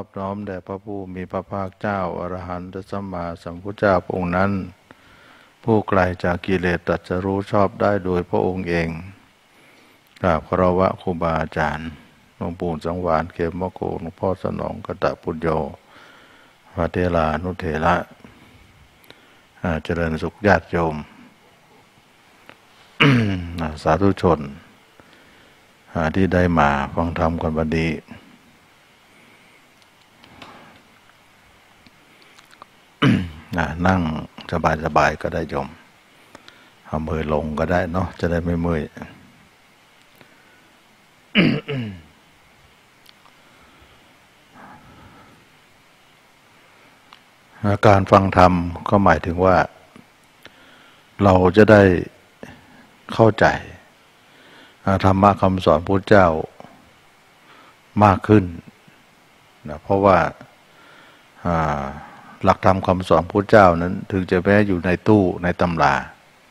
อบน้อมแด่พระผู้มีพระภาคเจ้าอรหันตสัมมาสัมพุทธเจ้าพระองค์นั้นผู้ไกลจากกิเลสตรัสรู้ชอบได้โดยพระองค์เองกราบคารวะครูบาอาจารย์หลวงปู่สังวาลเขมมะโกหลวงพ่อสนองกตปุญโญพระเถรานุเถระเจริญสุขญาติโยม สาธุชนที่ได้มาฟังธรรมกันวันนี้นั่งสบายๆก็ได้โยมเอามือลงก็ได้เนาะจะได้ไม่เมื่อยการฟังธรรมก็หมายถึงว่าเราจะได้เข้าใจธรรมะคำสอนพระเจ้ามากขึ้นนะเพราะว่าหลักธรรมคำสอนพระเจ้านั้นถึงจะแม้อยู่ในตู้ในตำรา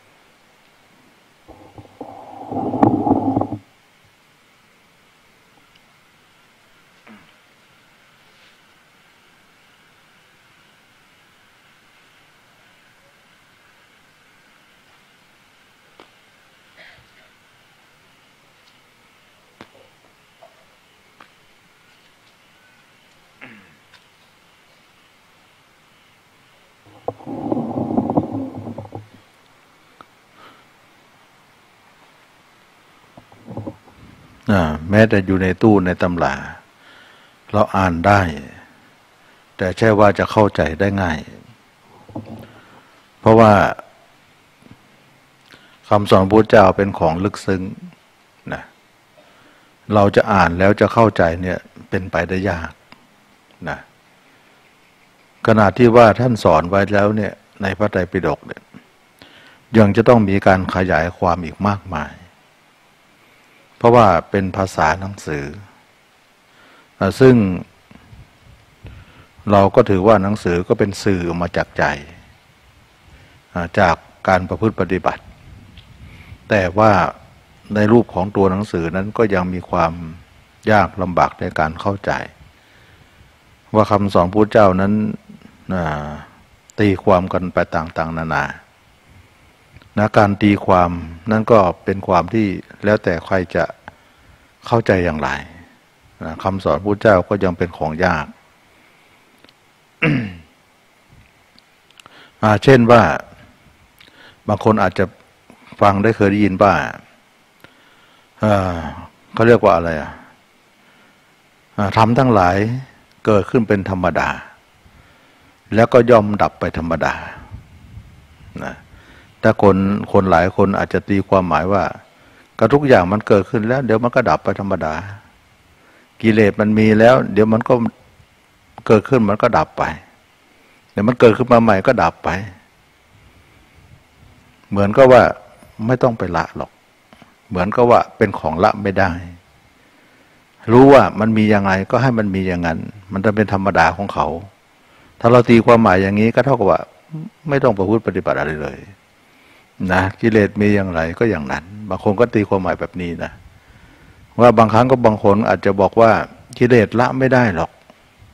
แม้แต่อยู่ในตู้ในตำราเราอ่านได้แต่ใช่ว่าจะเข้าใจได้ง่ายเพราะว่าคำสอนพระเจ้าเป็นของลึกซึ้งนะเราจะอ่านแล้วจะเข้าใจเนี่ยเป็นไปได้ยากนะขณะที่ว่าท่านสอนไว้แล้วเนี่ยในพระไตรปิฎกเนี่ยยังจะต้องมีการขยายความอีกมากมายเพราะว่าเป็นภาษาหนังสือซึ่งเราก็ถือว่าหนังสือก็เป็นสื่อมาจากใจจากการประพฤติปฏิบัติแต่ว่าในรูปของตัวหนังสือนั้นก็ยังมีความยากลำบากในการเข้าใจว่าคำสอนพระเจ้านั้นตีความกันไปต่างๆนานาการตีความนั้นก็เป็นความที่แล้วแต่ใครจะเข้าใจอย่างไรคำสอนพระเจ้าก็ยังเป็นของยาก เช่นว่าบางคนอาจจะฟังได้เคยได้ยินว่าเขาเรียกว่าอะไรธรรมทั้งหลายเกิดขึ้นเป็นธรรมดาแล้วก็ย่อมดับไปธรรมดานะถ้าคนหลายคนอาจจะตีความหมายว่าก็ทุกอย่างมันเกิดขึ้นแล้วเดี๋ยวมันก็ดับไปธรรมดากิเลสมันมีแล้วเดี๋ยวมันก็เกิดขึ้นมันก็ดับไปเดี๋ยวมันเกิดขึ้นมาใหม่ก็ดับไปเหมือนก็ว่าไม่ต้องไปละหรอกเหมือนก็ว่าเป็นของละไม่ได้รู้ว่ามันมียังไงก็ให้มันมีอย่างนั้นมันจะเป็นธรรมดาของเขาถ้าเราตีความหมายอย่างนี้ก็เท่ากับว่าไม่ต้องประพฤติปฏิบัติอะไรเลยนะกิเลสมีอย่างไรก็อย่างนั้นบางคนก็ตีความหมายแบบนี้นะว่าบางครั้งก็บางคนอาจจะบอกว่ากิเลสละไม่ได้หรอก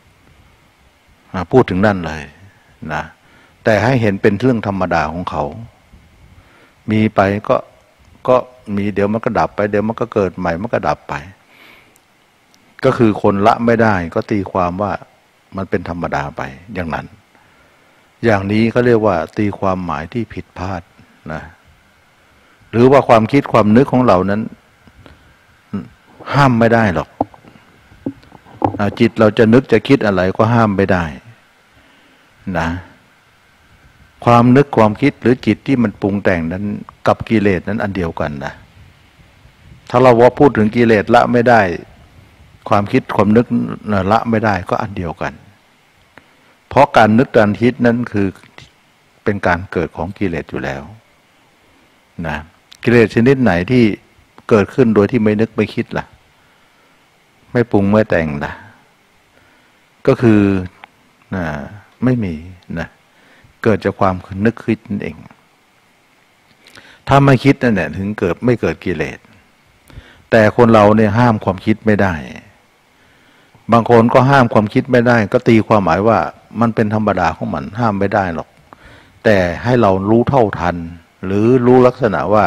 พูดถึงนั่นเลยนะแต่ให้เห็นเป็นเรื่องธรรมดาของเขามีไปก็มีเดี๋ยวมันก็ดับไปเดี๋ยวมันก็เกิดใหม่มันก็ดับไปก็คือคนละไม่ได้ก็ตีความว่ามันเป็นธรรมดาไปอย่างนั้นอย่างนี้เขาเรียกว่าตีความหมายที่ผิดพลาดนะหรือว่าความคิดความนึกของเรานั้นห้ามไม่ได้หรอกจิตเราจะนึกจะคิดอะไรก็ห้ามไม่ได้นะความนึกความคิดหรือจิตที่มันปรุงแต่งนั้นกับกิเลสนั้นอันเดียวกันนะถ้าเราว่าพูดถึงกิเลสละไม่ได้ความคิดความนึกละไม่ได้ก็อันเดียวกันเพราะการนึกการคิดนั้นคือเป็นการเกิดของกิเลสอยู่แล้วนะกิเลสชนิดไหนที่เกิดขึ้นโดยที่ไม่นึกไม่คิดล่ะไม่ปรุงไม่แต่งล่ะก็คือไม่มีนะเกิดจากความนึกคิดนั่นเองถ้าไม่คิดนั่นแหละถึงไม่เกิดกิเลสแต่คนเราเนี่ยห้ามความคิดไม่ได้บางคนก็ห้ามความคิดไม่ได้ ก็ตีความหมายว่ามันเป็นธรรมดาของมันห้ามไม่ได้หรอกแต่ให้เรารู้เท่าทันหรือรู้ลักษณะว่า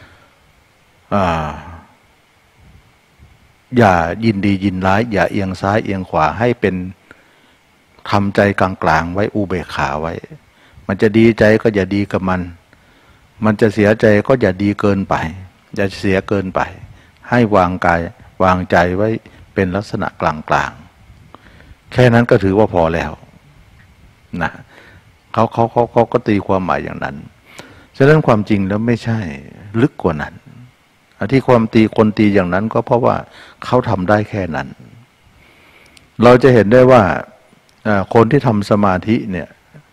อย่ายินดียินร้ายอย่าเอียงซ้ายเอียงขวาให้เป็นทำใจกลางๆไว้อุเบกขาไว้มันจะดีใจก็อย่าดีกับมันจะเสียใจก็อย่าดีเกินไปอย่าเสียเกินไปให้วางกายวางใจไว้เป็นลักษณะกลางๆแค่นั้นก็ถือว่าพอแล้วนะเขาก็ตีความหมายอย่างนั้นฉะนั้นความจริงแล้วไม่ใช่ลึกกว่านั้นที่คนตีอย่างนั้นก็เพราะว่าเขาทำได้แค่นั้นเราจะเห็นได้ว่าคนที่ทำสมาธิเนี่ย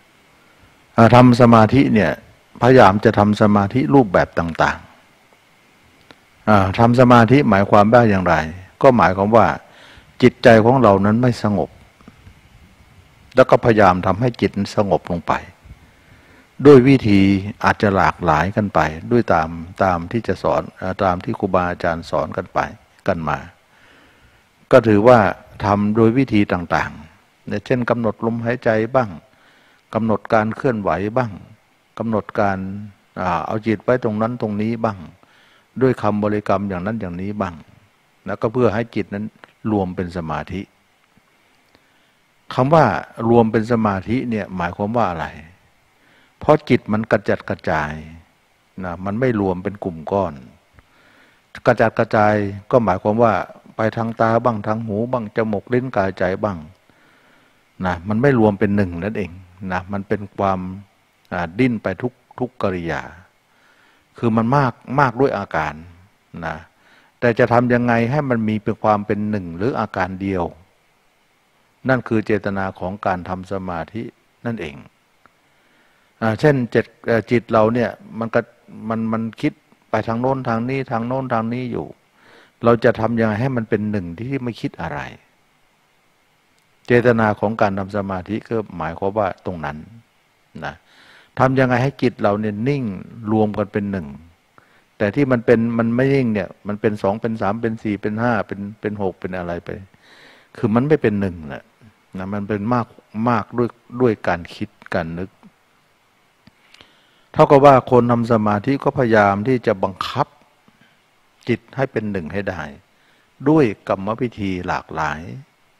พยายามจะทำสมาธิรูปแบบต่างๆทำสมาธิหมายความว่าอย่างไรก็หมายความว่าจิตใจของเรานั้นไม่สงบแล้วก็พยายามทำให้จิตสงบลงไปด้วยวิธีอาจจะหลากหลายกันไปด้วยตามที่จะสอนตามที่ครูบาอาจารย์สอนกันไปกันมาก็ถือว่าทำโดยวิธีต่างๆเช่นกำหนดลมหายใจบ้างกำหนดการเคลื่อนไหวบ้างกำหนดการเอาจิตไว้ตรงนั้นตรงนี้บ้างด้วยคำบริกรรมอย่างนั้นอย่างนี้บ้างแล้วก็เพื่อให้จิตนั้นรวมเป็นสมาธิคำว่ารวมเป็นสมาธิเนี่ยหมายความว่าอะไรเพราะจิตมันกระจัดกระจายนะมันไม่รวมเป็นกลุ่มก้อนกระจัดกระจายก็หมายความว่าไปทางตาบ้างทางหูบ้างจมูกลิ้นกายใจบ้างนะมันไม่รวมเป็นหนึ่งนั่นเองนะมันเป็นความดิ้นไปทุกกิริยาคือมันมากด้วยอาการนะแต่จะทำยังไงให้มันมีเป็นความเป็นหนึ่งหรืออาการเดียวนั่นคือเจตนาของการทำสมาธินั่นเองเช่นจิตเราเนี่ยมันคิดไปทางโน้นทางนี้ทางโน้นทางนี้อยู่เราจะทำยังไงให้มันเป็นหนึ่งที่ไม่คิดอะไรเจตนาของการทำสมาธิก็หมายความว่าตรงนั้นนะทำยังไงให้จิตเราเนี่ยนิ่งรวมกันเป็นหนึ่งแต่ที่มันไม่นิ่งเนี่ยมันเป็นสองเป็นสามเป็นสี่เป็นห้าเป็นหกเป็นอะไรไปคือมันไม่เป็นหนึ่งนะมันเป็นมากด้วยการคิดการนึกเท่ากับว่าคนทำสมาธิก็พยายามที่จะบังคับจิตให้เป็นหนึ่งให้ได้ด้วยกรรมวิธีหลากหลาย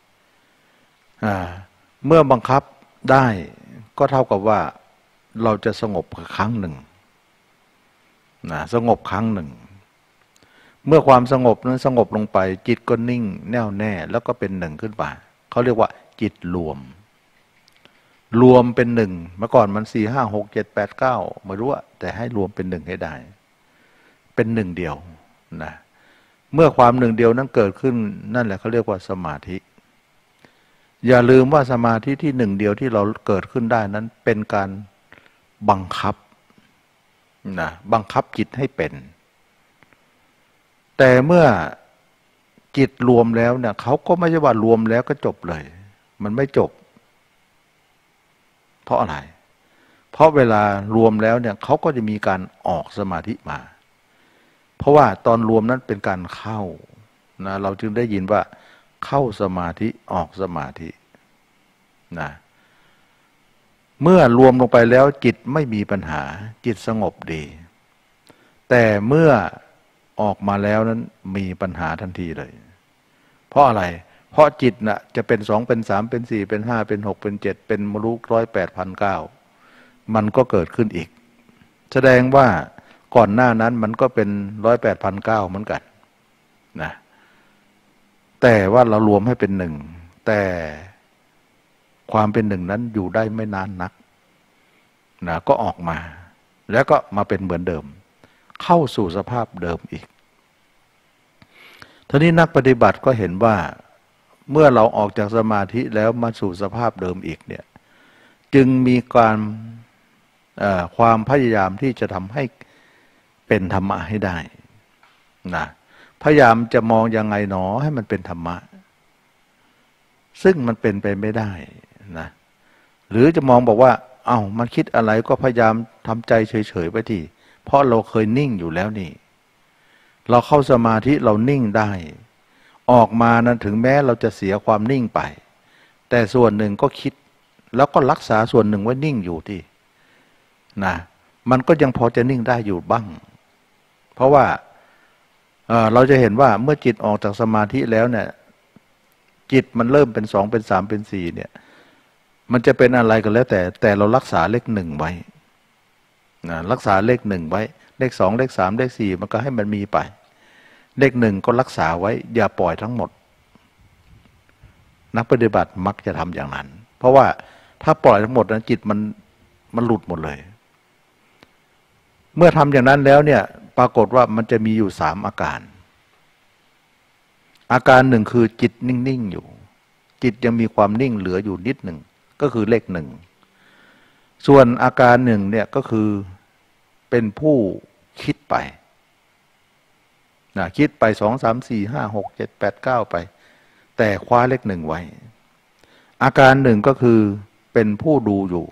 เมื่อบังคับได้ก็เท่ากับว่าเราจะสงบครั้งหนึ่งสงบครั้งหนึ่งเมื่อความสงบนั้นสงบลงไปจิตก็นิ่งแน่วแน่แล้วก็เป็นหนึ่งขึ้นมาเขาเรียกว่าจิตรวมเป็นหนึ่งเมื่อก่อนมัน4 5 6 7 8 9ไม่รู้อะแต่ให้รวมเป็นหนึ่งให้ได้เป็นหนึ่งเดียวนะเมื่อความหนึ่งเดียวนั้นเกิดขึ้นนั่นแหละเขาเรียกว่าสมาธิอย่าลืมว่าสมาธิที่หนึ่งเดียวที่เราเกิดขึ้นได้นั้นเป็นการบังคับบังคับจิตให้เป็นแต่เมื่อจิตรวมแล้วเนี่ยเขาก็ไม่ใช่ว่ารวมแล้วก็จบเลยมันไม่จบเพราะอะไรเพราะเวลารวมแล้วเนี่ยเขาก็จะมีการออกสมาธิมาเพราะว่าตอนรวมนั้นเป็นการเข้านะเราจึงได้ยินว่าเข้าสมาธิออกสมาธินะเมื่อรวมลงไปแล้วจิตไม่มีปัญหาจิตสงบดีแต่เมื่อออกมาแล้วนั้นมีปัญหาทันทีเลยเพราะอะไรเพราะจิตน่ะจะเป็น2เป็น3เป็น4เป็น5เป็น6เป็น7เป็นมรุ108,900มันก็เกิดขึ้นอีกแสดงว่าก่อนหน้านั้นมันก็เป็น108,900เหมือนกันนะแต่ว่าเรารวมให้เป็นหนึ่งแต่ความเป็นหนึ่งนั้นอยู่ได้ไม่นานนักนะก็ออกมาแล้วก็มาเป็นเหมือนเดิมเข้าสู่สภาพเดิมอีกทีนี้นักปฏิบัติก็เห็นว่าเมื่อเราออกจากสมาธิแล้วมาสู่สภาพเดิมอีกเนี่ยจึงมีความพยายามที่จะทำให้เป็นธรรมะให้ได้นะพยายามจะมองยังไงหนอให้มันเป็นธรรมะซึ่งมันเป็นไปไม่ได้นะหรือจะมองบอกว่ามันคิดอะไรก็พยายามทำใจเฉยๆไปทีเพราะเราเคยนิ่งอยู่แล้วนี่เราเข้าสมาธิเรานิ่งได้ออกมานั้นถึงแม้เราจะเสียความนิ่งไปแต่ส่วนหนึ่งก็คิดแล้วก็รักษาส่วนหนึ่งไว้นิ่งอยู่ที่นะมันก็ยังพอจะนิ่งได้อยู่บ้างเพราะว่าเราจะเห็นว่าเมื่อจิตออกจากสมาธิแล้วเนี่ยจิตมันเริ่มเป็นสองเป็นสามเป็นสี่เนี่ยมันจะเป็นอะไรก็แล้วแต่เรารักษาเลขหนึ่งไว้นะรักษาเลขหนึ่งไว้เลขสองเลขสามเลขสี่มันก็ให้มันมีไปเลขหนึ่งก็รักษาไว้อย่าปล่อยทั้งหมดนักปฏิบัติมักจะทำอย่างนั้นเพราะว่าถ้าปล่อยทั้งหมดนั้นจิตมันหลุดหมดเลยเมื่อทำอย่างนั้นแล้วเนี่ยปรากฏว่ามันจะมีอยู่3อาการหนึ่งคือจิตนิ่งๆอยู่จิตยังมีความนิ่งเหลืออยู่นิดหนึ่งก็คือเลขหนึ่งส่วนอาการหนึ่งเนี่ยก็คือเป็นผู้คิดไปนะคิดไป2 3 4 5 6 7 8 9ไปแต่คว้าเลขหนึ่งไว้อาการหนึ่งก็คือเป็นผู้ดูอยู่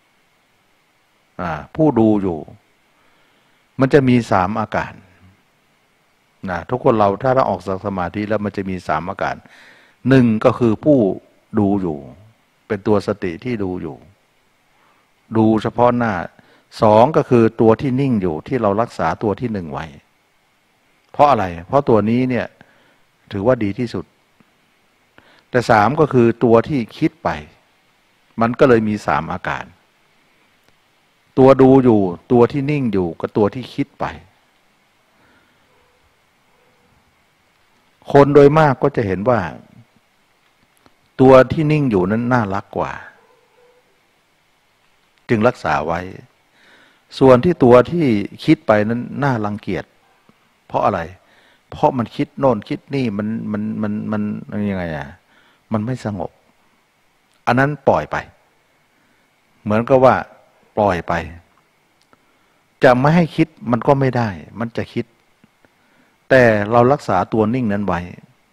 ผู้ดูอยู่มันจะมี3อาการนะทุกคนเราถ้าเราออกจากสมาธิแล้วมันจะมี3อาการหนึ่งก็คือผู้ดูอยู่เป็นตัวสติที่ดูอยู่ดูเฉพาะหน้า2ก็คือตัวที่นิ่งอยู่ที่เรารักษาตัวที่1ไว้เพราะอะไรเพราะตัวนี้เนี่ยถือว่าดีที่สุดแต่3ก็คือตัวที่คิดไปมันก็เลยมี3อาการตัวดูอยู่ตัวที่นิ่งอยู่กับตัวที่คิดไปคนโดยมากก็จะเห็นว่าตัวที่นิ่งอยู่นั้นน่ารักกว่าจึงรักษาไว้ส่วนที่ตัวที่คิดไปนั้นน่ารังเกียจเพราะอะไรเพราะมันคิดโน่นคิดนี่มันยังไงมันไม่สงบอันนั้นปล่อยไปเหมือนกับว่าปล่อยไปจะไม่ให้คิดมันก็ไม่ได้มันจะคิดแต่เรารักษาตัวนิ่งนั้นไว้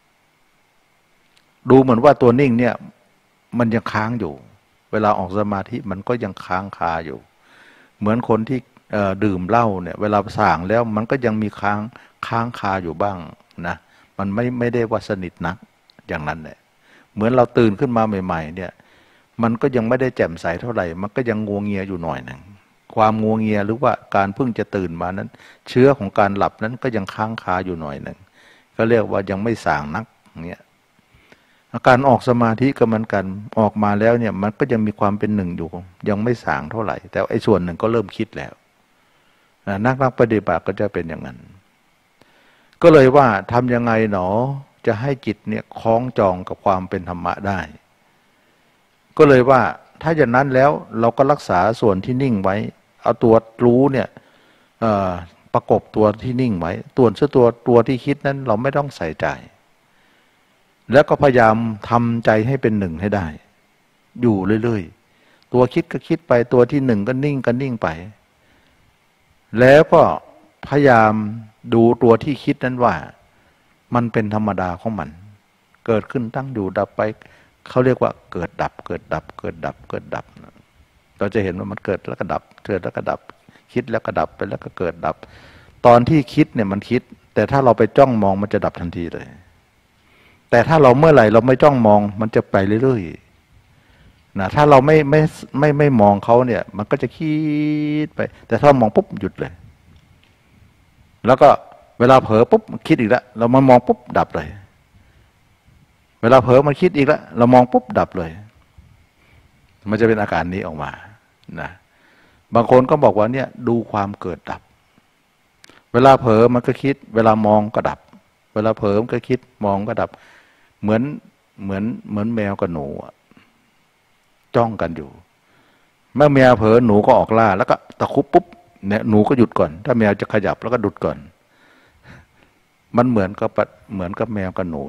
ดูเหมือนว่าตัวนิ่งเนี่ยมันยังค้างอยู่เวลาออกสมาธิมันก็ยังค้างคาอยู่เหมือนคนที่ดื่มเหล้าเนี่ยเวลาส่างแล้วมันก็ยังมีค้างคาอยู่บ้างนะมันไม่ได้ว่าสนิทนักอย่างนั้นแหละเหมือนเราตื่นขึ้นมาใหม่ๆเนี่ยมันก็ยังไม่ได้แจ่มใสเท่าไหร่มันก็ยังงัวเงียอยู่หน่อยหนึ่งความงัวเงียหรือว่าการเพิ่งจะตื่นมานั้นเชื้อของการหลับนั้นก็ยังค้างคาอยู่หน่อยหนึ่งก็เรียกว่ายังไม่ส่างนักเนี่ยอาการออกสมาธิก็เหมือนกันออกมาแล้วเนี่ยมันก็ยังมีความเป็นหนึ่งอยู่ยังไม่ส่างเท่าไหร่แต่ไอ้ส่วนหนึ่งก็เริ่มคิดแล้วนักปฏิบัติก็จะเป็นอย่างนั้นก็เลยว่าทำยังไงหนอจะให้จิตเนี่ยคล้องจองกับความเป็นธรรมะได้ก็เลยว่าถ้าอย่างนั้นแล้วเราก็รักษาส่วนที่นิ่งไว้เอาตัวรู้เนี่ยประกบตัวที่นิ่งไว้ตัวที่คิดนั้นเราไม่ต้องใส่ใจแล้วก็พยายามทำใจให้เป็นหนึ่งให้ได้อยู่เรื่อยๆตัวคิดก็คิดไปตัวที่หนึ่งก็นิ่งไปแล้วก็พยายามดูตัวที่คิดนั้นว่ามันเป็นธรรมดาของมันเกิดขึ้นตั้งอยู่ดับไปเขาเรียกว่าเกิดดับเกิดดับเกิดดับเกิดดับเราจะเห็นว่ามันเกิดแล้วก็ดับเกิดแล้วก็ดับคิดแล้วก็ดับไปแล้วก็เกิดดับตอนที่คิดเนี่ยมันคิดแต่ถ้าเราไปจ้องมองมันจะดับทันทีเลยแต่ถ้าเราเมื่อไหร่เราไม่จ้องมองมันจะไปเรื่อยๆนะถ้าเราไม่มองเขาเนี่ยมันก็จะคิดไปแต่ถ้ามองปุ๊บหยุดเลยแล้วก็เวลาเผลอปุ๊บคิดอีกแล้วเรามามองปุ๊บดับเลยเวลาเผลอมันคิดอีกแล้วเรามองปุ๊บดับเลยมันจะเป็นอาการนี้ออกมานะบางคนก็บอกว่าเนี่ยดูความเกิดดับเวลาเผลอมันก็คิดเวลามองก็ดับเวลาเผลอมันก็คิดมองก็ดับเหมือนแมวกับหนูจ้องกันอยู่เมื่อแมวเผลอหนูก็ออกล่าแล้วก็ตะคุบปุ๊บเนี่ยหนูก็หยุดก่อนถ้าแมวจะขยับแล้วก็ดุดก่อนมันเหมือนกับแมวกับหนู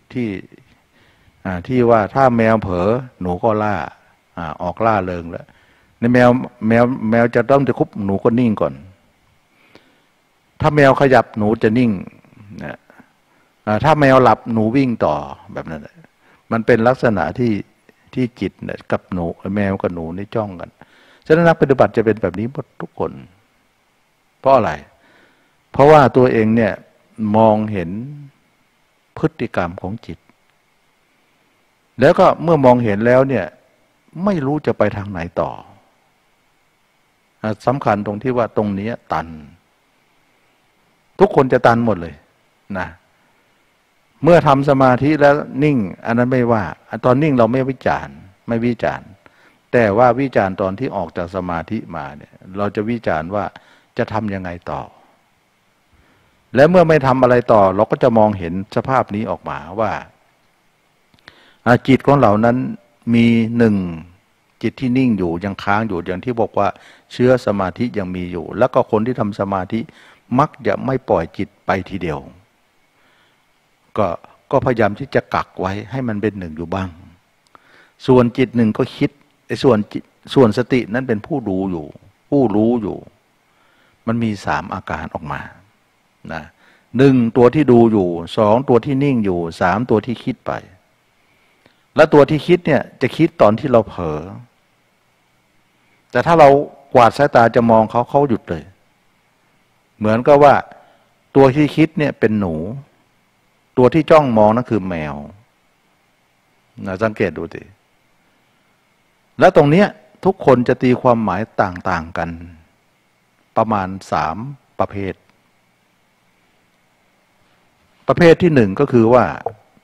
ที่ว่าถ้าแมวเผลอหนูก็ล่าออกล่าเริงแล้วในแมวจะต้องจะคุบหนูก็นิ่งก่อนถ้าแมวขยับหนูจะนิ่งนะถ้าแมวหลับหนูวิ่งต่อแบบนั้นมันเป็นลักษณะที่จิตกับหนูแมวกับหนูนี่จ้องกันฉะนั้นนักปฏิบัติจะเป็นแบบนี้หมดทุกคนเพราะอะไรเพราะว่าตัวเองเนี่ยมองเห็นพฤติกรรมของจิตแล้วก็เมื่อมองเห็นแล้วเนี่ยไม่รู้จะไปทางไหนต่อสำคัญตรงที่ว่าตรงนี้ตันทุกคนจะตันหมดเลยนะเมื่อทำสมาธิแล้วนิ่งอันนั้นไม่ว่าตอนนิ่งเราไม่วิจารณ์แต่ว่าวิจารณ์ตอนที่ออกจากสมาธิมาเนี่ยเราจะวิจารณ์ว่าจะทำยังไงต่อและเมื่อไม่ทำอะไรต่อเราก็จะมองเห็นสภาพนี้ออกมาว่าจิตของเรานั้นมีหนึ่งจิตที่นิ่งอยู่ยังค้างอยู่อย่างที่บอกว่าเชื้อสมาธิยังมีอยู่แล้วก็คนที่ทำสมาธิมักจะไม่ปล่อยจิตไปทีเดียวก็พยายามที่จะกักไว้ให้มันเป็นหนึ่งอยู่บ้างส่วนจิตหนึ่งก็คิดส่วนสตินั้นเป็นผู้รู้อยู่มันมี3อาการออกมานะ1ตัวที่ดูอยู่2ตัวที่นิ่งอยู่3ตัวที่คิดไปและตัวที่คิดเนี่ยจะคิดตอนที่เราเผลอแต่ถ้าเรากวาดสายตาจะมองเขาหยุดเลยเหมือนกับว่าตัวที่คิดเนี่ยเป็นหนูตัวที่จ้องมองนั่นคือแมวนะสังเกตดูสิแล้วตรงเนี้ยทุกคนจะตีความหมายต่างๆกันประมาณ3ประเภทที่1ก็คือว่า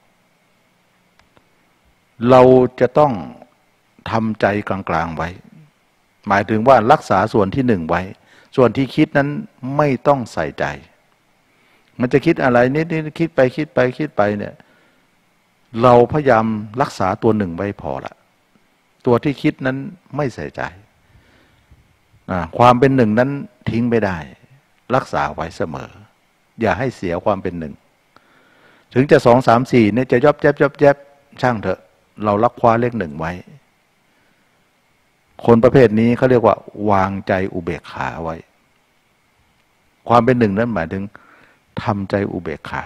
เราจะต้องทำใจกลางๆไว้หมายถึงว่ารักษาส่วนที่1ไว้ส่วนที่คิดนั้นไม่ต้องใส่ใจมันจะคิดอะไรนิดคิดไปเนี่ยเราพยายามรักษาตัว1ไว้พอละตัวที่คิดนั้นไม่ใส่ใจความเป็น1นั้นทิ้งไม่ได้รักษาไว้เสมออย่าให้เสียความเป็น1ถึงจะ2 3 4เนี่ยจะยอบแยบช่างเถอะเรารักคว้าเลข1ไว้คนประเภทนี้เขาเรียกว่าวางใจอุเบกขาไว้ความเป็น1นั้นหมายถึงทำใจอุเบกขา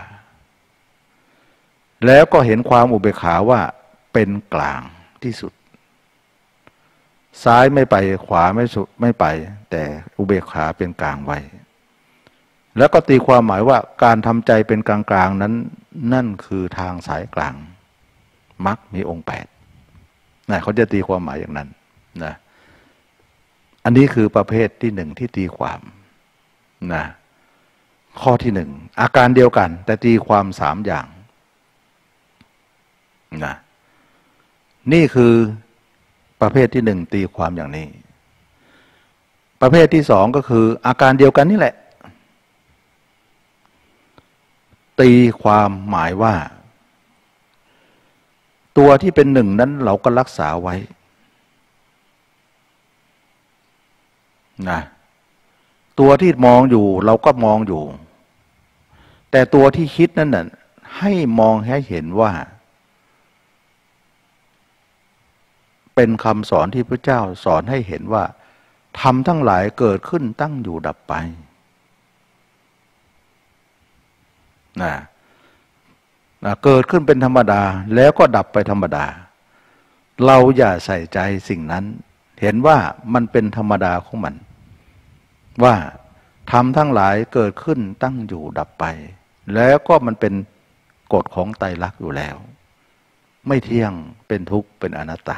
แล้วก็เห็นความอุเบกขาว่าเป็นกลางที่สุดซ้ายไม่ไปขวาไม่ไปแต่อุเบกขาเป็นกลางไว้แล้วก็ตีความหมายว่าการทำใจเป็นกลางๆนั้นนั่นคือทางสายกลางมรรคมีองค์8นะเขาจะตีความหมายอย่างนั้นนะอันนี้คือประเภทที่1ที่ตีความนะข้อที่1อาการเดียวกันแต่ตีความ3อย่างนะนี่คือประเภทที่1ตีความอย่างนี้ประเภทที่2ก็คืออาการเดียวกันนี่แหละตีความหมายว่าตัวที่เป็น1นั้นเราก็รักษาไว้นะตัวที่มองอยู่เราก็มองอยู่แต่ตัวที่คิดนั้นน่ะให้มองให้เห็นว่าเป็นคำสอนที่พระเจ้าสอนให้เห็นว่าธรรมทั้งหลายเกิดขึ้นตั้งอยู่ดับไปนะเกิดขึ้นเป็นธรรมดาแล้วก็ดับไปธรรมดาเราอย่าใส่ใจสิ่งนั้นเห็นว่ามันเป็นธรรมดาของมันว่าธรรมทั้งหลายเกิดขึ้นตั้งอยู่ดับไปแล้วก็มันเป็นกฎของไตรลักษณ์อยู่แล้วไม่เที่ยงเป็นทุกข์เป็นอนัตตา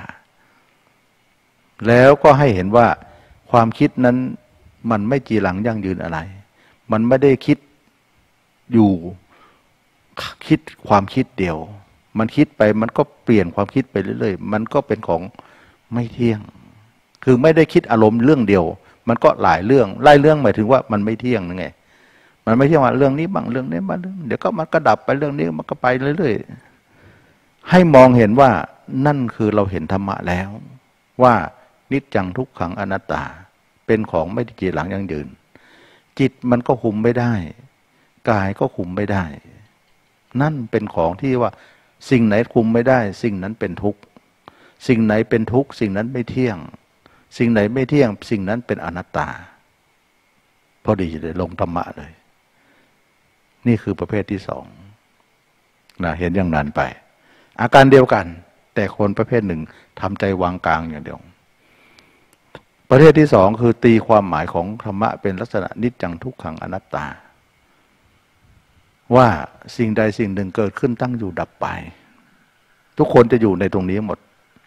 แล้วก็ให้เห็นว่าความคิดนั้นมันไม่จีรังยั่งยืนอะไรมันไม่ได้คิดอยู่คิดความคิดเดียวมันคิดไปมันก็เปลี่ยนความคิดไปเรื่อยๆมันก็เป็นของไม่เที่ยงคือไม่ได้คิดอารมณ์เรื่องเดียวมันก็หลายเรื่องหมายถึงว่ามันไม่เที่ยงนั่นไงมันไม่เที่ยงว่าเรื่องนี้บ้างเรื่องนี้บ้างเดี๋ยวก็มันก็ดับไปเรื่องนี้มันก็ไปเรื่อยๆให้มองเห็นว่านั่นคือเราเห็นธรรมะแล้วว่านิจจังทุกขังอนัตตาเป็นของไม่จีรังยั่งยืนจิตมันก็คุมไม่ได้กายก็คุมไม่ได้นั่นเป็นของที่ว่าสิ่งไหนคุมไม่ได้สิ่งนั้นเป็นทุกข์สิ่งไหนเป็นทุกข์สิ่งนั้นไม่เที่ยงสิ่งไหนไม่เที่ยงสิ่งนั้นเป็นอนัตตาพอดีเลยลงธรรมะเลยนี่คือประเภทที่2นะเห็นอย่างนั้นไปอาการเดียวกันแต่คนประเภท1ทำใจวางกลางอย่างเดียวประเภทที่2คือตีความหมายของธรรมะเป็นลักษณะนิจจังทุกขังอนัตตาว่าสิ่งใดสิ่งหนึ่งเกิดขึ้นตั้งอยู่ดับไปทุกคนจะอยู่ในตรงนี้หมด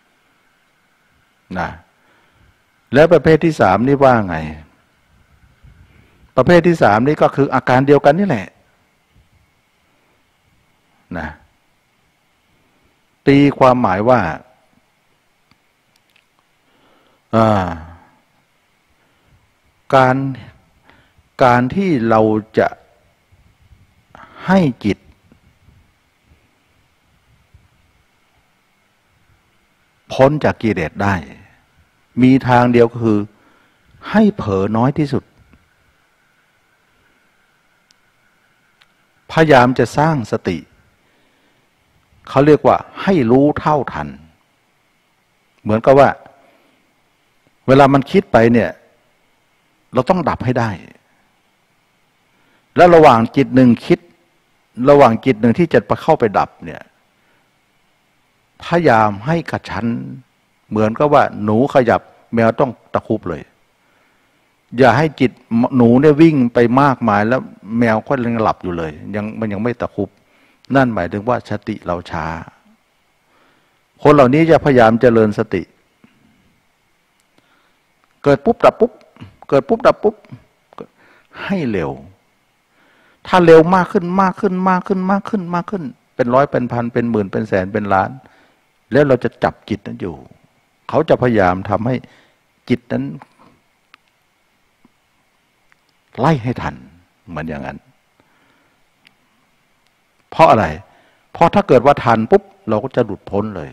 นะแล้วประเภทที่สามนี่ว่าไงประเภทที่สามนี่ก็คืออาการเดียวกันนี่แหละนะตีความหมายว่าการที่เราจะให้จิตพ้นจากกิเลสได้มีทางเดียวก็คือให้เผลอน้อยที่สุดพยายามจะสร้างสติเขาเรียกว่าให้รู้เท่าทันเหมือนกับว่าเวลามันคิดไปเนี่ยเราต้องดับให้ได้แล้วระหว่างจิตหนึ่งคิดระหว่างจิตหนึ่งที่จะเข้าไปดับเนี่ยพยายามให้กระชั้นเหมือนกับว่าหนูขยับแมวต้องตะคุบเลยอย่าให้จิตหนูเนี่ยวิ่งไปมากมายแล้วแมวก็ยังหลับอยู่เลยมันยังไม่ตะคุบนั่นหมายถึงว่าสติเราช้าคนเหล่านี้จะพยายามเจริญสติเกิดปุ๊บดับปุ๊บเกิดปุ๊บดับปุ๊บให้เร็วถ้าเร็วมากขึ้นมากขึ้นมากขึ้นมากขึ้นมากขึ้นเป็นร้อยเป็นพันเป็นหมื่นเป็นแสนเป็นล้านแล้วเราจะจับจิตนั้นอยู่เขาจะพยายามทำให้จิตนั้นไล่ให้ทันเหมือนอย่างนั้นเพราะอะไรเพราะถ้าเกิดว่าทันปุ๊บเราก็จะหลุดพ้นเลย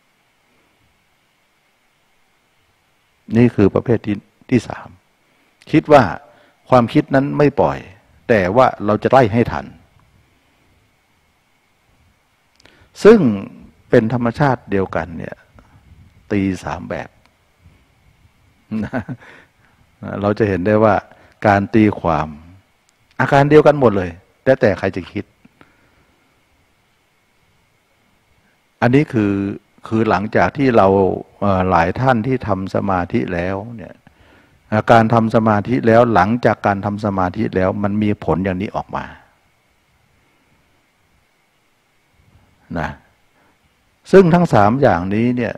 นี่คือประเภทที่สามคิดว่าความคิดนั้นไม่ปล่อยแต่ว่าเราจะไล่ให้ทันซึ่งเป็นธรรมชาติเดียวกันเนี่ยตีสามแบบเราจะเห็นได้ว่าการตีความอาการเดียวกันหมดเลยแต่ใครจะคิดอันนี้คือหลังจากที่เราหลายท่านที่ทำสมาธิแล้วเนี่ยการทำสมาธิแล้วหลังจากการทำสมาธิแล้วมันมีผลอย่างนี้ออกมานะซึ่งทั้งสามอย่างนี้เนี่ย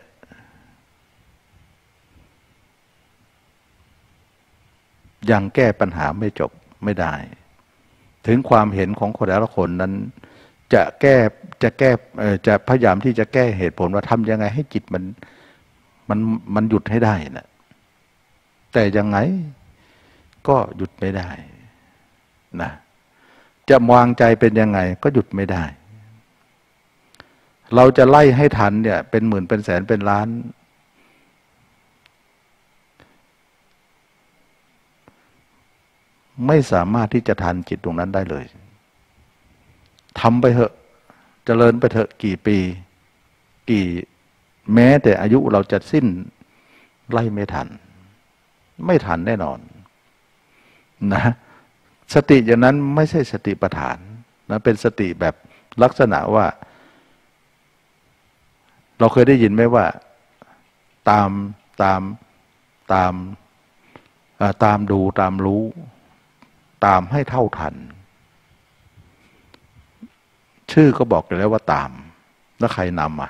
ยังแก้ปัญหาไม่จบไม่ได้ถึงความเห็นของคนแต่ละคนนั้นจะพยายามที่จะแก้เหตุผลว่าทำยังไงให้จิตมันหยุดให้ได้นะแต่ยังไงก็หยุดไม่ได้นะจะวางใจเป็นยังไงก็หยุดไม่ได้เราจะไล่ให้ทันเนี่ยเป็นหมื่นเป็นแสนเป็นล้านไม่สามารถที่จะทันจิตตรงนั้นได้เลยทำไปเถอะเจริญไปเถอะกี่ปีแม้แต่อายุเราจะสิ้นไล่ไม่ทันแน่นอนนะสติอย่างนั้นไม่ใช่สติปัฏฐานนะเป็นสติแบบลักษณะว่าเราเคยได้ยินไหมว่าตามดูตามรู้ตามให้เท่าทันชื่อก็บอกอยู่แล้วว่าตามแล้วใครนำ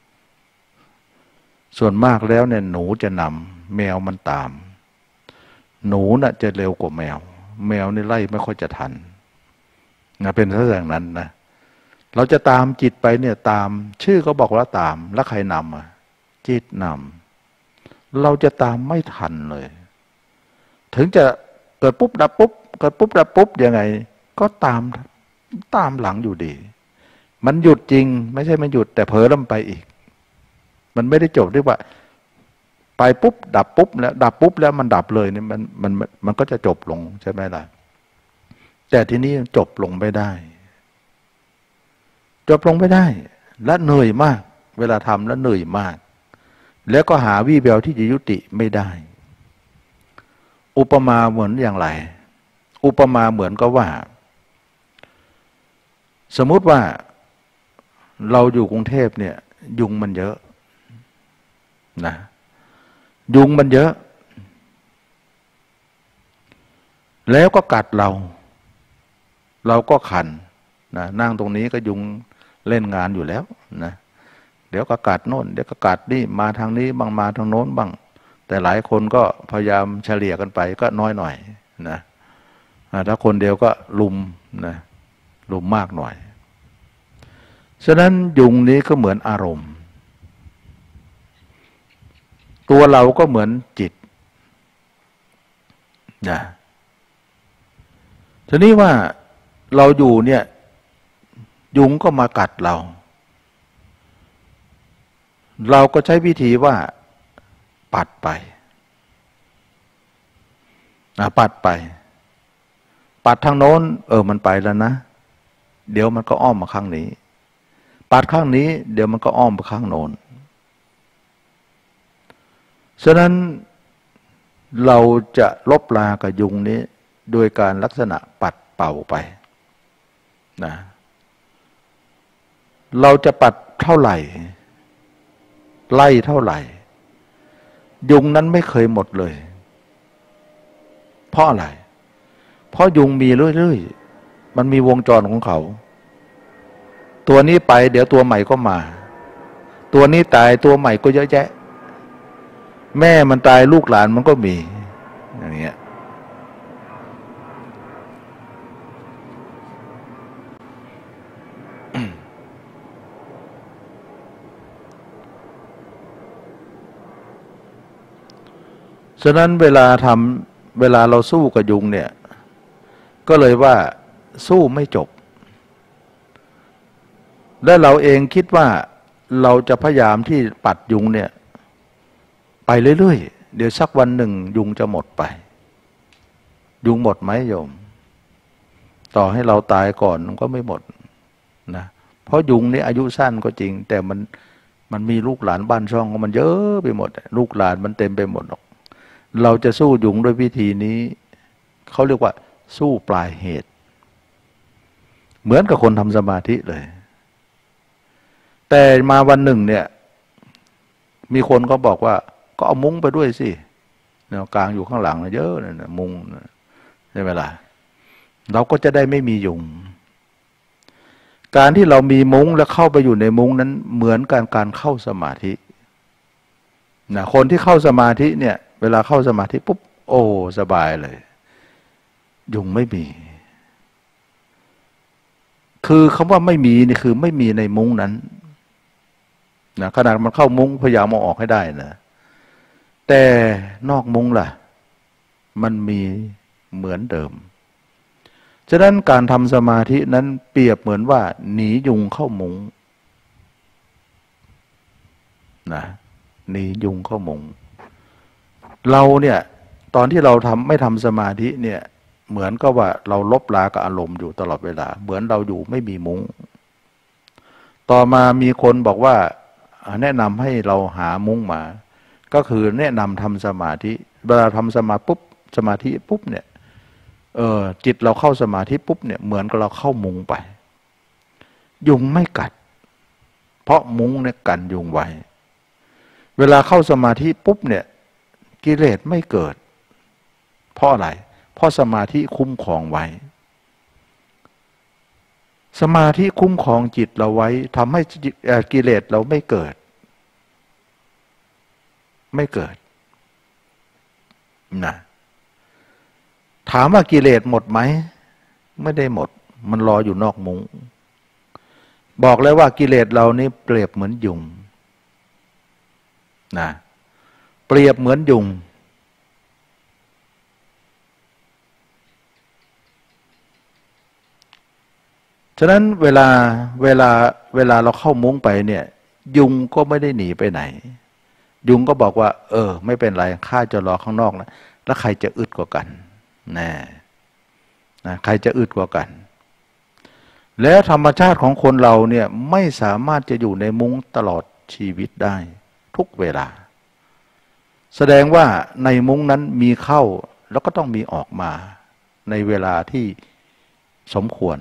ส่วนมากแล้วเนี่ยหนูจะนำแมวมันตามหนูน่ะจะเร็วกว่าแมวนี่ไล่ไม่ค่อยจะทันนะเป็นลักษณะอย่างนั้นนะเราจะตามจิตไปเนี่ยตามชื่อก็บอกว่าตามแล้วใครนำจิตนำเราจะตามไม่ทันเลยถึงจะเกิดปุ๊บดับปุ๊บเกิดปุ๊บดับปุ๊บยังไงก็ตามหลังอยู่ดีมันหยุดจริงไม่ใช่มันหยุดแต่เผลอแล้วมันไปอีกมันไม่ได้จบด้วยว่าไปปุ๊บดับปุ๊บแล้วดับปุ๊บแล้วมันดับเลยเนี่ยมันก็จะจบลงใช่ไหมล่ะแต่ทีนี้จบลงไม่ได้และเหนื่อยมากเวลาทำแล้วเหนื่อยมากแล้วก็หาวี่แววที่จะยุติไม่ได้อุปมาเหมือนอย่างไรอุปมาเหมือนกับว่าสมมุติว่าเราอยู่กรุงเทพเนี่ยยุงมันเยอะนะยุงมันเยอะแล้วก็กัดเราก็คันนะนั่งตรงนี้ก็ยุงเล่นงานอยู่แล้วนะเดี๋ยวก็กัดโน่นเดี๋ยวก็กัดนี่มาทางนี้บ้างมาทางโน้นบ้างแต่หลายคนก็พยายามเฉลี่ยกันไปก็น้อยหน่อยนะถ้าคนเดียวก็ลุมนะลุมมากหน่อยฉะนั้นยุงนี้ก็เหมือนอารมณ์ตัวเราก็เหมือนจิตนะทีนี้ว่าเราอยู่เนี่ยยุงก็มากัดเราเราก็ใช้วิธีว่าปัดไปปัดไปปัดทางโน้นมันไปแล้วนะเดี๋ยวมันก็อ้อมมาข้างนี้ปัดข้างนี้เดี๋ยวมันก็อ้อมไปข้างโน้นฉะนั้นเราจะลบรากับยุงนี้โดยการลักษณะปัดเป่าไปนะเราจะปัดเท่าไหร่ไล่เท่าไหร่ยุงนั้นไม่เคยหมดเลยเพราะอะไรเพราะยุงมีเรื่อยๆมันมีวงจรของเขาตัวนี้ไปเดี๋ยวตัวใหม่ก็มาตัวนี้ตายตัวใหม่ก็เยอะแยะแม่มันตายลูกหลานมันก็มีอย่างเงี้ยฉะนั้นเวลาเราสู้กับยุงเนี่ยก็เลยว่าสู้ไม่จบและเราเองคิดว่าเราจะพยายามที่ปัดยุงเนี่ยไปเรื่อยๆเดี๋ยวสักวันหนึ่งยุงจะหมดไปยุงหมดไหมโยมต่อให้เราตายก่อนมันก็ไม่หมดนะเพราะยุงนี่อายุสั้นก็จริงแต่มันมีลูกหลานบ้านช่องของมันเยอะไปหมดลูกหลานมันเต็มไปหมดหรอกเราจะสู้ยุงด้วยวิธีนี้เขาเรียกว่าสู้ปลายเหตุเหมือนกับคนทำสมาธิเลยแต่มาวันหนึ่งเนี่ยมีคนก็บอกว่าก็เอามุ้งไปด้วยสิแนวกลางอยู่ข้างหลังเยอะนะมุ้งใช่ไหมล่ะเราก็จะได้ไม่มียุงการที่เรามีมุ้งแล้วเข้าไปอยู่ในมุ้งนั้นเหมือนการเข้าสมาธินะคนที่เข้าสมาธิเนี่ยเวลาเข้าสมาธิปุ๊บโอ้สบายเลยยุงไม่มีคือคำว่าไม่มีนี่คือไม่มีในมุ้งนั้นนะขนาดมันเข้ามุ้งพยายามเอาออกให้ได้นะแต่นอกมุ้งล่ะมันมีเหมือนเดิมฉะนั้นการทำสมาธินั้นเปรียบเหมือนว่าหนียุงเข้ามุ้งนะหนียุงเข้ามุ้งเราเนี่ยตอนที่เราไม่ทำสมาธิเนี่ยเหมือนกับว่าเราลบรากับอารมณ์อยู่ตลอดเวลาเหมือนเราอยู่ไม่มีมุ้งต่อมามีคนบอกว่าแนะนำให้เราหามุ้งมาก็คือแนะนำทำสมาธิเวลาทำสมาธิปุ๊บเนี่ยจิตเราเข้าสมาธิปุ๊บเนี่ยเหมือนกับเราเข้ามุ้งไปยุงไม่กัดเพราะมุ้งเนี่ยกันยุงไว้เวลาเข้าสมาธิปุ๊บเนี่ยกิเลสไม่เกิดเพราะอะไรเพราะสมาธิคุ้มครองไว้สมาธิคุ้มครองจิตเราไว้ทำให้กิเลสเราไม่เกิดนะถามว่ากิเลสหมดไหมไม่ได้หมดมันรออยู่นอกมุ้งบอกเลยว่ากิเลสเรานี่เปรียบเหมือนยุงนะเปรียบเหมือนยุงฉะนั้นเวลาเราเข้ามุ้งไปเนี่ยยุงก็ไม่ได้หนีไปไหนยุงก็บอกว่าไม่เป็นไรข้าจะรอข้างนอกนะแล้วใครจะอึดกว่ากันนะใครจะอึดกว่ากันแล้วธรรมชาติของคนเราเนี่ยไม่สามารถจะอยู่ในมุ้งตลอดชีวิตได้ทุกเวลาแสดงว่าในมุ้งนั้นมีเข้าแล้วก็ต้องมีออกมาในเวลาที่สมควร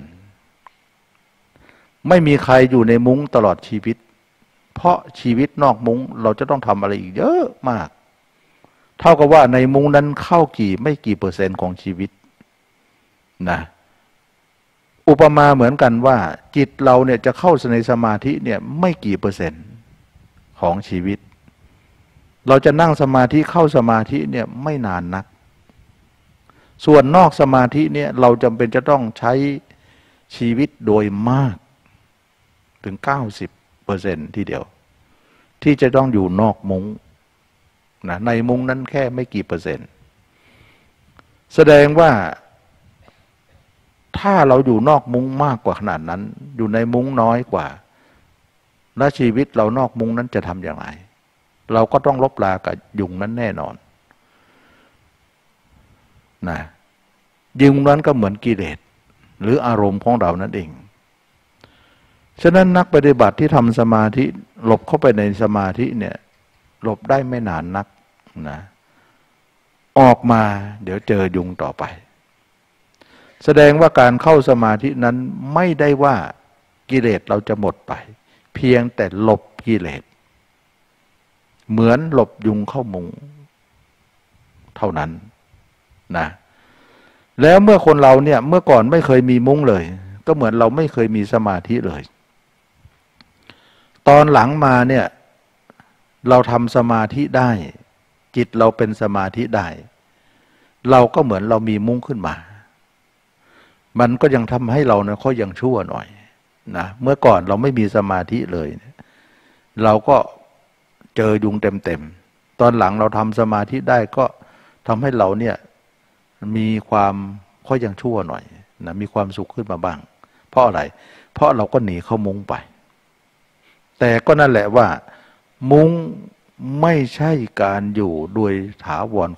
ไม่มีใครอยู่ในมุ้งตลอดชีวิตเพราะชีวิตนอกมุ้งเราจะต้องทำอะไรอีกเยอะมากเท่ากับว่าในมุ้งนั้นเข้าไม่กี่เปอร์เซ็นต์ของชีวิตนะอุปมาเหมือนกันว่าจิตเราเนี่ยจะเข้าในสมาธิเนี่ยไม่กี่เปอร์เซ็นต์ของชีวิตเราจะนั่งสมาธิเข้าสมาธิเนี่ยไม่นานนักส่วนนอกสมาธิเนี่ยเราจำเป็นจะต้องใช้ชีวิตโดยมากถึง 90% ทีเดียวที่จะต้องอยู่นอกมุ้งนะในมุ้งนั้นแค่ไม่กี่เปอร์เซ็นต์แสดงว่าถ้าเราอยู่นอกมุ้งมากกว่าขนาดนั้นอยู่ในมุ้งน้อยกว่าและชีวิตเรานอกมุ้งนั้นจะทำอย่างไรเราก็ต้องลบลากับยุงนั้นแน่นอนนะยุงนั้นก็เหมือนกิเลสหรืออารมณ์ของเรานั่นเองฉะนั้นนักปฏิบัติที่ทำสมาธิหลบเข้าไปในสมาธิเนี่ยหลบได้ไม่นานนักนะออกมาเดี๋ยวเจอยุงต่อไปแสดงว่าการเข้าสมาธินั้นไม่ได้ว่ากิเลสเราจะหมดไปเพียงแต่หลบกิเลสเหมือนหลบยุงเข้ามุงเท่านั้นนะแล้วเมื่อคนเราเนี่ยเมื่อก่อนไม่เคยมีมุ้งเลยก็เหมือนเราไม่เคยมีสมาธิเลยตอนหลังมาเนี่ยเราทำสมาธิได้จิตเราเป็นสมาธิได้เราก็เหมือนเรามีมุ้งขึ้นมามันก็ยังทำให้เราเนี่ยเขายังชั่วหน่อยนะเมื่อก่อนเราไม่มีสมาธิเลยเราก็เจอยุงเต็มตอนหลังเราทำสมาธิได้ก็ทำให้เราเนี่ยมีความค่อยยังชั่วหน่อยนะมีความสุขขึ้นมาบ้างเพราะอะไรเพราะเราก็หนีเข้ามุ้งไปแต่ก็นั่นแหละว่ามุ้งไม่ใช่การอยู่โดยถาวร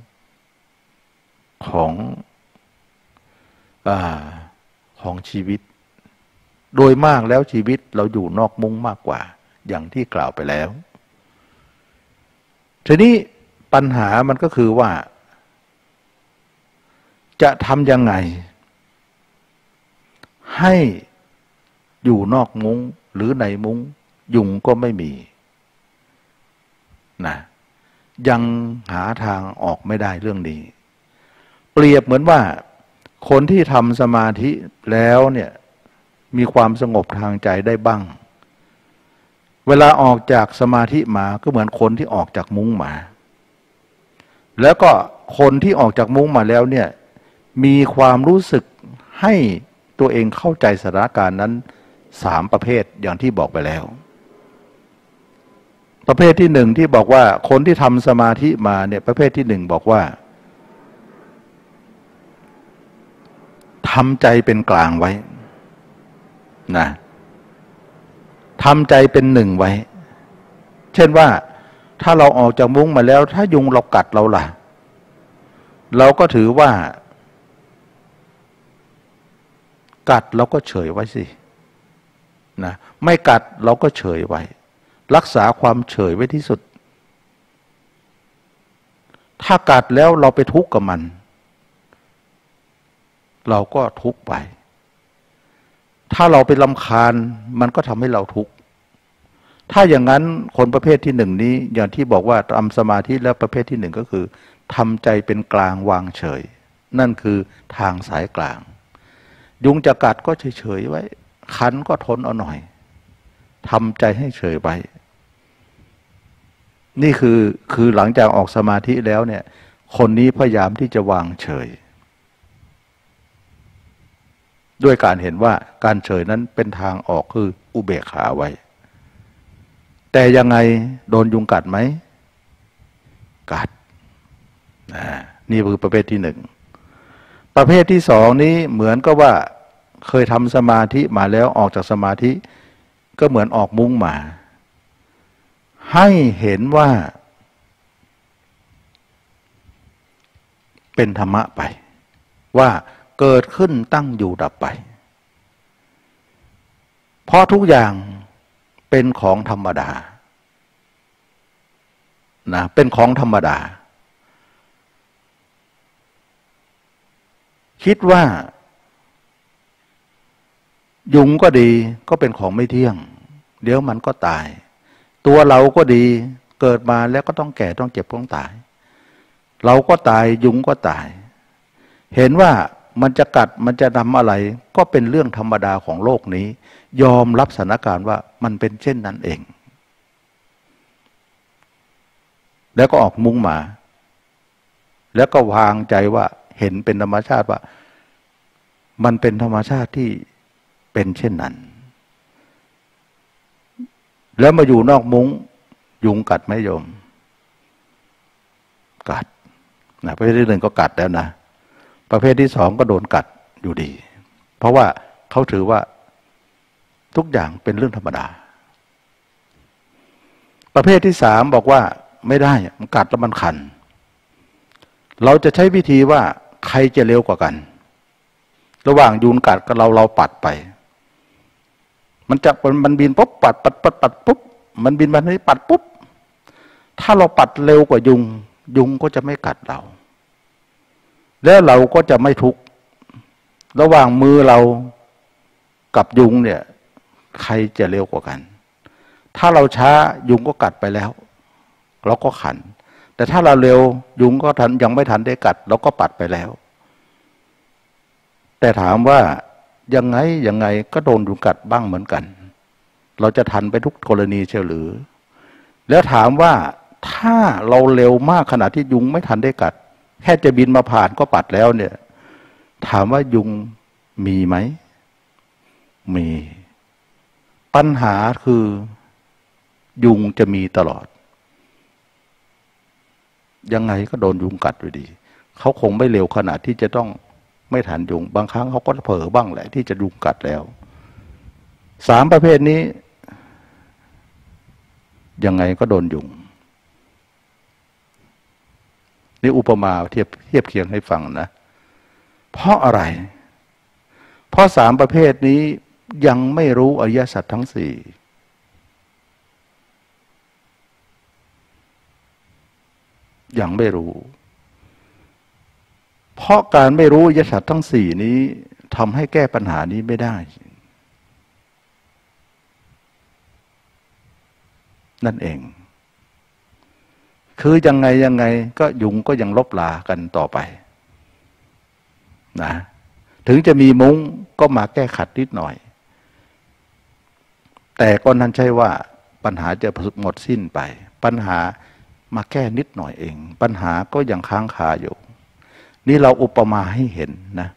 ของชีวิตโดยมากแล้วชีวิตเราอยู่นอกมุ้งมากกว่าอย่างที่กล่าวไปแล้วทีนี้ปัญหามันก็คือว่าจะทำยังไงให้อยู่นอกมุ้งหรือในมุ้งยุงก็ไม่มีนะยังหาทางออกไม่ได้เรื่องนี้เปรียบเหมือนว่าคนที่ทำสมาธิแล้วเนี่ยมีความสงบทางใจได้บ้างเวลาออกจากสมาธิมาก็เหมือนคนที่ออกจากมุ้งมาแล้วก็คนที่ออกจากมุ้งมาแล้วเนี่ยมีความรู้สึกให้ตัวเองเข้าใจสถานการณ์นั้น3ประเภทอย่างที่บอกไปแล้วประเภทที่1ที่บอกว่าคนที่ทำสมาธิมาเนี่ยประเภทที่1บอกว่าทำใจเป็นกลางไว้นะทำใจเป็นหนึ่งไว้เช่นว่าถ้าเราออกจากมุ้งมาแล้วถ้ายุงเรากัดเราล่ะเราก็ถือว่ากัดเราก็เฉยไว้สินะไม่กัดเราก็เฉยไว้รักษาความเฉยไว้ที่สุดถ้ากัดแล้วเราไปทุกข์กับมันเราก็ทุกข์ไปถ้าเราไปรำคาญมันก็ทำให้เราทุกข์ถ้าอย่างนั้นคนประเภทที่1นี้อย่างที่บอกว่าทำสมาธิแล้วประเภทที่1ก็คือทำใจเป็นกลางวางเฉยนั่นคือทางสายกลางยุงจะกัดก็เฉยๆไว้คันก็ทนเอาหน่อยทำใจให้เฉยไปนี่คือหลังจากออกสมาธิแล้วเนี่ยคนนี้พยายามที่จะวางเฉยด้วยการเห็นว่าการเฉยนั้นเป็นทางออกคืออุเบกขาไว้แต่ยังไงโดนยุงกัดไหมกัดนี่คือประเภทที่1ประเภทที่2นี้เหมือนกับว่าเคยทำสมาธิมาแล้วออกจากสมาธิก็เหมือนออกมุ้งมาให้เห็นว่าเป็นธรรมะไปว่าเกิดขึ้นตั้งอยู่ดับไปเพราะทุกอย่างเป็นของธรรมดานะเป็นของธรรมดาคิดว่ายุงก็ดีก็เป็นของไม่เที่ยงเดี๋ยวมันก็ตายตัวเราก็ดีเกิดมาแล้วก็ต้องแก่ต้องเจ็บต้องตายเราก็ตายยุงก็ตายเห็นว่ามันจะกัดมันจะทำอะไรก็เป็นเรื่องธรรมดาของโลกนี้ ยอมรับสถานการณ์ว่ามันเป็นเช่นนั้นเอง แล้วก็ออกมุ้งมาแล้วก็วางใจว่าเห็นเป็นธรรมชาติว่ามันเป็นธรรมชาติที่เป็นเช่นนั้นแล้วมาอยู่นอกมุ้งยุงกัดไหมโยมกัดนะประเภทที่หนึ่งก็กัดแล้วนะประเภทที่สองก็โดนกัดอยู่ดีเพราะว่าเขาถือว่าทุกอย่างเป็นเรื่องธรรมดาประเภทที่สามบอกว่าไม่ได้มันกัดแล้วมันคันเราจะใช้วิธีว่าใครจะเร็วกว่ากันระหว่างยุงกัดกับเราปัดไปมันบินปุ๊บปัดปุ๊บมันบินมาที่ปัดปุ๊บถ้าเราปัดเร็วกว่ายุงก็จะไม่กัดเราแล้วเราก็จะไม่ทุกข์ระหว่างมือเรากับยุงเนี่ยใครจะเร็วกว่ากันถ้าเราช้ายุงก็กัดไปแล้วเราก็ขันแต่ถ้าเราเร็วยุงก็ยังไม่ทันได้กัดเราก็ปัดไปแล้วแต่ถามว่ายังไงก็โดนยุงกัดบ้างเหมือนกันเราจะทันไปทุกกรณีเชียวหรือแล้วถามว่าถ้าเราเร็วมากขนาดที่ยุงไม่ทันได้กัดแค่จะบินมาผ่านก็ปัดแล้วเนี่ยถามว่ายุงมีไหมมีปัญหาคือยุงจะมีตลอดยังไงก็โดนยุงกัดอยู่ดีเขาคงไม่เร็วขนาดที่จะต้องไม่ทันยุงบางครั้งเขาก็เผลอบ้างแหละที่จะยุงกัดแล้วสามประเภทนี้ยังไงก็โดนยุงนี่อุปมาเทียบเคียงให้ฟังนะเพราะอะไรเพราะสามประเภทนี้ยังไม่รู้อริยสัจทั้งสี่ยังไม่รู้เพราะการไม่รู้อริยสัจทั้งสี่นี้ทำให้แก้ปัญหานี้ไม่ได้นั่นเองคือยังไงก็ยุงก็ยังลบลากันต่อไปนะถึงจะมีมุ้งก็มาแก้ขัดนิดหน่อยแต่ก็นั้นใช่ว่าปัญหาจะหมดสิ้นไปปัญหามาแก้นิดหน่อยเองปัญหาก็ยังค้างคาอยู่นี่เราอุปมาให้เห็นนะ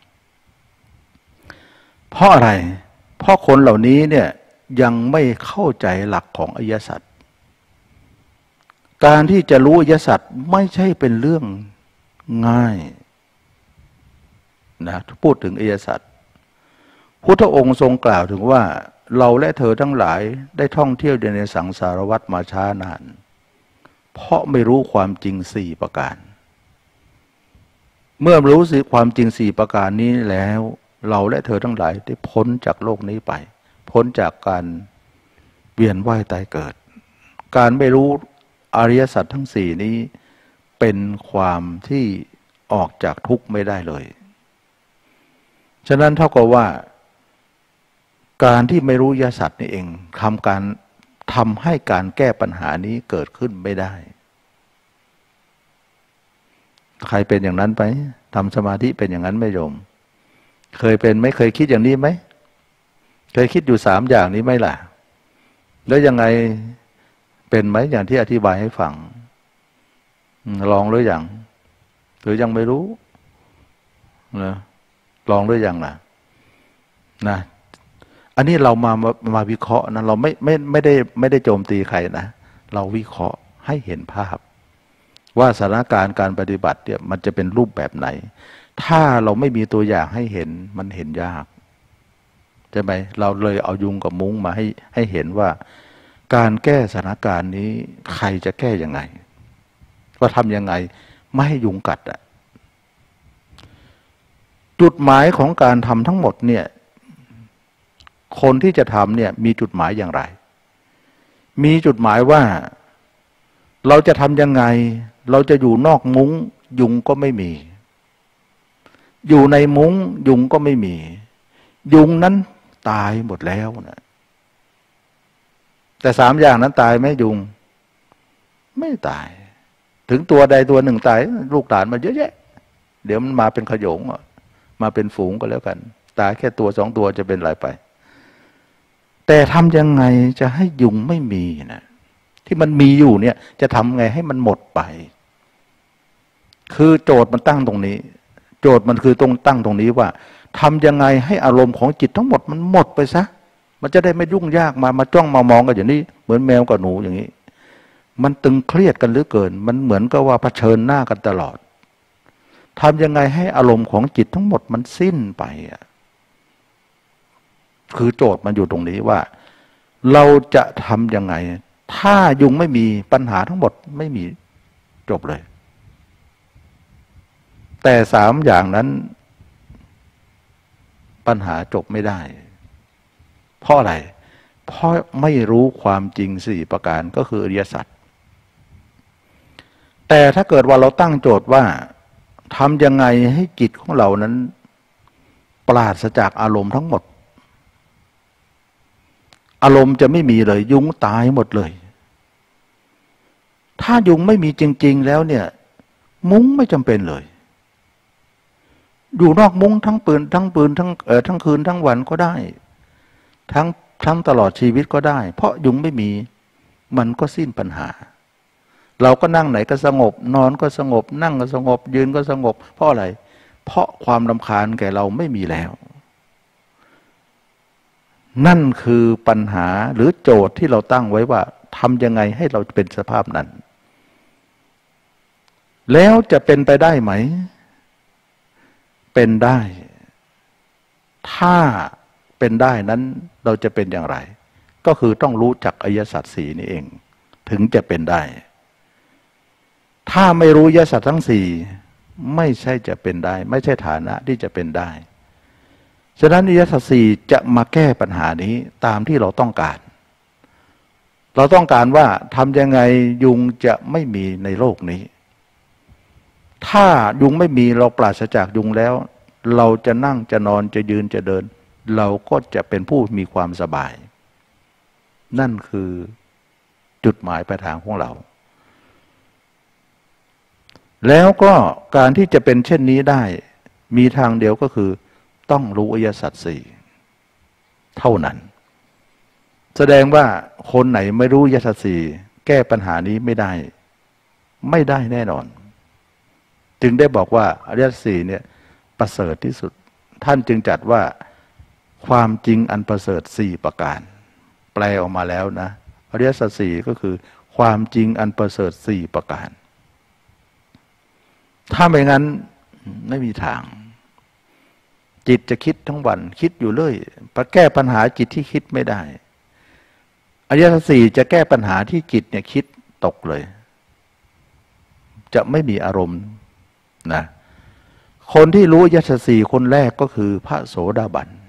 เพราะอะไรเพราะคนเหล่านี้เนี่ยยังไม่เข้าใจหลักของอริยสัจการที่จะรู้อริยสัจไม่ใช่เป็นเรื่องง่ายนะพูดถึงอริยสัจพุทธองค์ทรงกล่าวถึงว่าเราและเธอทั้งหลายได้ท่องเที่ยวในสังสารวัฏมาช้านานเพราะไม่รู้ความจริงสี่ประการเมื่อรู้สิความจริงสี่ประการนี้แล้วเราและเธอทั้งหลายได้พ้นจากโลกนี้ไปพ้นจากการเวียนว่ายตายเกิดการไม่รู้อริยสัจทั้งสี่นี้เป็นความที่ออกจากทุกข์ไม่ได้เลยฉะนั้นเท่ากับว่าการที่ไม่รู้อริยสัจนี่เองทำให้การแก้ปัญหานี้เกิดขึ้นไม่ได้ใครเป็นอย่างนั้นไปทำสมาธิเป็นอย่างนั้นไหมโยมเคยเป็นไหมเคยคิดอย่างนี้ไหมเคยคิดอยู่สามอย่างนี้ไหมล่ะแล้วยังไงเป็นไหมอย่างที่อธิบายให้ฟังลองหรือยังหรือยังไม่รู้นะลองหรือยังนะอันนี้เรามาวิเคราะห์นะเราไม่ได้โจมตีใครนะเราวิเคราะห์ให้เห็นภาพว่าสถานการณ์การปฏิบัติเนี่ยมันจะเป็นรูปแบบไหนถ้าเราไม่มีตัวอย่างให้เห็นมันเห็นยากใช่ไหมเราเลยเอายุงกับมุ้งมาให้เห็นว่าการแก้สถานการณ์นี้ใครจะแก้ยังไงว่าทำยังไงไม่ให้ยุงกัดอ่ะจุดหมายของการทำทั้งหมดเนี่ยคนที่จะทำเนี่ยมีจุดหมายอย่างไรมีจุดหมายว่าเราจะทำยังไงเราจะอยู่นอกมุ้งยุงก็ไม่มีอยู่ในมุ้งยุงก็ไม่มียุงนั้นตายหมดแล้วนะแต่สามอย่างนั้นตายไหมยุงไม่ตายถึงตัวใดตัวหนึ่งตายลูกหลานมาเยอะแยะเดี๋ยวมันมาเป็นขโยงมาเป็นฝูงก็แล้วกันตายแค่ตัวสองตัวจะเป็นไรไปแต่ทำยังไงจะให้ยุงไม่มีนะที่มันมีอยู่เนี่ยจะทำไงให้มันหมดไปคือโจทย์มันตั้งตรงนี้โจทย์มันคือตั้งตรงนี้ว่าทำยังไงให้อารมณ์ของจิตทั้งหมดมันหมดไปซะมันจะได้ไม่ยุ่งยากมาจ้องมามองกันอย่างนี้เหมือนแมวกับหนูอย่างนี้มันตึงเครียดกันเหลือเกินมันเหมือนกับว่าเผชิญหน้ากันตลอดทำยังไงให้อารมณ์ของจิตทั้งหมดมันสิ้นไปคือโจทย์มันอยู่ตรงนี้ว่าเราจะทำยังไงถ้ายุงไม่มีปัญหาทั้งหมดไม่มีจบเลยแต่สามอย่างนั้นปัญหาจบไม่ได้เพราะอะไรเพราะไม่รู้ความจริงสี่ประการก็คืออริยสัจแต่ถ้าเกิดว่าเราตั้งโจทย์ว่าทำยังไงให้จิตของเรานั้นปราศจากอารมณ์ทั้งหมดอารมณ์จะไม่มีเลยยุงตายหมดเลยถ้ายุงไม่มีจริงๆแล้วเนี่ยมุ้งไม่จำเป็นเลยอยู่นอกมุ้งทั้งทั้งคืนทั้งวันก็ได้ทั้งตลอดชีวิตก็ได้เพราะยุงไม่มีมันก็สิ้นปัญหาเราก็นั่งไหนก็สงบนอนก็สงบนั่งก็สงบยืนก็สงบเพราะอะไรเพราะความรำคาญแก่เราไม่มีแล้วนั่นคือปัญหาหรือโจทย์ที่เราตั้งไว้ว่าทำยังไงให้เราเป็นสภาพนั้นแล้วจะเป็นไปได้ไหมเป็นได้ถ้าเป็นได้นั้นเราจะเป็นอย่างไรก็คือต้องรู้จักอริยสัจสี่นี่เองถึงจะเป็นได้ถ้าไม่รู้อริยสัจทั้งสี่ไม่ใช่จะเป็นได้ไม่ใช่ฐานะที่จะเป็นได้ฉะนั้นอริยสัจสี่จะมาแก้ปัญหานี้ตามที่เราต้องการเราต้องการว่าทำยังไงยุงจะไม่มีในโลกนี้ถ้ายุงไม่มีเราปราศจากยุงแล้วเราจะนั่งจะนอนจะยืนจะเดินเราก็จะเป็นผู้มีความสบายนั่นคือจุดหมายปลายทางของเราแล้วก็การที่จะเป็นเช่นนี้ได้มีทางเดียวก็คือต้องรู้อริยสัจสี่เท่านั้นแสดงว่าคนไหนไม่รู้อริยสัจสี่แก้ปัญหานี้ไม่ได้แน่นอนจึงได้บอกว่าอริยสัจสี่เนี่ยประเสริฐที่สุดท่านจึงจัดว่าความจริงอันประเสริฐสี่ประการแปลออกมาแล้วนะอริยสัจสี่ก็คือความจริงอันประเสริฐสี่ประการถ้าไม่งั้นไม่มีทางจิตจะคิดทั้งวันคิดอยู่เรื่อยแก้ปัญหาจิตที่คิดไม่ได้อริยสัจสี่จะแก้ปัญหาที่จิตเนี่ยคิดตกเลยจะไม่มีอารมณ์นะคนที่รู้อริยสัจสี่คนแรกก็คือพระโสดาบัน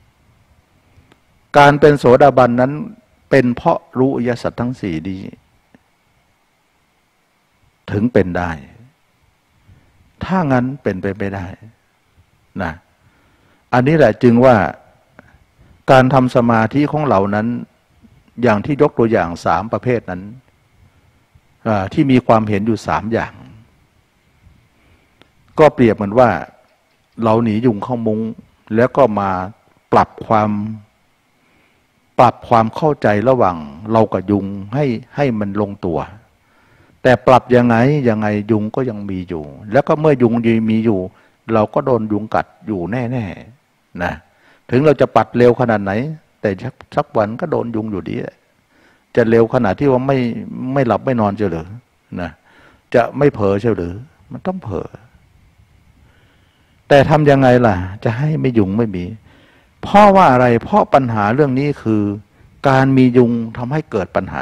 การเป็นโสดาบันนั้นเป็นเพราะรู้อริยสัจทั้งสี่นี้ถึงเป็นได้ถ้างั้นเป็นไปไม่ได้นะอันนี้แหละจึงว่าการทำสมาธิของเรานั้นอย่างที่ยกตัวอย่างสามประเภทนั้นที่มีความเห็นอยู่สามอย่างก็เปรียบเหมือนว่าเราหนียุงเข้ามุ้งแล้วก็มาปรับความเข้าใจระหว่างเรากับยุงให้มันลงตัวแต่ปรับยังไงยุงก็ยังมีอยู่แล้วก็เมื่อยุงมีอยู่เราก็โดนยุงกัดอยู่แน่ๆนะถึงเราจะปัดเร็วขนาดไหนแต่สักวันก็โดนยุงอยู่ดีจะเร็วขนาดที่ว่าไม่หลับไม่นอนเฉยหรือนะจะไม่เผลอเฉยหรือมันต้องเผลอแต่ทำยังไงล่ะจะให้ไม่ยุงไม่มีเพราะว่าอะไรเพราะปัญหาเรื่องนี้คือการมียุงทำให้เกิดปัญหา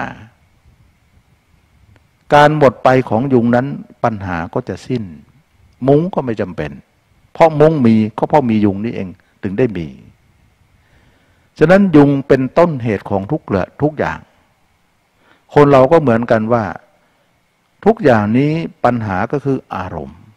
การหมดไปของยุงนั้นปัญหาก็จะสิ้นมุ้งก็ไม่จำเป็นเพราะมุ้งมีก็เพราะมียุงนี่เองถึงได้มีฉะนั้นยุงเป็นต้นเหตุของทุกอย่างคนเราก็เหมือนกันว่าทุกอย่างนี้ปัญหาก็คืออารมณ์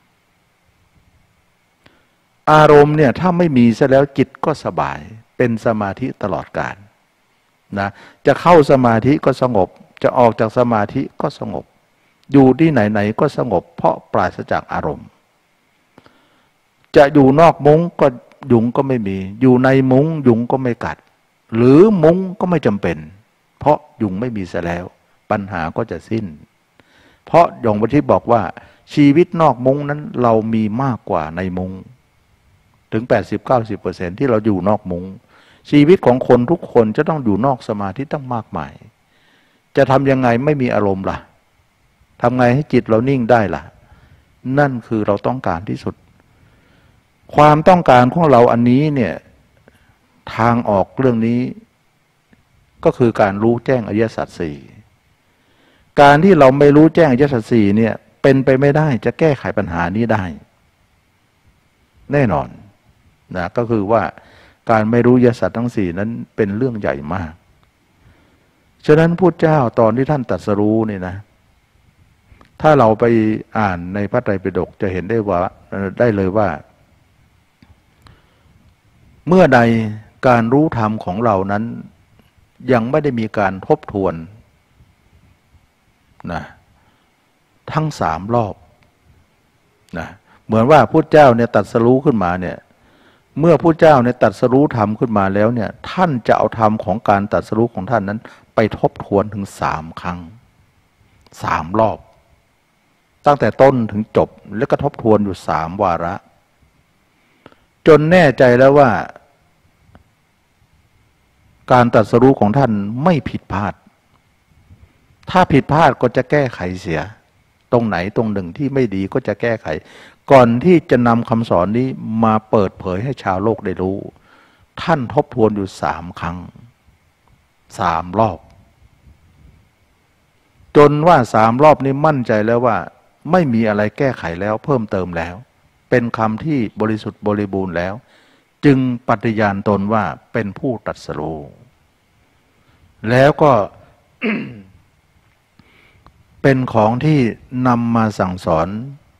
เนี่ยถ้าไม่มีซะแล้วจิตก็สบายเป็นสมาธิตลอดกาลนะจะเข้าสมาธิก็สงบจะออกจากสมาธิก็สงบอยู่ที่ไหนๆก็สงบเพราะปราศจากอารมณ์จะอยู่นอกมุ้งก็ยุงก็ไม่มีอยู่ในมุ้งยุงก็ไม่กัดหรือมุ้งก็ไม่จำเป็นเพราะยุงไม่มีซะแล้วปัญหาก็จะสิ้นเพราะยงปฏิบอกว่าชีวิตนอกมุ้งนั้นเรามีมากกว่าในมุ้งถึง 80-90% ที่เราอยู่นอกมุ้งชีวิตของคนทุกคนจะต้องอยู่นอกสมาธิตั้งมากมายจะทำยังไงไม่มีอารมณ์ล่ะทำไงให้จิตเรานิ่งได้ล่ะนั่นคือเราต้องการที่สุดความต้องการของเราอันนี้เนี่ยทางออกเรื่องนี้ก็คือการรู้แจ้งอริยสัจสี่การที่เราไม่รู้แจ้งอริยสัจสี่เนี่ยเป็นไปไม่ได้จะแก้ไขปัญหานี้ได้แน่นอนนะก็คือว่าการไม่รู้อริยสัจทั้งสี่นั้นเป็นเรื่องใหญ่มากฉะนั้นพุทธเจ้าตอนที่ท่านตรัสรู้เนี่ยนะถ้าเราไปอ่านในพระไตรปิฎกจะเห็นได้ว่าได้เลยว่าเมื่อใดการรู้ธรรมของเรานั้นยังไม่ได้มีการทบทวนนะทั้ง3 รอบนะเหมือนว่าพุทธเจ้าเนี่ยตรัสรู้ขึ้นมาเนี่ยเมื่อพุทธเจ้าเนี่ยตรัสรู้ธรรมขึ้นมาแล้วเนี่ยท่านจะเอาธรรมของการตรัสรู้ของท่านนั้นไปทบทวนถึง3 ครั้ง3 รอบตั้งแต่ต้นถึงจบแล้วก็ทบทวนอยู่3 วาระจนแน่ใจแล้วว่าการตรัสรู้ของท่านไม่ผิดพลาดถ้าผิดพลาดก็จะแก้ไขเสียตรงไหนตรงหนึ่งที่ไม่ดีก็จะแก้ไขก่อนที่จะนำคำสอนนี้มาเปิดเผยให้ชาวโลกได้รู้ท่านทบทวนอยู่3 ครั้ง3 รอบจนว่า3 รอบนี้มั่นใจแล้วว่าไม่มีอะไรแก้ไขแล้วเพิ่มเติมแล้วเป็นคำที่บริสุทธิ์บริบูรณ์แล้วจึงปฏิญาณตนว่าเป็นผู้ตรัสรู้แล้วก็ เป็นของที่นำมาสั่งสอน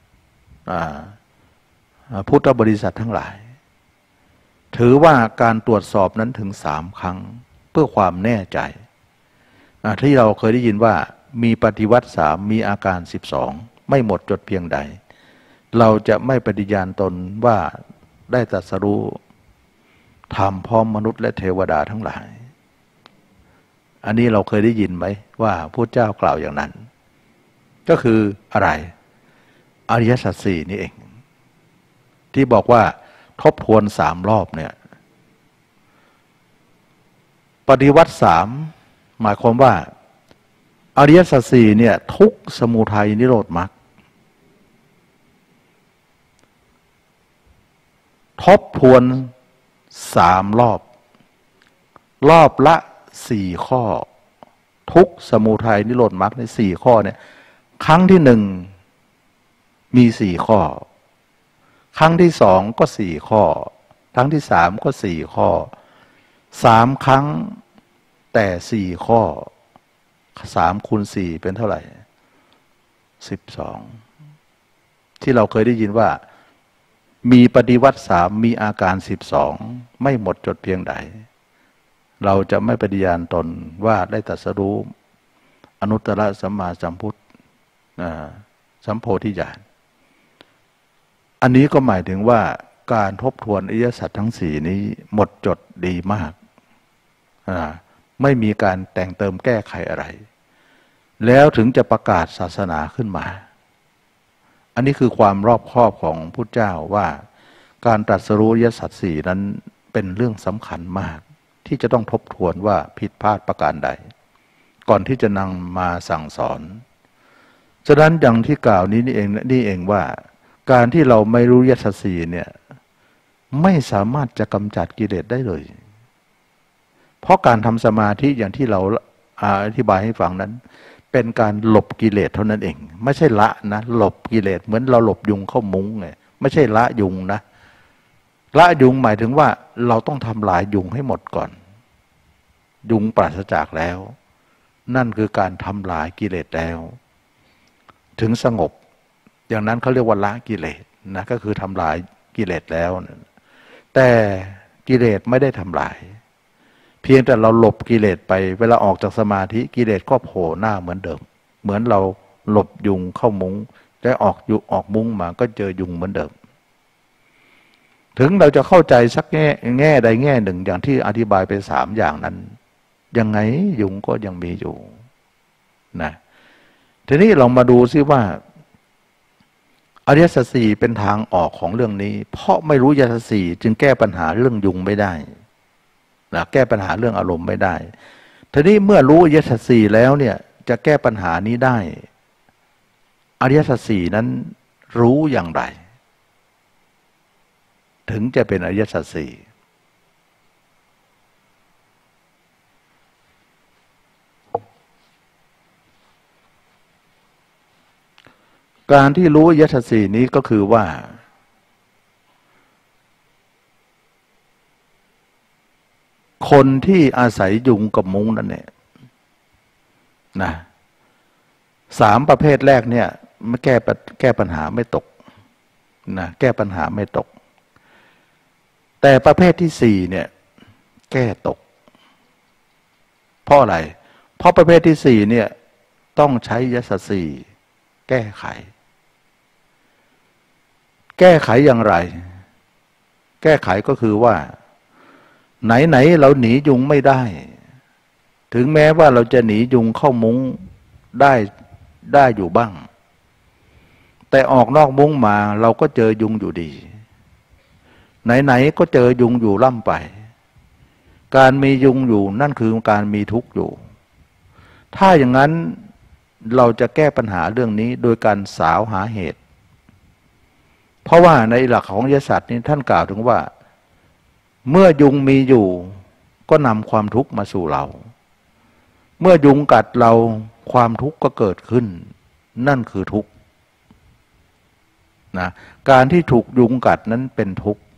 พุทธบริษัททั้งหลายถือว่าการตรวจสอบนั้นถึง3 ครั้งเพื่อความแน่ใจที่เราเคยได้ยินว่ามีปฏิวัติ3มีอาการ12ไม่หมดจดเพียงใดเราจะไม่ปฏิญาณตนว่าได้ตรัสรู้ธรรมพร้อมมนุษย์และเทวดาทั้งหลายอันนี้เราเคยได้ยินไหมว่าพระเจ้ากล่าวอย่างนั้นก็คืออะไรอริยสัจสี่นี่เองที่บอกว่าทบทวน3 รอบเนี่ยปฏิวัติ3หมายความว่าอริยสัจสี่เนี่ยทุกข์สมุทัยนิโรธมรรคทบทวน3 รอบรอบละ4 ข้อทุกข์สมุทัยนิโรธมรรคใน4 ข้อเนี่ยครั้งที่1มี4 ข้อครั้งที่2ก็4 ข้อครั้งที่3ก็4 ข้อ3 ครั้งแต่4 ข้อ3 คูณ 4เป็นเท่าไหร่12ที่เราเคยได้ยินว่ามีปฏิวัติ3มีอาการ12ไม่หมดจดเพียงใดเราจะไม่ปฏิญาณตนว่าได้ตรัสรู้อนุตตรสัมมาสัมพุทธสัมโพธิญาณอันนี้ก็หมายถึงว่าการทบทวนอริยสัจทั้ง4นี้หมดจดดีมากไม่มีการแต่งเติมแก้ไขอะไรแล้วถึงจะประกาศศาสนาขึ้นมาอันนี้คือความรอบคอบของพุทธเจ้าว่าการตรัสรู้อริยสัจ4นั้นเป็นเรื่องสำคัญมากที่จะต้องทบทวนว่าผิดพลาดประการใดก่อนที่จะนำมาสั่งสอนฉะนั้นอย่างที่กล่าวนี้นี่เองว่าการที่เราไม่รู้อริยสัจ4เนี่ยไม่สามารถจะกำจัดกิเลสได้เลยเพราะการทำสมาธิอย่างที่เราอธิบายให้ฟังนั้นเป็นการหลบกิเลสเท่านั้นเองไม่ใช่ละนะหลบกิเลสเหมือนเราหลบยุงเข้ามุ้งไงไม่ใช่ละยุงนะละยุงหมายถึงว่าเราต้องทำลายยุงให้หมดก่อนยุงปราศจากแล้วนั่นคือการทำลายกิเลสแล้วถึงสงบอย่างนั้นเขาเรียกว่าละกิเลสนะก็คือทำลายกิเลสแล้วแต่กิเลสไม่ได้ทำลายเพียงแต่เราหลบกิเลสไปเวลาออกจากสมาธิกิเลสก็โผล่หน้าเหมือนเดิมเหมือนเราหลบยุงเข้ามุ้งได้ออกมุ้งมาก็เจอยุงเหมือนเดิมถึงเราจะเข้าใจสักแง่ใดแง่หนึ่งอย่างที่อธิบายไป3อย่างนั้นยังไงยุงก็ยังมีอยู่นะทีนี้เรามาดูซิว่าอริยสัจสี่เป็นทางออกของเรื่องนี้เพราะไม่รู้อริยสัจสี่จึงแก้ปัญหาเรื่องยุงไม่ได้นะแก้ปัญหาเรื่องอารมณ์ไม่ได้ทีนี้เมื่อรู้อริยสัจสี่แล้วเนี่ยจะแก้ปัญหานี้ได้อริยสัจสี่นั้นรู้อย่างไรถึงจะเป็นอริยสัจสี่การที่รู้อริยสัจสี่นี้ก็คือว่าคนที่อาศัยยุงกับมุ้งนั่นเนี่ยนะ3ประเภทแรกเนี่ยไม่แก้ปัญหาไม่ตกนะแก้ปัญหาไม่ตกแต่ประเภทที่4เนี่ยแก้ตกเพราะอะไรเพราะประเภทที่4เนี่ยต้องใช้อริยสัจสี่แก้ไขอย่างไรแก้ไขก็คือว่าไหนเราหนียุงไม่ได้ถึงแม้ว่าเราจะหนียุงเข้ามุ้งได้อยู่บ้างแต่ออกนอกมุ้งมาเราก็เจอยุงอยู่ดีไหนก็เจอยุงอยู่ล่ำไปการมียุงอยู่นั่นคือการมีทุกข์อยู่ถ้าอย่างนั้นเราจะแก้ปัญหาเรื่องนี้โดยการสาวหาเหตุเพราะว่าในหลักของอริยสัจนี้ท่านกล่าวถึงว่าเมื่อยุงมีอยู่ก็นำความทุกข์มาสู่เราเมื่อยุงกัดเราความทุกข์ก็เกิดขึ้นนั่นคือทุกข์นะการที่ถูกยุงกัดนั้นเป็นทุกข์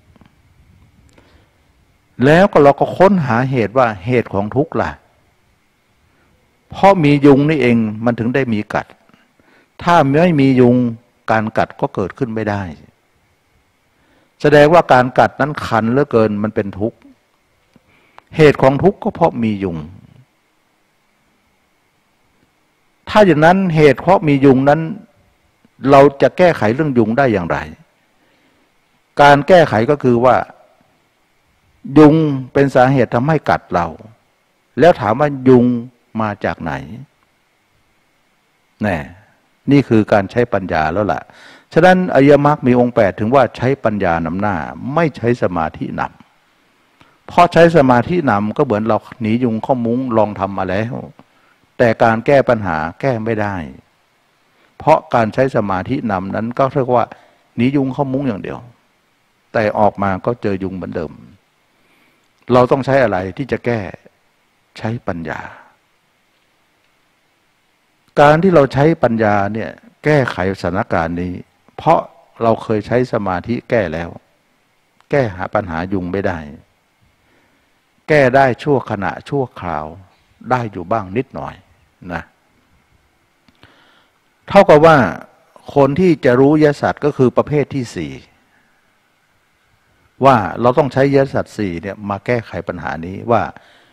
แล้วก็เราก็ค้นหาเหตุว่าเหตุของทุกข์ล่ะเพราะมียุงนี่เองมันถึงได้มีกัดถ้าไม่มียุงการกัดก็เกิดขึ้นไม่ได้แสดงว่าการกัดนั้นคันเหลือเกินมันเป็นทุกข์เหตุของทุกข์ก็เพราะมียุงถ้าอย่างนั้นเหตุเพราะมียุงนั้นเราจะแก้ไขเรื่องยุงได้อย่างไรการแก้ไขก็คือว่ายุงเป็นสาเหตุทำให้กัดเราแล้วถามว่ายุงมาจากไหนนี่คือการใช้ปัญญาแล้วล่ะฉะนั้นอริยมรรคมีองค์8ถึงว่าใช้ปัญญานำหน้าไม่ใช้สมาธินำเพราะใช้สมาธินำก็เหมือนเราหนียุงเข้ามุ้งลองทำมาแล้วแต่การแก้ปัญหาแก้ไม่ได้เพราะการใช้สมาธินำนั้นก็เรียกว่าหนียุงเข้ามุ้งอย่างเดียวแต่ออกมาก็เจอยุงเหมือนเดิมเราต้องใช้อะไรที่จะแก้ใช้ปัญญาการที่เราใช้ปัญญาเนี่ยแก้ไขสถานการณ์นี้เพราะเราเคยใช้สมาธิแก้แล้วแก้หาปัญหายุงไม่ได้แก้ได้ชั่วขณะชั่วคราวได้อยู่บ้างนิดหน่อยนะเท่ากับว่าคนที่จะรู้อริยสัจก็คือประเภทที่4ว่าเราต้องใช้อริยสัจ4เนี่ยมาแก้ไขปัญหานี้ว่า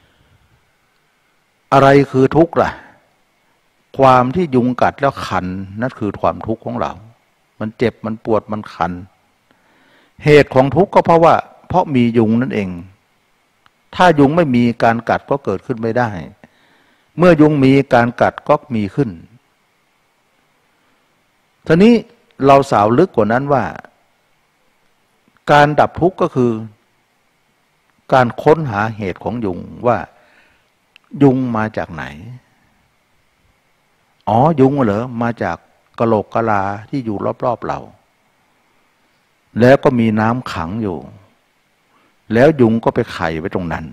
อะไรคือทุกข์ล่ะความที่ยุงกัดแล้วคันนั่นคือความทุกข์ของเรามันเจ็บมันปวดมันคันเหตุของทุกข์ก็เพราะมียุงนั่นเองถ้ายุงไม่มีการกัดก็เกิดขึ้นไม่ได้เมื่อยุงมีการกัดก็มีขึ้นทีนี้เราสาวลึกกว่านั้นว่าการดับทุกข์ก็คือการค้นหาเหตุของยุงว่ายุงมาจากไหนยุงเหรอมาจากกะโหลกกะลาที่อยู่รอบๆเราแล้วก็มีน้ำขังอยู่แล้วยุงก็ไปไข่ไว้ตรงนั้น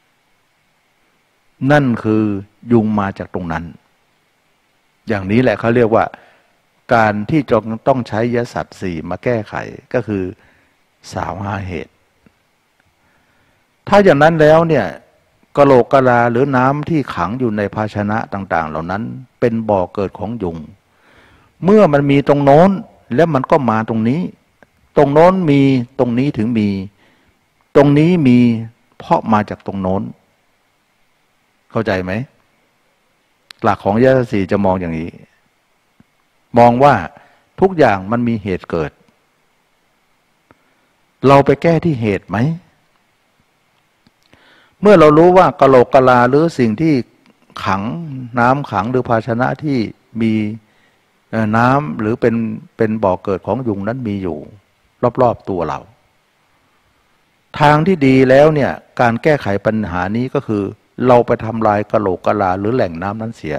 นั่นคือยุงมาจากตรงนั้นอย่างนี้แหละเขาเรียกว่าการที่ต้องใช้อริยสัจ4มาแก้ไขก็คือสาวหาเหตุถ้าอย่างนั้นแล้วเนี่ยกะโหลกกะลาหรือน้ำที่ขังอยู่ในภาชนะต่างๆเหล่านั้นเป็นบ่อเกิดของยุงเมื่อมันมีตรงโน้นแล้วมันก็มาตรงนี้ตรงโน้นมีตรงนี้ถึงมีตรงนี้มีเพราะมาจากตรงโน้นเข้าใจไหมหลักของอริยสัจสี่จะมองอย่างนี้มองว่าทุกอย่างมันมีเหตุเกิดเราไปแก้ที่เหตุไหมเมื่อเรารู้ว่ากะโหลกกะลาหรือสิ่งที่ขังน้ำขังหรือภาชนะที่มีน้ำหรือเป็นบ่อเกิดของยุงนั้นมีอยู่รอบๆตัวเราทางที่ดีแล้วเนี่ยการแก้ไขปัญหานี้ก็คือเราไปทำลายกะโหลกกะลาหรือแหล่งน้ำนั้นเสีย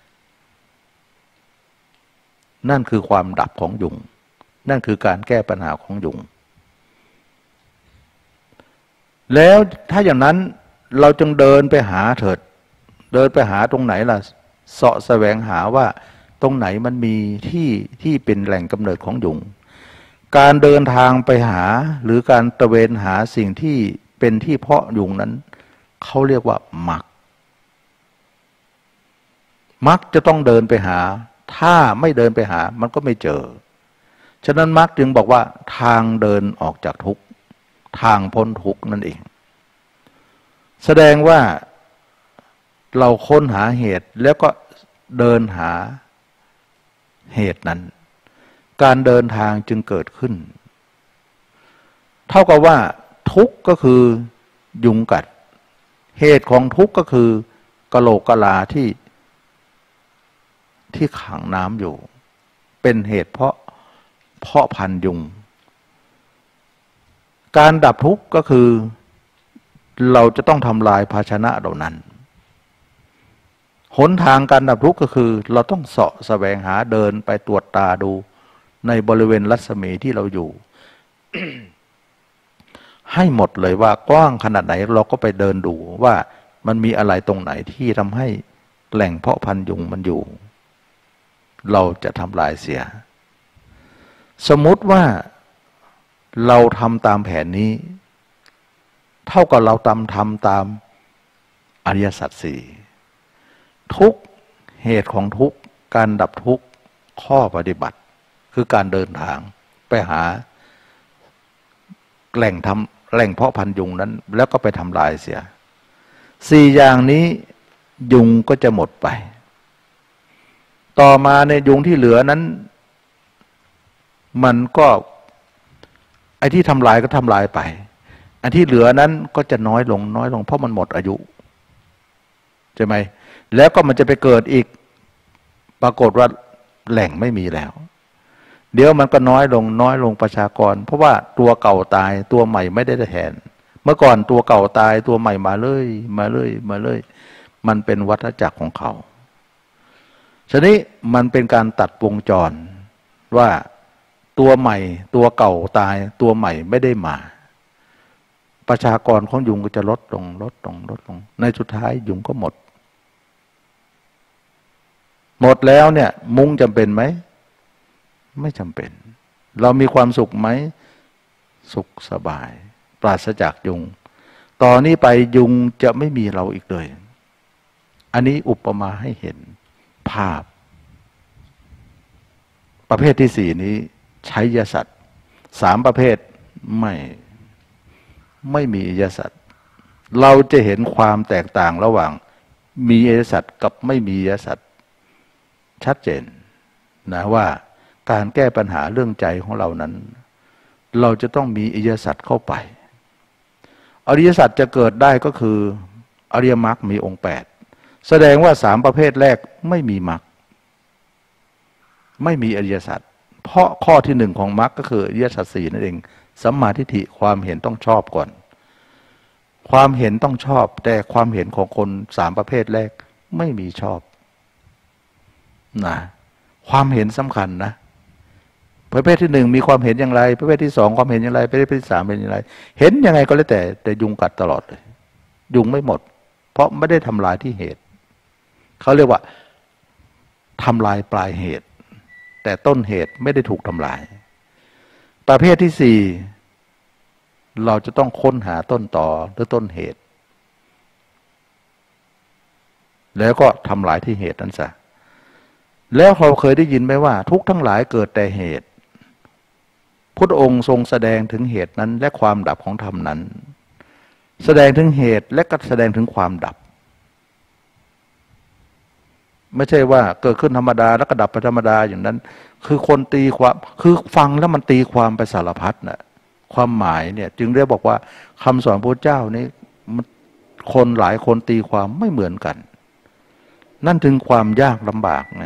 นั่นคือความดับของยุงนั่นคือการแก้ปัญหาของยุงแล้วถ้าอย่างนั้นเราจึงเดินไปหาเถิดเดินไปหาตรงไหนล่ะเสาะแสวงหาว่าตรงไหนมันมีที่เป็นแหล่งกำเนิดของยุงการเดินทางไปหาหรือการตระเวนหาสิ่งที่เป็นที่เพาะยุงนั้นเขาเรียกว่ามรรคมรรคจะต้องเดินไปหาถ้าไม่เดินไปหามันก็ไม่เจอฉะนั้นมรรคจึงบอกว่าทางเดินออกจากทุกข์ทางพ้นทุกข์นั่นเองแสดงว่าเราค้นหาเหตุแล้วก็เดินหาเหตุนั้นการเดินทางจึงเกิดขึ้นเท่ากับว่าทุกข์ก็คือยุงกัดเหตุของทุกข์ก็คือกะโหลกกะลาที่ขังน้ำอยู่เป็นเหตุเพาะพันธุ์ยุงการดับทุกข์ก็คือเราจะต้องทำลายภาชนะเหล่านั้นหนทางการดับทุกข์ก็คือเราต้องเสาะแสวงหาเดินไปตรวจตาดูในบริเวณรัศมีที่เราอยู่ ให้หมดเลยว่ากว้างขนาดไหนเราก็ไปเดินดูว่ามันมีอะไรตรงไหนที่ทำให้แหล่งเพาะพันธุ์ยุงมันอยู่เราจะทำลายเสียสมมุติว่าเราทำตามแผนนี้เท่ากับเราทำตามอริยสัจสี่ทุกเหตุของทุกการดับทุกข้อปฏิบัติคือการเดินทางไปหาแหล่งเพาะพันธุ์ยุงนั้นแล้วก็ไปทำลายเสียสี่อย่างนี้ยุงก็จะหมดไปต่อมาในยุงที่เหลือนั้นมันก็ไอ้ที่ทำลายก็ทำลายไปอันที่เหลือนั้นก็จะน้อยลงเพราะมันหมดอายุใช่ไหมแล้วก็มันจะไปเกิดอีกปรากฏว่าแหล่งไม่มีแล้วเดี๋ยวมันก็น้อยลงประชากรเพราะว่าตัวเก่าตายตัวใหม่ไม่ได้แทนเมื่อก่อนตัวเก่าตายตัวใหม่มาเลยมันเป็นวัฏจักรของเขาฉะนี้มันเป็นการตัดวงจรว่าตัวใหม่ตัวเก่าตายตัวใหม่ไม่ได้มาประชากรของยุงก็จะลดลงในสุดท้ายยุงก็หมดแล้วเนี่ยมุ้งจำเป็นไหมไม่จำเป็นเรามีความสุขไหมสุขสบายปราศจากยุงต่อนนี้ไปยุงจะไม่มีเราอีกเลยอันนี้อุปมาให้เห็นภาพประเภทที่สี่นี้ใช้ยสัตว์สามประเภทไม่มียสัตว์เราจะเห็นความแตกต่างระหว่างมียสัตว์กับไม่มียสัตว์ชัดเจนนะว่าการแก้ปัญหาเรื่องใจของเรานั้นเราจะต้องมีอริยสัจเข้าไปอริยสัจจะเกิดได้ก็คืออริยมรรคมีองค์8แสดงว่าสามประเภทแรกไม่มีมรรคไม่มีอริยสัจเพราะข้อที่หนึ่งของมรรคก็คืออริยสัจสี่นั่นเองสัมมาทิฏฐิความเห็นต้องชอบก่อนความเห็นต้องชอบแต่ความเห็นของคนสามประเภทแรกไม่มีชอบนะความเห็นสำคัญนะประเภทที่หนึ่งมีความเห็นอย่างไรประเภทที่สองความเห็นอย่างไรประเภทที่สามเป็นอย่างไรเห็นยังไงก็แล้วแต่ยุงกัดตลอดเลยยุงไม่หมดเพราะไม่ได้ทำลายที่เหตุเขาเรียกว่าทำลายปลายเหตุแต่ต้นเหตุไม่ได้ถูกทำลายประเภทที่สี่เราจะต้องค้นหาต้นตอหรือต้นเหตุแล้วก็ทำลายที่เหตุนั้นซะแล้วเราเคยได้ยินไหมว่าทุกทั้งหลายเกิดแต่เหตุพุทธองค์ทรงแสดงถึงเหตุนั้นและความดับของธรรมนั้นแสดงถึงเหตุและก็แสดงถึงความดับไม่ใช่ว่าเกิดขึ้นธรรมดาแล้วก็ดับไปธรรมดาอย่างนั้นคือคนตีความคือฟังแล้วมันตีความไปสารพัดน่ะความหมายเนี่ยจึงได้บอกว่าคำสอนพระเจ้านี่คนหลายคนตีความไม่เหมือนกัน นั่นถึงความยากลำบากไง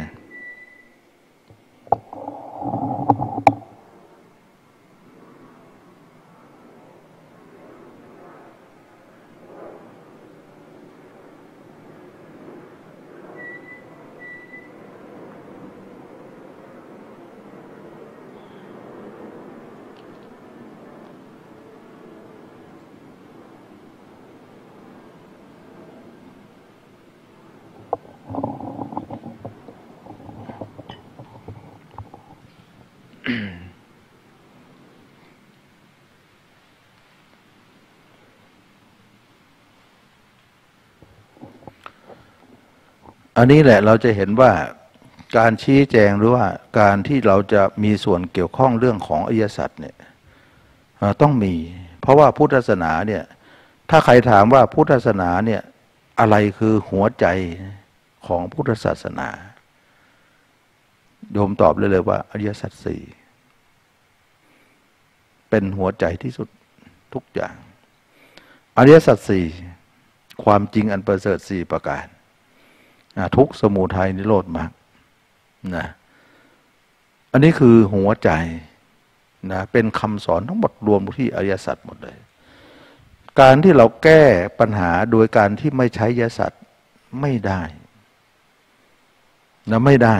อันนี้แหละเราจะเห็นว่าการชี้แจงหรือว่าการที่เราจะมีส่วนเกี่ยวข้องเรื่องของอริยสัจเนี่ยต้องมีเพราะว่าพุทธศาสนาเนี่ยถ้าใครถามว่าพุทธศาสนาเนี่ยอะไรคือหัวใจของพุทธศาสนาโยมตอบเลยว่าอริยสัจสี่เป็นหัวใจที่สุดทุกอย่างอริยสัจสี่ความจริงอันประเสริฐสี่ประการทุกข์สมุทัยนิโรธมรรคนะอันนี้คือหัวใจนะเป็นคำสอนทั้งหมดรวมที่อริยสัจหมดเลยการที่เราแก้ปัญหาโดยการที่ไม่ใช้อริยสัจไม่ได้นะไม่ได้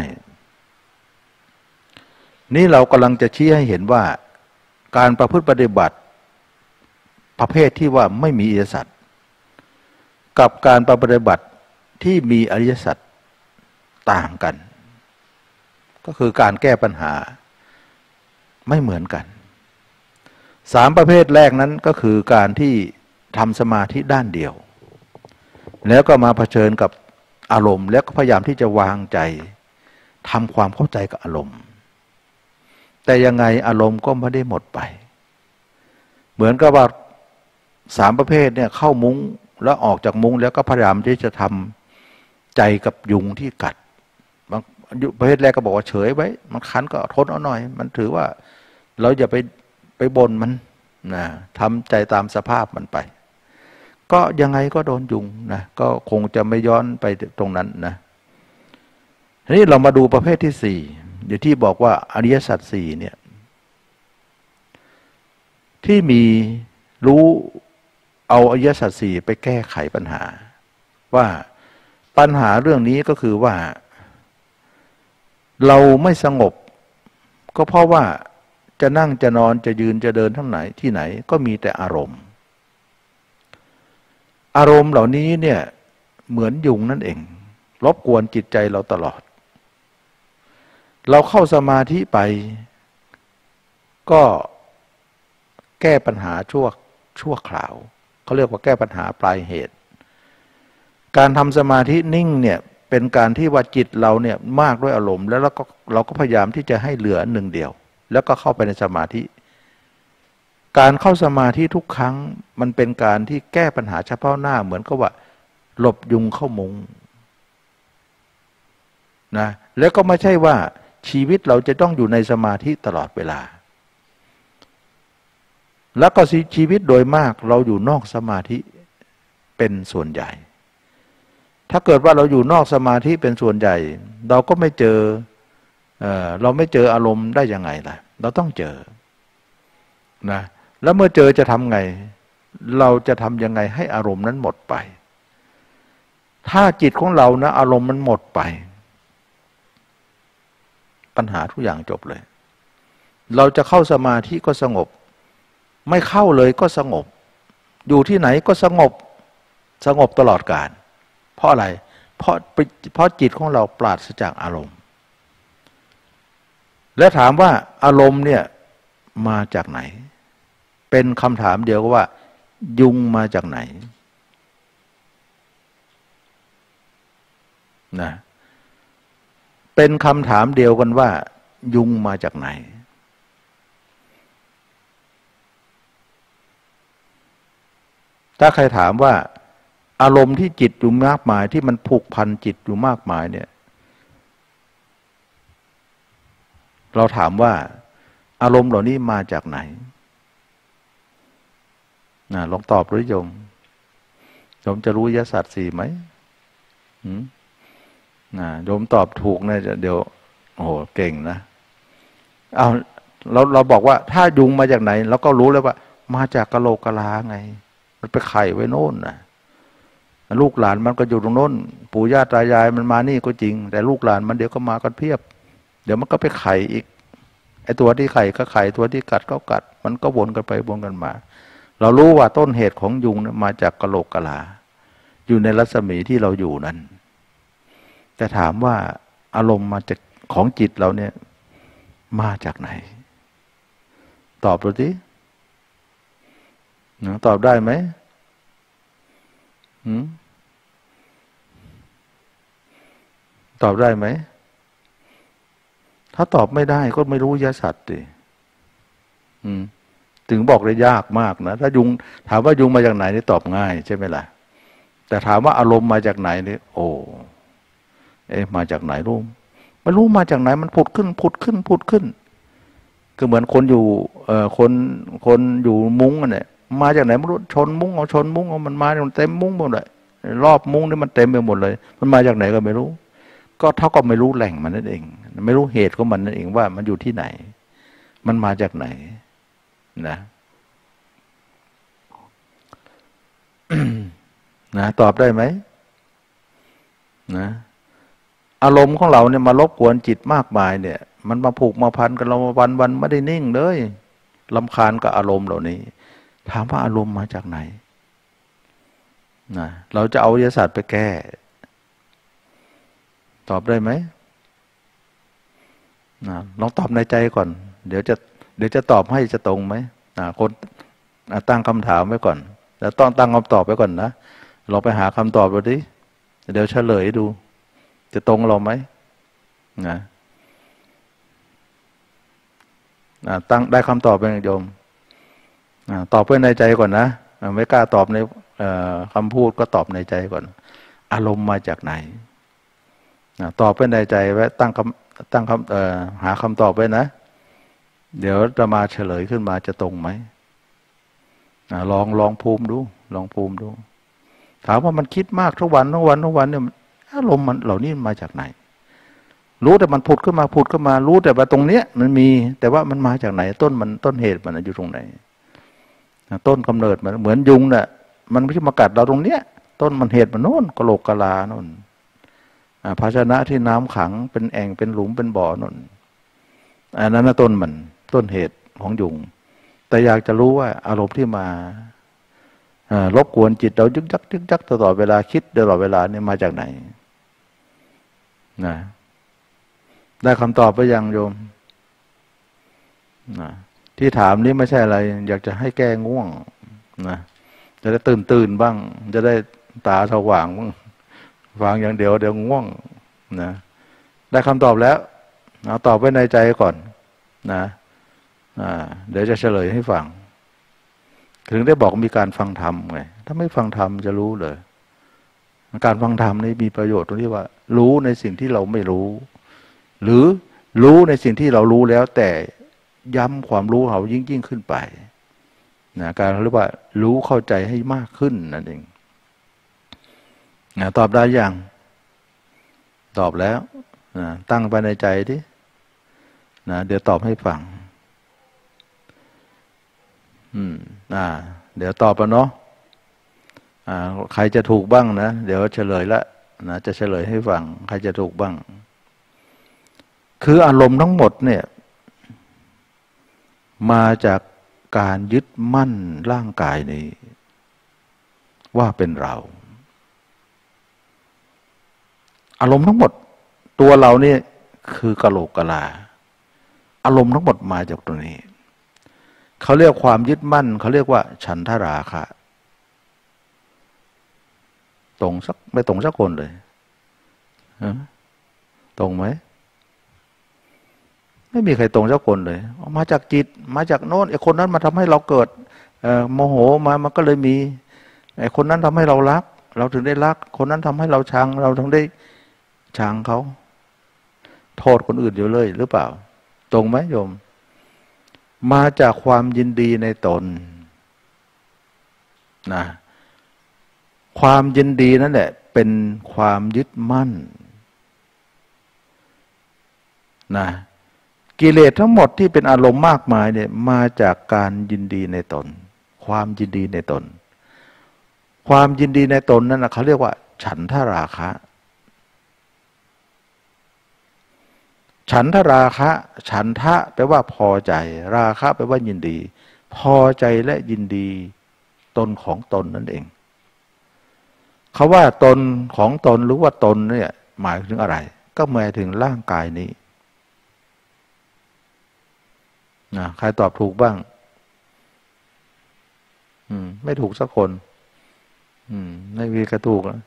นี่เรากำลังจะชี้ให้เห็นว่าการประพฤติปฏิบัติประเภทที่ว่าไม่มีอริยสัจกับการปฏิบัติที่มีอริยสัจต่างกันก็คือการแก้ปัญหาไม่เหมือนกันสามประเภทแรกนั้นก็คือการที่ทำสมาธิด้านเดียวแล้วก็มาเผชิญกับอารมณ์แล้วก็พยายามที่จะวางใจทำความเข้าใจกับอารมณ์แต่ยังไงอารมณ์ก็ไม่ได้หมดไปเหมือนกับว่าสามประเภทเนี่ยเข้ามุ้งแล้วออกจากมุ้งแล้วก็พยายามที่จะทำใจกับยุงที่กัดบางประเภทแรกก็บอกว่าเฉยไว้มันคันก็ทนเอาหน่อยมันถือว่าเราอย่าไปบ่นมันนะทำใจตามสภาพมันไปก็ยังไงก็โดนยุงนะก็คงจะไม่ย้อนไปตรงนั้นนะทีนี้เรามาดูประเภทที่สี่เดี๋ยวที่บอกว่าอริยสัจสี่เนี่ยที่มีรู้เอาอริยสัจสี่ไปแก้ไขปัญหาว่าปัญหาเรื่องนี้ก็คือว่าเราไม่สงบก็เพราะว่าจะนั่งจะนอนจะยืนจะเดินทั้งไหนที่ไหนก็มีแต่อารมณ์อารมณ์เหล่านี้เนี่ยเหมือนยุงนั่นเองรบกวนจิตใจเราตลอดเราเข้าสมาธิไปก็แก้ปัญหาชั่วคราวเขาเรียกว่าแก้ปัญหาปลายเหตุการทำสมาธินิ่งเนี่ยเป็นการที่ว่าจิตเราเนี่ยมากด้วยอารมณ์แล้วเราก็พยายามที่จะให้เหลือหนึ่งเดียวแล้วก็เข้าไปในสมาธิการเข้าสมาธิทุกครั้งมันเป็นการที่แก้ปัญหาเฉพาะหน้าเหมือนกับว่าหลบยุงเข้ามุงนะแล้วก็ไม่ใช่ว่าชีวิตเราจะต้องอยู่ในสมาธิตลอดเวลาแล้วก็ชีวิตโดยมากเราอยู่นอกสมาธิเป็นส่วนใหญ่ถ้าเกิดว่าเราอยู่นอกสมาธิเป็นส่วนใหญ่เราก็ไม่เจอเราไม่เจออารมณ์ได้ยังไงล่ะเราต้องเจอนะแล้วเมื่อเจอจะทำไงเราจะทำยังไงให้อารมณ์นั้นหมดไปถ้าจิตของเรานะอารมณ์มันหมดไปปัญหาทุกอย่างจบเลยเราจะเข้าสมาธิก็สงบไม่เข้าเลยก็สงบอยู่ที่ไหนก็สงบตลอดกาลเพราะอะไรเพราะจิตของเราปราศจากอารมณ์และถามว่าอารมณ์เนี่ยมาจากไหนเป็นคำถามเดียวก็ว่ายุงมาจากไหนนะเป็นคำถามเดียวกันว่ายุงมาจากไหนถ้าใครถามว่าอารมณ์ที่จิตอยู่มากมายที่มันผูกพันจิตอยู่มากมายเนี่ยเราถามว่าอารมณ์เหล่านี้มาจากไหนลองตอบหรือโยมจะรู้อริยสัจสี่ไหมโยมตอบถูกเนี่ยเดี๋ยวโอ้โหเก่งนะเอาเราบอกว่าถ้ายุงมาจากไหนเราก็รู้แล้วว่ามาจากกะโหลกกะลาไงมันไปไข่ไว้โน่นนะลูกหลานมันก็อยู่ตรงโน้นปู่ย่าตายายมันมานี่ก็จริงแต่ลูกหลานมันเดี๋ยวก็มากันเพียบเดี๋ยวมันก็ไปไข่อีกไอ้ตัวที่ไข่ก็ไข่ตัวที่กัดก็กัดมันก็วนกันไปวนกันมาเรารู้ว่าต้นเหตุของยุงมาจากกะโหลกกะลาอยู่ในรัศมีที่เราอยู่นั้นแต่ถามว่าอารมณ์มาจากของจิตเราเนี่ยมาจากไหนตอบดูสิตอบได้ไหมตอบได้ไหมถ้าตอบไม่ได้ก็ไม่รู้อริยสัจดิถึงบอกเลยยากมากนะถ้ายุงถามว่ายุงมาจากไหนนี่ตอบง่ายใช่ไหมล่ะแต่ถามว่าอารมณ์มาจากไหนนี่โอ้มาจากไหนรู้ไม่รู้มาจากไหนมันผุดขึ้นก็เหมือนคนอยู่คนอยู่มุ้งเนี่ยมาจากไหนไม่รู้ชนมุ้งเอามันมาเต็มมุ้งหมดเลยรอบมุ้งนี่มันเต็มไปหมดเลยมันมาจากไหนก็ไม่รู้ก็เท่ากับไม่รู้แหล่งมันนั่นเองไม่รู้เหตุของมันนั่นเองว่ามันอยู่ที่ไหนมันมาจากไหนนะตอบได้ไหมนะอารมณ์ของเราเนี่ยมารบกวนจิตมากมายเนี่ยมันมาผูกมาพันกันเราวันไม่ได้นิ่งเลยรำคาญกับอารมณ์เหล่านี้ถามว่าอารมณ์มาจากไหนเราจะเอาอริยสัจไปแก้ตอบได้ไหมลองตอบในใจก่อนเดี๋ยวจะตอบให้จะตรงไหมคนตั้งคำถามไว้ก่อนแล้วต้องตั้งคำตอบไว้ก่อนนะเราไปหาคำตอบดูดิเดี๋ยวเฉลยดูจะตรงเราไหมตั้งได้คำตอบเป็นโยมตอบไว้ในใจก่อนนะไม่กล้าตอบในคำพูดก็ตอบในใจก่อนอารมณ์มาจากไหนตอบไว้ในใจไว้ตั้งหาคำตอบไว้นะเดี๋ยวจะมาเฉลยขึ้นมาจะตรงไหมลองภูมิดูถามว่ามันคิดมากทุกวันเนี่ยอารมณ์มันเหล่านี้มาจากไหนรู้แต่มันผุดขึ้นมารู้แต่ว่าตรงเนี้ยมันมีแต่ว่ามันมาจากไหนต้นเหตุมันอยู่ตรงไหนต้นกำเนิดมันเหมือนยุงน่ะมันไม่ใช่มากัดเราตรงเนี้ยต้นมันเหตุมันโน่นกะโหลกกะลาโน่นภาชนะที่น้ำขังเป็นแอ่งเป็นหลุมเป็นบ่อโน่นอันนั้นนะต้นเหตุของยุงแต่อยากจะรู้ว่าอารมณ์ที่มารบกวนจิตเรายึกยักตลอดเวลาคิดตลอดเวลานี่มาจากไหนได้คำตอบไปยังโยมที่ถามนี้ไม่ใช่อะไรอยากจะให้แก้ง่วงจะได้ตื่นบ้างจะได้ตาสว่างบ้างฟังอย่างเดียวง่วงได้คำตอบแล้วเอาตอบไว้ในใจก่อนเดี๋ยวจะเฉลยให้ฟังถึงได้บอกมีการฟังธรรมไงถ้าไม่ฟังธรรมจะรู้เลยการฟังธรรมนี่มีประโยชน์ตรงที่ว่ารู้ในสิ่งที่เราไม่รู้หรือรู้ในสิ่งที่เรารู้แล้วแต่ย้ำความรู้เรายิ่งขึ้นไปการเรียกว่ารู้เข้าใจให้มากขึ้นนั่นเองตอบได้ยังตอบแล้วตั้งไปในใจดิเดี๋ยวตอบให้ฟังเดี๋ยวตอบไปเนาะใครจะถูกบ้างนะเดี๋ยวเฉลยละจะเฉลยให้ฟังใครจะถูกบ้างคืออารมณ์ทั้งหมดเนี่ยมาจากการยึดมั่นร่างกายนี้ว่าเป็นเราอารมณ์ทั้งหมดตัวเราเนี่ยคือกะโหลกกะลาอารมณ์ทั้งหมดมาจากตรงนี้เขาเรียกความยึดมั่นเขาเรียกว่าฉันทราคะไม่ตรงสักคนเลยตรงไหมไม่มีใครตรงสักคนเลยมาจากจิตมาจากโน้นไอ้คนนั้นมาทำให้เราเกิดโมโหมันก็เลยมีไอ้คนนั้นทำให้เรารักเราถึงได้รักคนนั้นทำให้เราชังเราถึงได้ชังเขาโทษคนอื่นอยู่เลยหรือเปล่าตรงไหมโยมมาจากความยินดีในตนนะความยินดีนั่นแหละเป็นความยึดมั่นนะกิเลสทั้งหมดที่เป็นอารมณ์มากมายเนี่ยมาจากการยินดีในตนความยินดีในตนความยินดีในตนนั่นนะเขาเรียกว่าฉันทราคะ ฉันทราคะ ฉันทะแปลว่าพอใจราคะแปลว่ายินดีพอใจและยินดีตนของตนนั่นเองคำว่าตนของตนหรือว่าตนเนี่ยหมายถึงอะไรก็หมายถึงร่างกายนี้นะใครตอบถูกบ้างไม่ถูกสักคนไม่มีกระถูกแล้ว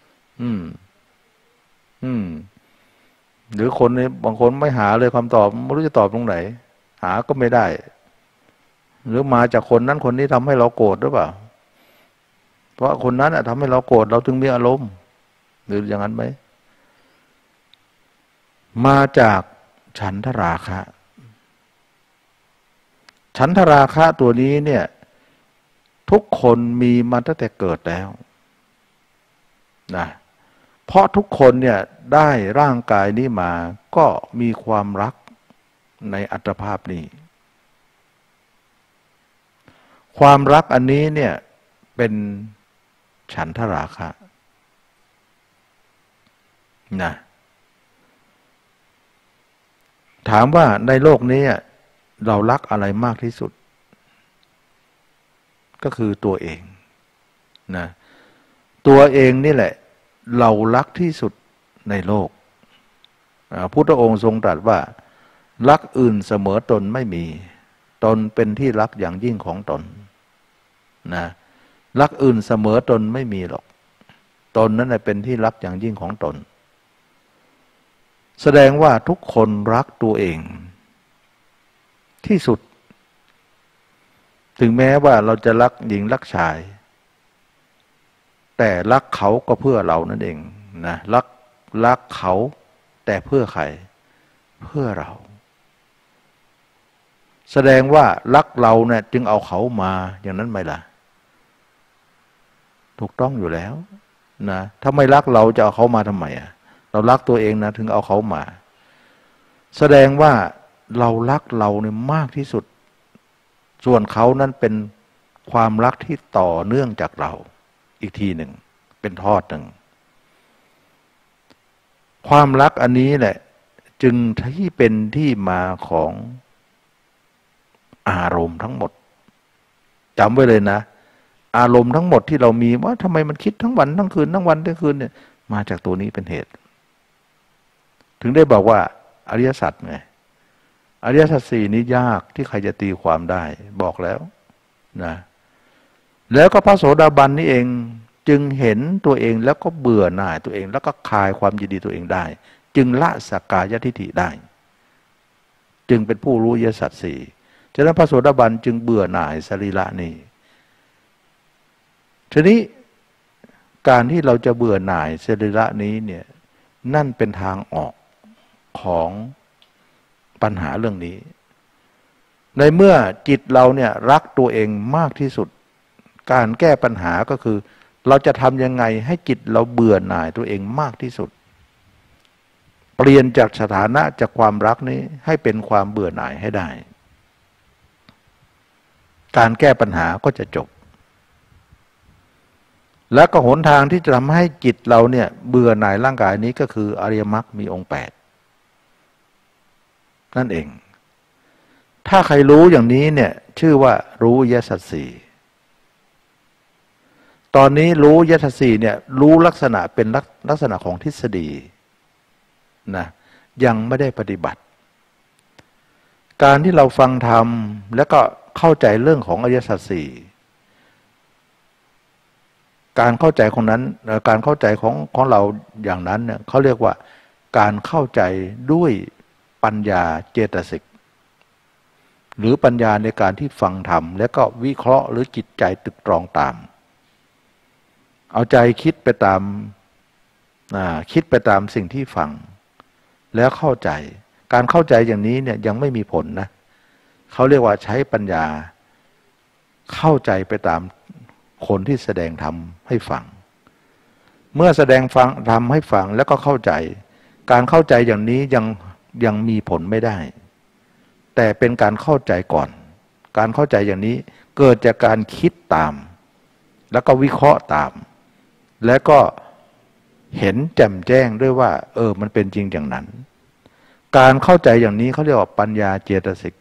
หรือคนนี้บางคนไม่หาเลยคำตอบไม่รู้จะตอบตรงไหนหาก็ไม่ได้หรือมาจากคนนั้นคนนี้ทำให้เราโกรธหรือเปล่าเพราะคนนั้นทำให้เราโกรธเราถึงมีอารมณ์หรืออย่างนั้นไหมมาจากฉันทราคะ ฉันทราคะตัวนี้เนี่ยทุกคนมีมาตั้งแต่เกิดแล้วนะเพราะทุกคนเนี่ยได้ร่างกายนี้มาก็มีความรักในอัตภาพนี้ความรักอันนี้เนี่ยเป็นฉันทราคะนะถามว่าในโลกนี้เรารักอะไรมากที่สุดก็คือตัวเองนะตัวเองนี่แหละเรารักที่สุดในโลกพุทธองค์ทรงตรัสว่ารักอื่นเสมอตนไม่มีตนเป็นที่รักอย่างยิ่งของตนนะรักอื่นเสมอตนไม่มีหรอกตนนั่นแหละเป็นที่รักอย่างยิ่งของตนแสดงว่าทุกคนรักตัวเองที่สุดถึงแม้ว่าเราจะรักหญิงรักชายแต่รักเขาก็เพื่อเรานั่นเองนะรักเขาแต่เพื่อใครเพื่อเราแสดงว่ารักเราเนี่ยจึงเอาเขามาอย่างนั้นไหมล่ะถูกต้องอยู่แล้วนะถ้าไม่รักเราจะเอาเขามาทำไมเรารักตัวเองนะถึงเอาเขามาแสดงว่าเรารักเราเนี่ยมากที่สุดส่วนเขานั้นเป็นความรักที่ต่อเนื่องจากเราอีกทีหนึ่งเป็นทอดหนึ่งความรักอันนี้แหละจึงที่เป็นที่มาของอารมณ์ทั้งหมดจำไว้เลยนะอารมณ์ทั้งหมดที่เรามีว่าทำไมมันคิดทั้งวันทั้งคืนทั้งวันทั้งคืนเนี่ยมาจากตัวนี้เป็นเหตุถึงได้บอกว่าอริยสัจไงอริยสัจสี่นี้ยากที่ใครจะตีความได้บอกแล้วนะแล้วก็พระโสดาบันนี่เองจึงเห็นตัวเองแล้วก็เบื่อหน่ายตัวเองแล้วก็คลายความยินดีตัวเองได้จึงละสักกายทิฏฐิได้จึงเป็นผู้รู้อริยสัจสี่ฉะนั้นพระโสดาบันจึงเบื่อหน่ายสรีระนี้ทีนี้การที่เราจะเบื่อหน่ายสรีระนี้เนี่ยนั่นเป็นทางออกของปัญหาเรื่องนี้ในเมื่อจิตเราเนี่ยรักตัวเองมากที่สุดการแก้ปัญหาก็คือเราจะทำยังไงให้จิตเราเบื่อหน่ายตัวเองมากที่สุดเปลี่ยนจากสถานะจากความรักนี้ให้เป็นความเบื่อหน่ายให้ได้การแก้ปัญหาก็จะจบและก็หนทางที่จะทำให้จิตเราเนี่ยเบื่อหน่ายร่างกายนี้ก็คืออริยมรรคมีองค์ 8นั่นเองถ้าใครรู้อย่างนี้เนี่ยชื่อว่ารู้อริยสัจสี่ตอนนี้รู้อริยสัจสี่เนี่ยรู้ลักษณะเป็นลักษณะของทฤษฎีนะยังไม่ได้ปฏิบัติการที่เราฟังธรรมแล้วก็เข้าใจเรื่องของอริยสัจสี่การเข้าใจของนั้นการเข้าใจของเราอย่างนั้นเนี่ยเขาเรียกว่าการเข้าใจด้วยปัญญาเจตสิกหรือปัญญาในการที่ฟังธรรมแล้วก็วิเคราะห์หรือจิตใจตึกตรองตามเอาใจคิดไปตามสิ่งที่ฟังแล้วเข้าใจการเข้าใจอย่างนี้เนี่ยยังไม่มีผลนะเขาเรียกว่าใช้ปัญญาเข้าใจไปตามคนที่แสดงธรรมให้ฟังเมื่อแสดงฟังธรรมให้ฟังแล้วก็เข้าใจการเข้าใจอย่างนี้ยังมีผลไม่ได้แต่เป็นการเข้าใจก่อนการเข้าใจอย่างนี้เกิดจากการคิดตามแล้วก็วิเคราะห์ตามและก็เห็นแจ่มแจ้งด้วยว่ามันเป็นจริงอย่างนั้นการเข้าใจอย่างนี้เขาเรียกว่าปัญญาเจตสิก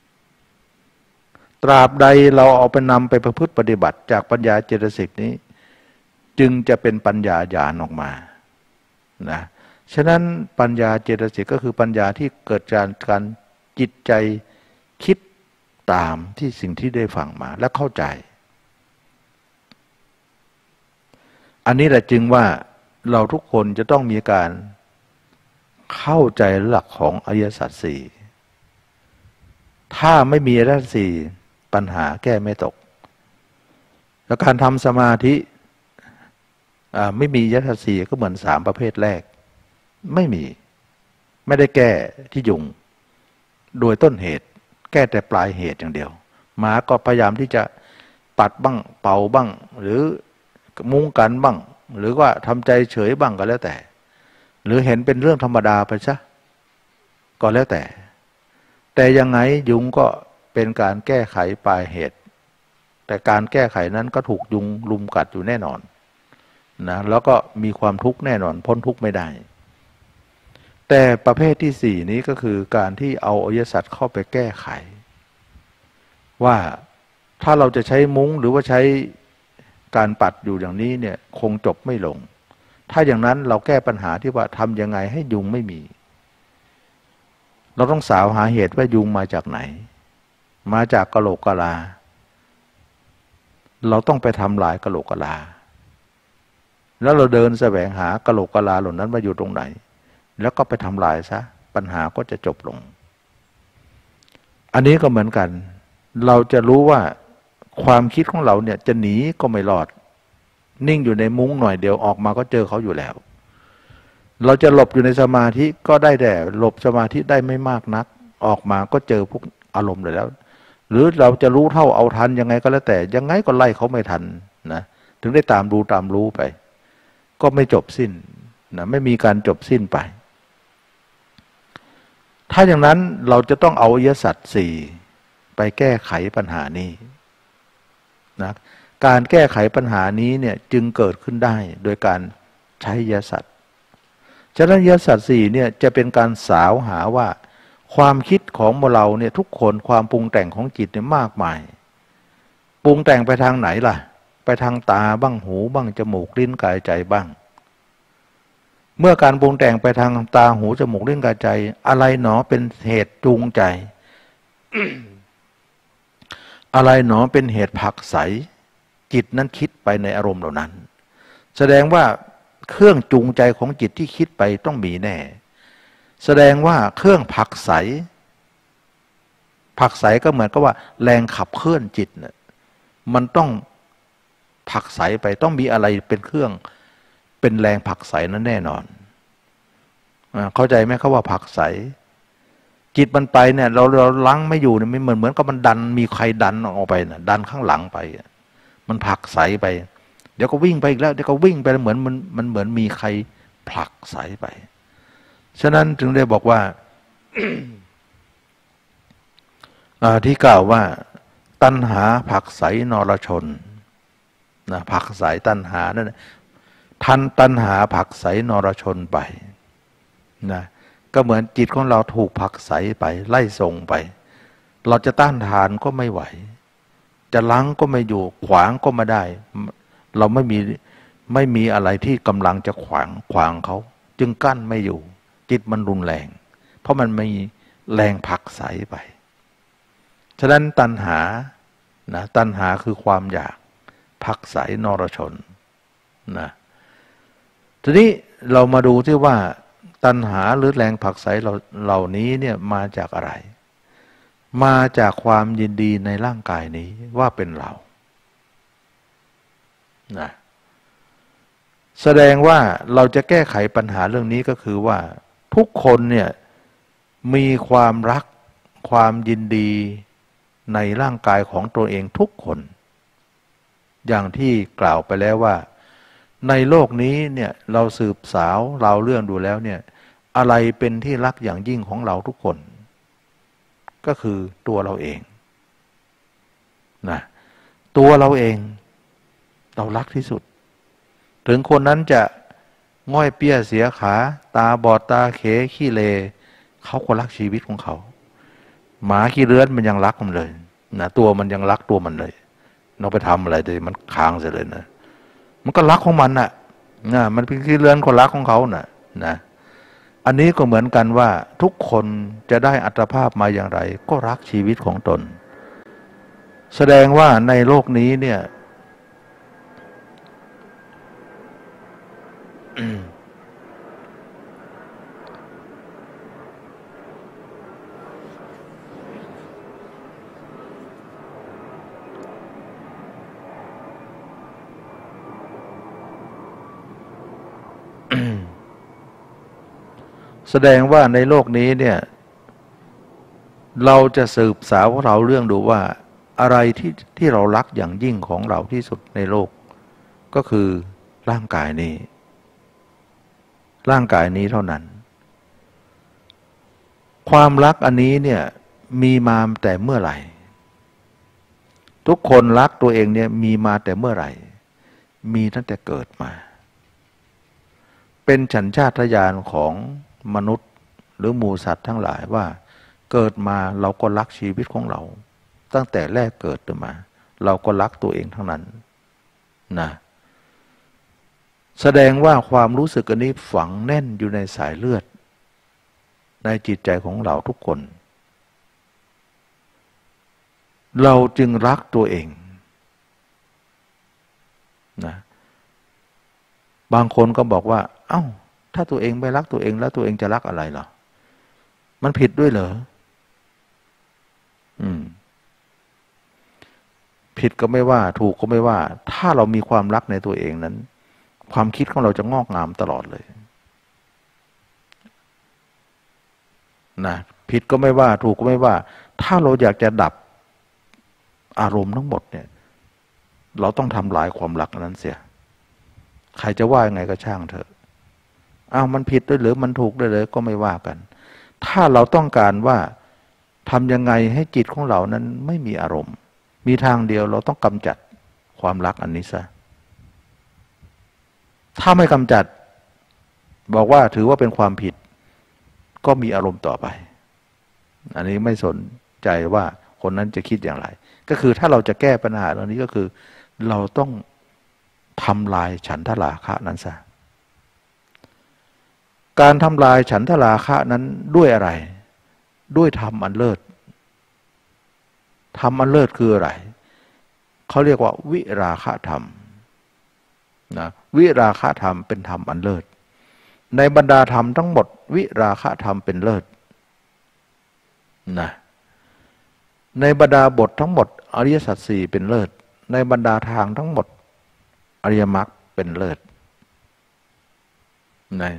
ตราบใดเราเอาไปนำไปประพฤติปฏิบัติจากปัญญาเจตสิกนี้จึงจะเป็นปัญญาญาณออกมานะฉะนั้นปัญญาเจตสิกก็คือปัญญาที่เกิดจากการจิตใจคิดตามที่สิ่งที่ได้ฟังมาและเข้าใจอันนี้แหละจึงว่าเราทุกคนจะต้องมีการเข้าใจหลักของอริยสัจสี่ถ้าไม่มีอริยสัจสี่ปัญหาแก้ไม่ตกแล้วการทำสมาธิไม่มีอริยสัจสี่ก็เหมือน3ประเภทแรกไม่ได้แก้ที่ยุงโดยต้นเหตุแก้แต่ปลายเหตุอย่างเดียวหมาก็พยายามที่จะปัดบ้างเป่าบ้างหรือมุ้งกันบ้างหรือว่าทำใจเฉยบ้างก็แล้วแต่หรือเห็นเป็นเรื่องธรรมดาไปซะก็แล้วแต่ยังไงยุงก็เป็นการแก้ไขปลายเหตุแต่การแก้ไขนั้นก็ถูกยุงลุมกัดอยู่แน่นอนนะแล้วก็มีความทุกข์แน่นอนพ้นทุกข์ไม่ได้แต่ประเภทที่4นี้ก็คือการที่เอาอริยสัจเข้าไปแก้ไขว่าถ้าเราจะใช้มุ้งหรือว่าใช้การปัดอยู่อย่างนี้เนี่ยคงจบไม่ลงถ้าอย่างนั้นเราแก้ปัญหาที่ว่าทำยังไงให้ยุงไม่มีเราต้องสาวหาเหตุว่ายุงมาจากไหนมาจากกะโหลกกะลาเราต้องไปทำลายกะโหลกกะลาแล้วเราเดินแสวงหากะโหลกกะลาเหล่านั้นมาอยู่ตรงไหนแล้วก็ไปทำลายซะปัญหาก็จะจบลงอันนี้ก็เหมือนกันเราจะรู้ว่าความคิดของเราเนี่ยจะหนีก็ไม่รอดนิ่งอยู่ในมุ้งหน่อยเดียวออกมาก็เจอเขาอยู่แล้วเราจะหลบอยู่ในสมาธิก็ได้แต่หลบสมาธิได้ไม่มากนักออกมาก็เจอพวกอารมณ์เลยแล้วหรือเราจะรู้เท่าเอาทันยังไงก็แล้วแต่ยังไงก็ไล่เขาไม่ทันนะถึงได้ตามรู้ไปก็ไม่จบสิ้นนะไม่มีการจบสิ้นไปถ้าอย่างนั้นเราจะต้องเอาอริยสัจสี่ไปแก้ไขปัญหานี้นะการแก้ไขปัญหานี้เนี่ยจึงเกิดขึ้นได้โดยการใช้อริยสัจฉะนั้นอริยสัจสี่เนี่ยจะเป็นการสาวหาว่าความคิดของเราเนี่ยทุกคนความปรุงแต่งของจิตเนี่ยมากมายปรุงแต่งไปทางไหนล่ะไปทางตาบ้างหูบ้างจมูกลิ้นกายใจบ้างเมื่อการปรุงแต่งไปทางตาหูจมูกลิ้นกายใจอะไรหนอเป็นเหตุจูงใจ อะไรหนอเป็นเหตุผลักไสจิตนั้นคิดไปในอารมณ์เหล่านั้นแสดงว่าเครื่องจูงใจของจิตที่คิดไปต้องมีแน่แสดงว่าเครื่องผลักไสก็เหมือนกับว่าแรงขับเคลื่อนจิตเนี่ยมันต้องผลักไสไปต้องมีอะไรเป็นเครื่องเป็นแรงผลักไสนั้นแน่นอนเข้าใจไหมเขาว่าผลักไสจิตมันไปเนี่ยเราลังไม่อยู่เนี่ยมันเหมือนกับมันดันมีใครดันออกไปนะดันข้างหลังไปมันผลักไสไปเดี๋ยวก็วิ่งไปอีกแล้วเดี๋ยวก็วิ่งไปเหมือนมันเหมือนมีใครผลักไสไปฉะนั้นถึงได้บอกว่า ที่กล่าวว่าตัณหาผลักไสนรชนนะผลักไสตัณหานั่นทันตัณหาผลักไสนรชนไปนะก็เหมือนจิตของเราถูกผลักไสไปไล่ส่งไปเราจะต้านทานก็ไม่ไหวจะลังก็ไม่อยู่ขวางก็ไม่ได้เราไม่มีอะไรที่กำลังจะขวางเขาจึงกั้นไม่อยู่จิตมันรุนแรงเพราะมันมีแรงผลักไสไปฉะนั้นตัณหานะตัณหาคือความอยากผลักไสนรชนนะทีนี้เรามาดูที่ว่าตัณหาหรือแรงผลักไสเหล่านี้เนี่ยมาจากอะไรมาจากความยินดีในร่างกายนี้ว่าเป็นเรานะแสดงว่าเราจะแก้ไขปัญหาเรื่องนี้ก็คือว่าทุกคนเนี่ยมีความรักความยินดีในร่างกายของตัวเองทุกคนอย่างที่กล่าวไปแล้วว่าในโลกนี้เนี่ยเราสืบสาวเราเรื่องดูแล้วเนี่ยอะไรเป็นที่รักอย่างยิ่งของเราทุกคนก็คือตัวเราเองนะตัวเราเองเรารักที่สุดถึงคนนั้นจะง่อยเปี้ยเสียขาตาบอดตาเขขี้เลเขาก็รักชีวิตของเขาหมาขี้เลื้อนมันยังรักมันเลยนะตัวมันยังรักตัวมันเลยเราไปทำอะไรเลยมันค้างเสียเลยนะมันก็รักของมันน่ะนะมันเป็นขี้เลื้อนคนรักของเขาน่ะนะอันนี้ก็เหมือนกันว่าทุกคนจะได้อัตภาพมาอย่างไรก็รักชีวิตของตนแสดงว่าในโลกนี้เนี่ย แสดงว่าในโลกนี้เนี่ยเราจะสืบสาวของเราเรื่องดูว่าอะไรที่เรารักอย่างยิ่งของเราที่สุดในโลกก็คือร่างกายนี้ร่างกายนี้เท่านั้นความรักอันนี้เนี่ยมีมาแต่เมื่อไหร่ทุกคนรักตัวเองเนี่ยมีมาแต่เมื่อไหร่มีตั้งแต่เกิดมาเป็นสัญชาตญาณของมนุษย์หรือหมู่สัตว์ทั้งหลายว่าเกิดมาเราก็รักชีวิตของเราตั้งแต่แรกเกิดมาเราก็รักตัวเองทั้งนั้นนะแสดงว่าความรู้สึกอันนี้ฝังแน่นอยู่ในสายเลือดในจิตใจของเราทุกคนเราจึงรักตัวเองนะบางคนก็บอกว่าเอ้าถ้าตัวเองไม่รักตัวเองแล้วตัวเองจะรักอะไรล่ะมันผิดด้วยเหรอผิดก็ไม่ว่าถูกก็ไม่ว่าถ้าเรามีความรักในตัวเองนั้นความคิดของเราจะงอกงามตลอดเลยนะผิดก็ไม่ว่าถูกก็ไม่ว่าถ้าเราอยากจะดับอารมณ์ทั้งหมดเนี่ยเราต้องทำลายความรักนั้นเสียใครจะว่ายังไงก็ช่างเถอะอ้าวมันผิดด้วยหรือมันถูกด้วยเลยก็ไม่ว่ากันถ้าเราต้องการว่าทำยังไงให้จิตของเรานั้นไม่มีอารมณ์มีทางเดียวเราต้องกำจัดความรักอันนี้ซะถ้าไม่กำจัดบอกว่าถือว่าเป็นความผิดก็มีอารมณ์ต่อไปอันนี้ไม่สนใจว่าคนนั้นจะคิดอย่างไรก็คือถ้าเราจะแก้ปัญหาตรงนี้ก็คือเราต้องทำลายฉันทราคะนั้นซะการทำลายฉันทราคะนั้นด้วยอะไรด้วยธรรมอันเลิศธรรมอันเลิศคืออะไรเขาเรียกว่าวิราคะธรรมนะวิราคะธรรมเป็นธรรมอันเลิศในบรรดาธรรมทั้งหมดวิราคะธรรมเป็นเลิศนะในบรรดาบททั้งหมดอริยสัจสี่เป็นเลิศในบรรดาทางทั้งหมดอริยมรรคเป็นเลิศนะ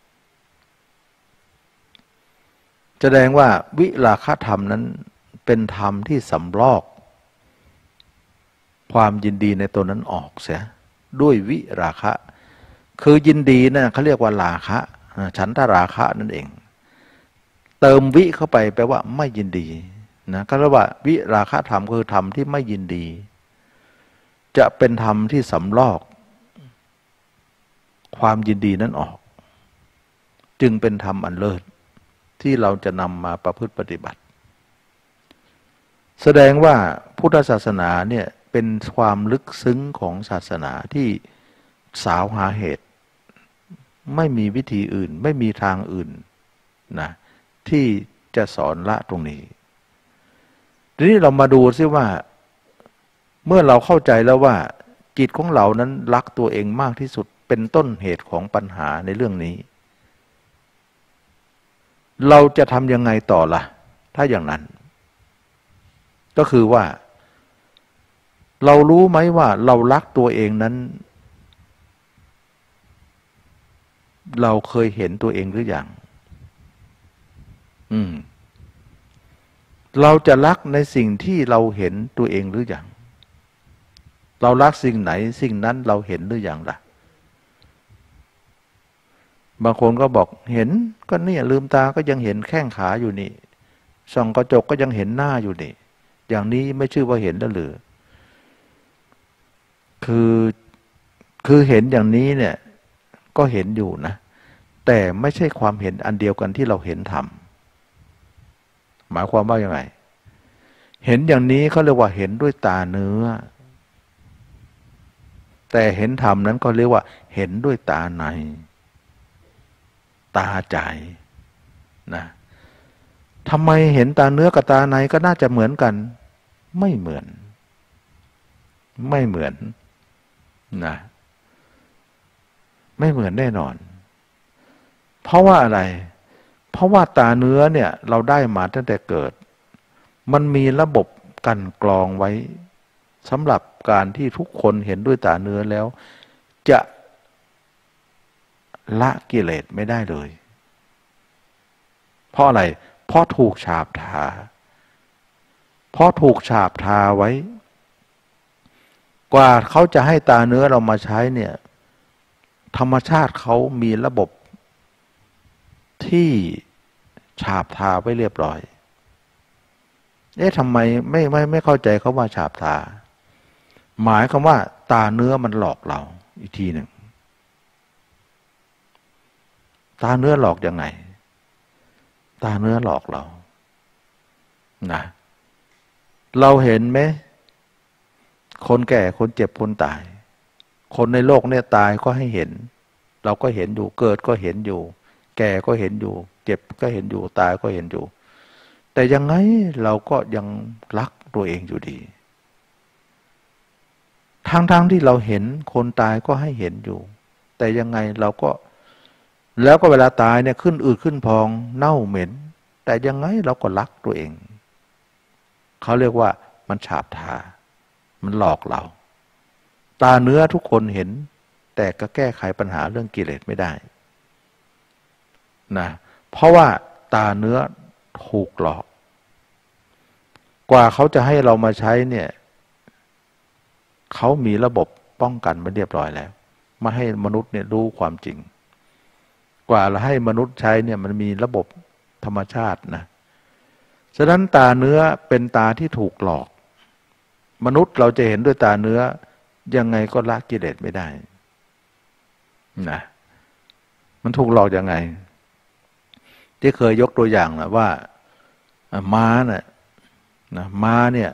แสดงว่าวิราคะธรรมนั้นเป็นธรรมที่สำลอกความยินดีในตนนั้นออกเสียด้วยวิราคะคือยินดีนะเขาเรียกว่าราคะฉันทราคะนั่นเองเติมวิเข้าไปแปลว่าไม่ยินดีนะก็เรียกว่าวิราคะธรรมคือธรรมที่ไม่ยินดีจะเป็นธรรมที่สำลอกความยินดีนั้นออกจึงเป็นธรรมอันเลิศที่เราจะนำมาประพฤติปฏิบัติแสดงว่าพุทธศาสนาเนี่ยเป็นความลึกซึ้งของศาสนาที่สาวหาเหตุไม่มีวิธีอื่นไม่มีทางอื่นนะที่จะสอนละตรงนี้ทีนี้เรามาดูซิว่าเมื่อเราเข้าใจแล้วว่าจิตของเรานั้นรักตัวเองมากที่สุดเป็นต้นเหตุของปัญหาในเรื่องนี้เราจะทำยังไงต่อล่ะถ้าอย่างนั้นก็คือว่าเรารู้ไหมว่าเรารักตัวเองนั้นเราเคยเห็นตัวเองหรือยังเราจะรักในสิ่งที่เราเห็นตัวเองหรือยังเรารักสิ่งไหนสิ่งนั้นเราเห็นหรือยังล่ะบางคนก็บอกเห็นก็เนี่ยลืมตาก็ยังเห็นแข้งขาอยู่นี่ส่องกระจกก็ยังเห็นหน้าอยู่นี่อย่างนี้ไม่ชื่อว่าเห็นแล้วหรือคือเห็นอย่างนี้เนี่ยก็เห็นอยู่นะแต่ไม่ใช่ความเห็นอันเดียวกันที่เราเห็นธรรมหมายความว่ายังไงเห็นอย่างนี้เขาเรียกว่าเห็นด้วยตาเนื้อแต่เห็นธรรมนั้นก็เรียกว่าเห็นด้วยตาในตาใจนะทำไมเห็นตาเนื้อกับตาในก็น่าจะเหมือนกันไม่เหมือนนะไม่เหมือนแน่นอนเพราะว่าอะไรเพราะว่าตาเนื้อเนี่ยเราได้มาตั้งแต่เกิดมันมีระบบกันกรองไว้สำหรับการที่ทุกคนเห็นด้วยตาเนื้อแล้วจะละกิเลสไม่ได้เลยเพราะอะไรเพราะถูกฉาบทาไว้กว่าเขาจะให้ตาเนื้อเรามาใช้เนี่ยธรรมชาติเขามีระบบที่ฉาบทาไว้เรียบร้อยทำไมไม่เข้าใจเขาว่าฉาบทาหมายความว่าตาเนื้อมันหลอกเราอีกทีหนึ่งตาเนื้อหลอกยังไงตาเนื้อหลอกเรานะเราเห็นไหมคนแก่คนเจ็บคนตายคนในโลกเนี่ยตายก็ให้เห็นเราก็เห็นอยู่เกิดก็เห็นอยู่แก่ก็เห็นอยู่เจ็บก็เห็นอยู่ตายก็เห็นอยู่แต่ยังไงเราก็ยังรักตัวเองอยู่ดีทั้งที่เราเห็นคนตายก็ให้เห็นอยู่แต่ยังไงเราก็แล้วก็เวลาตายเนี่ยขึ้นอืดขึ้นพองเน่าเหม็นแต่ยังไงเราก็รักตัวเองเขาเรียกว่ามันฉาบทามันหลอกเราตาเนื้อทุกคนเห็นแต่ก็แก้ไขปัญหาเรื่องกิเลสไม่ได้นะเพราะว่าตาเนื้อถูกหลอกกว่าเขาจะให้เรามาใช้เนี่ยเขามีระบบป้องกันมาเรียบร้อยแล้วไม่ให้มนุษย์เนี่ยรู้ความจริงกว่าเราให้มนุษย์ใช้เนี่ยมันมีระบบธรรมชาตินะฉะนั้นตาเนื้อเป็นตาที่ถูกหลอกมนุษย์เราจะเห็นด้วยตาเนื้อยังไงก็ละกิเลสไม่ได้นะมันถูกหลอกยังไงที่เคยยกตัวอย่างนะว่าม้าเนี่ยนะม้าเนี่ย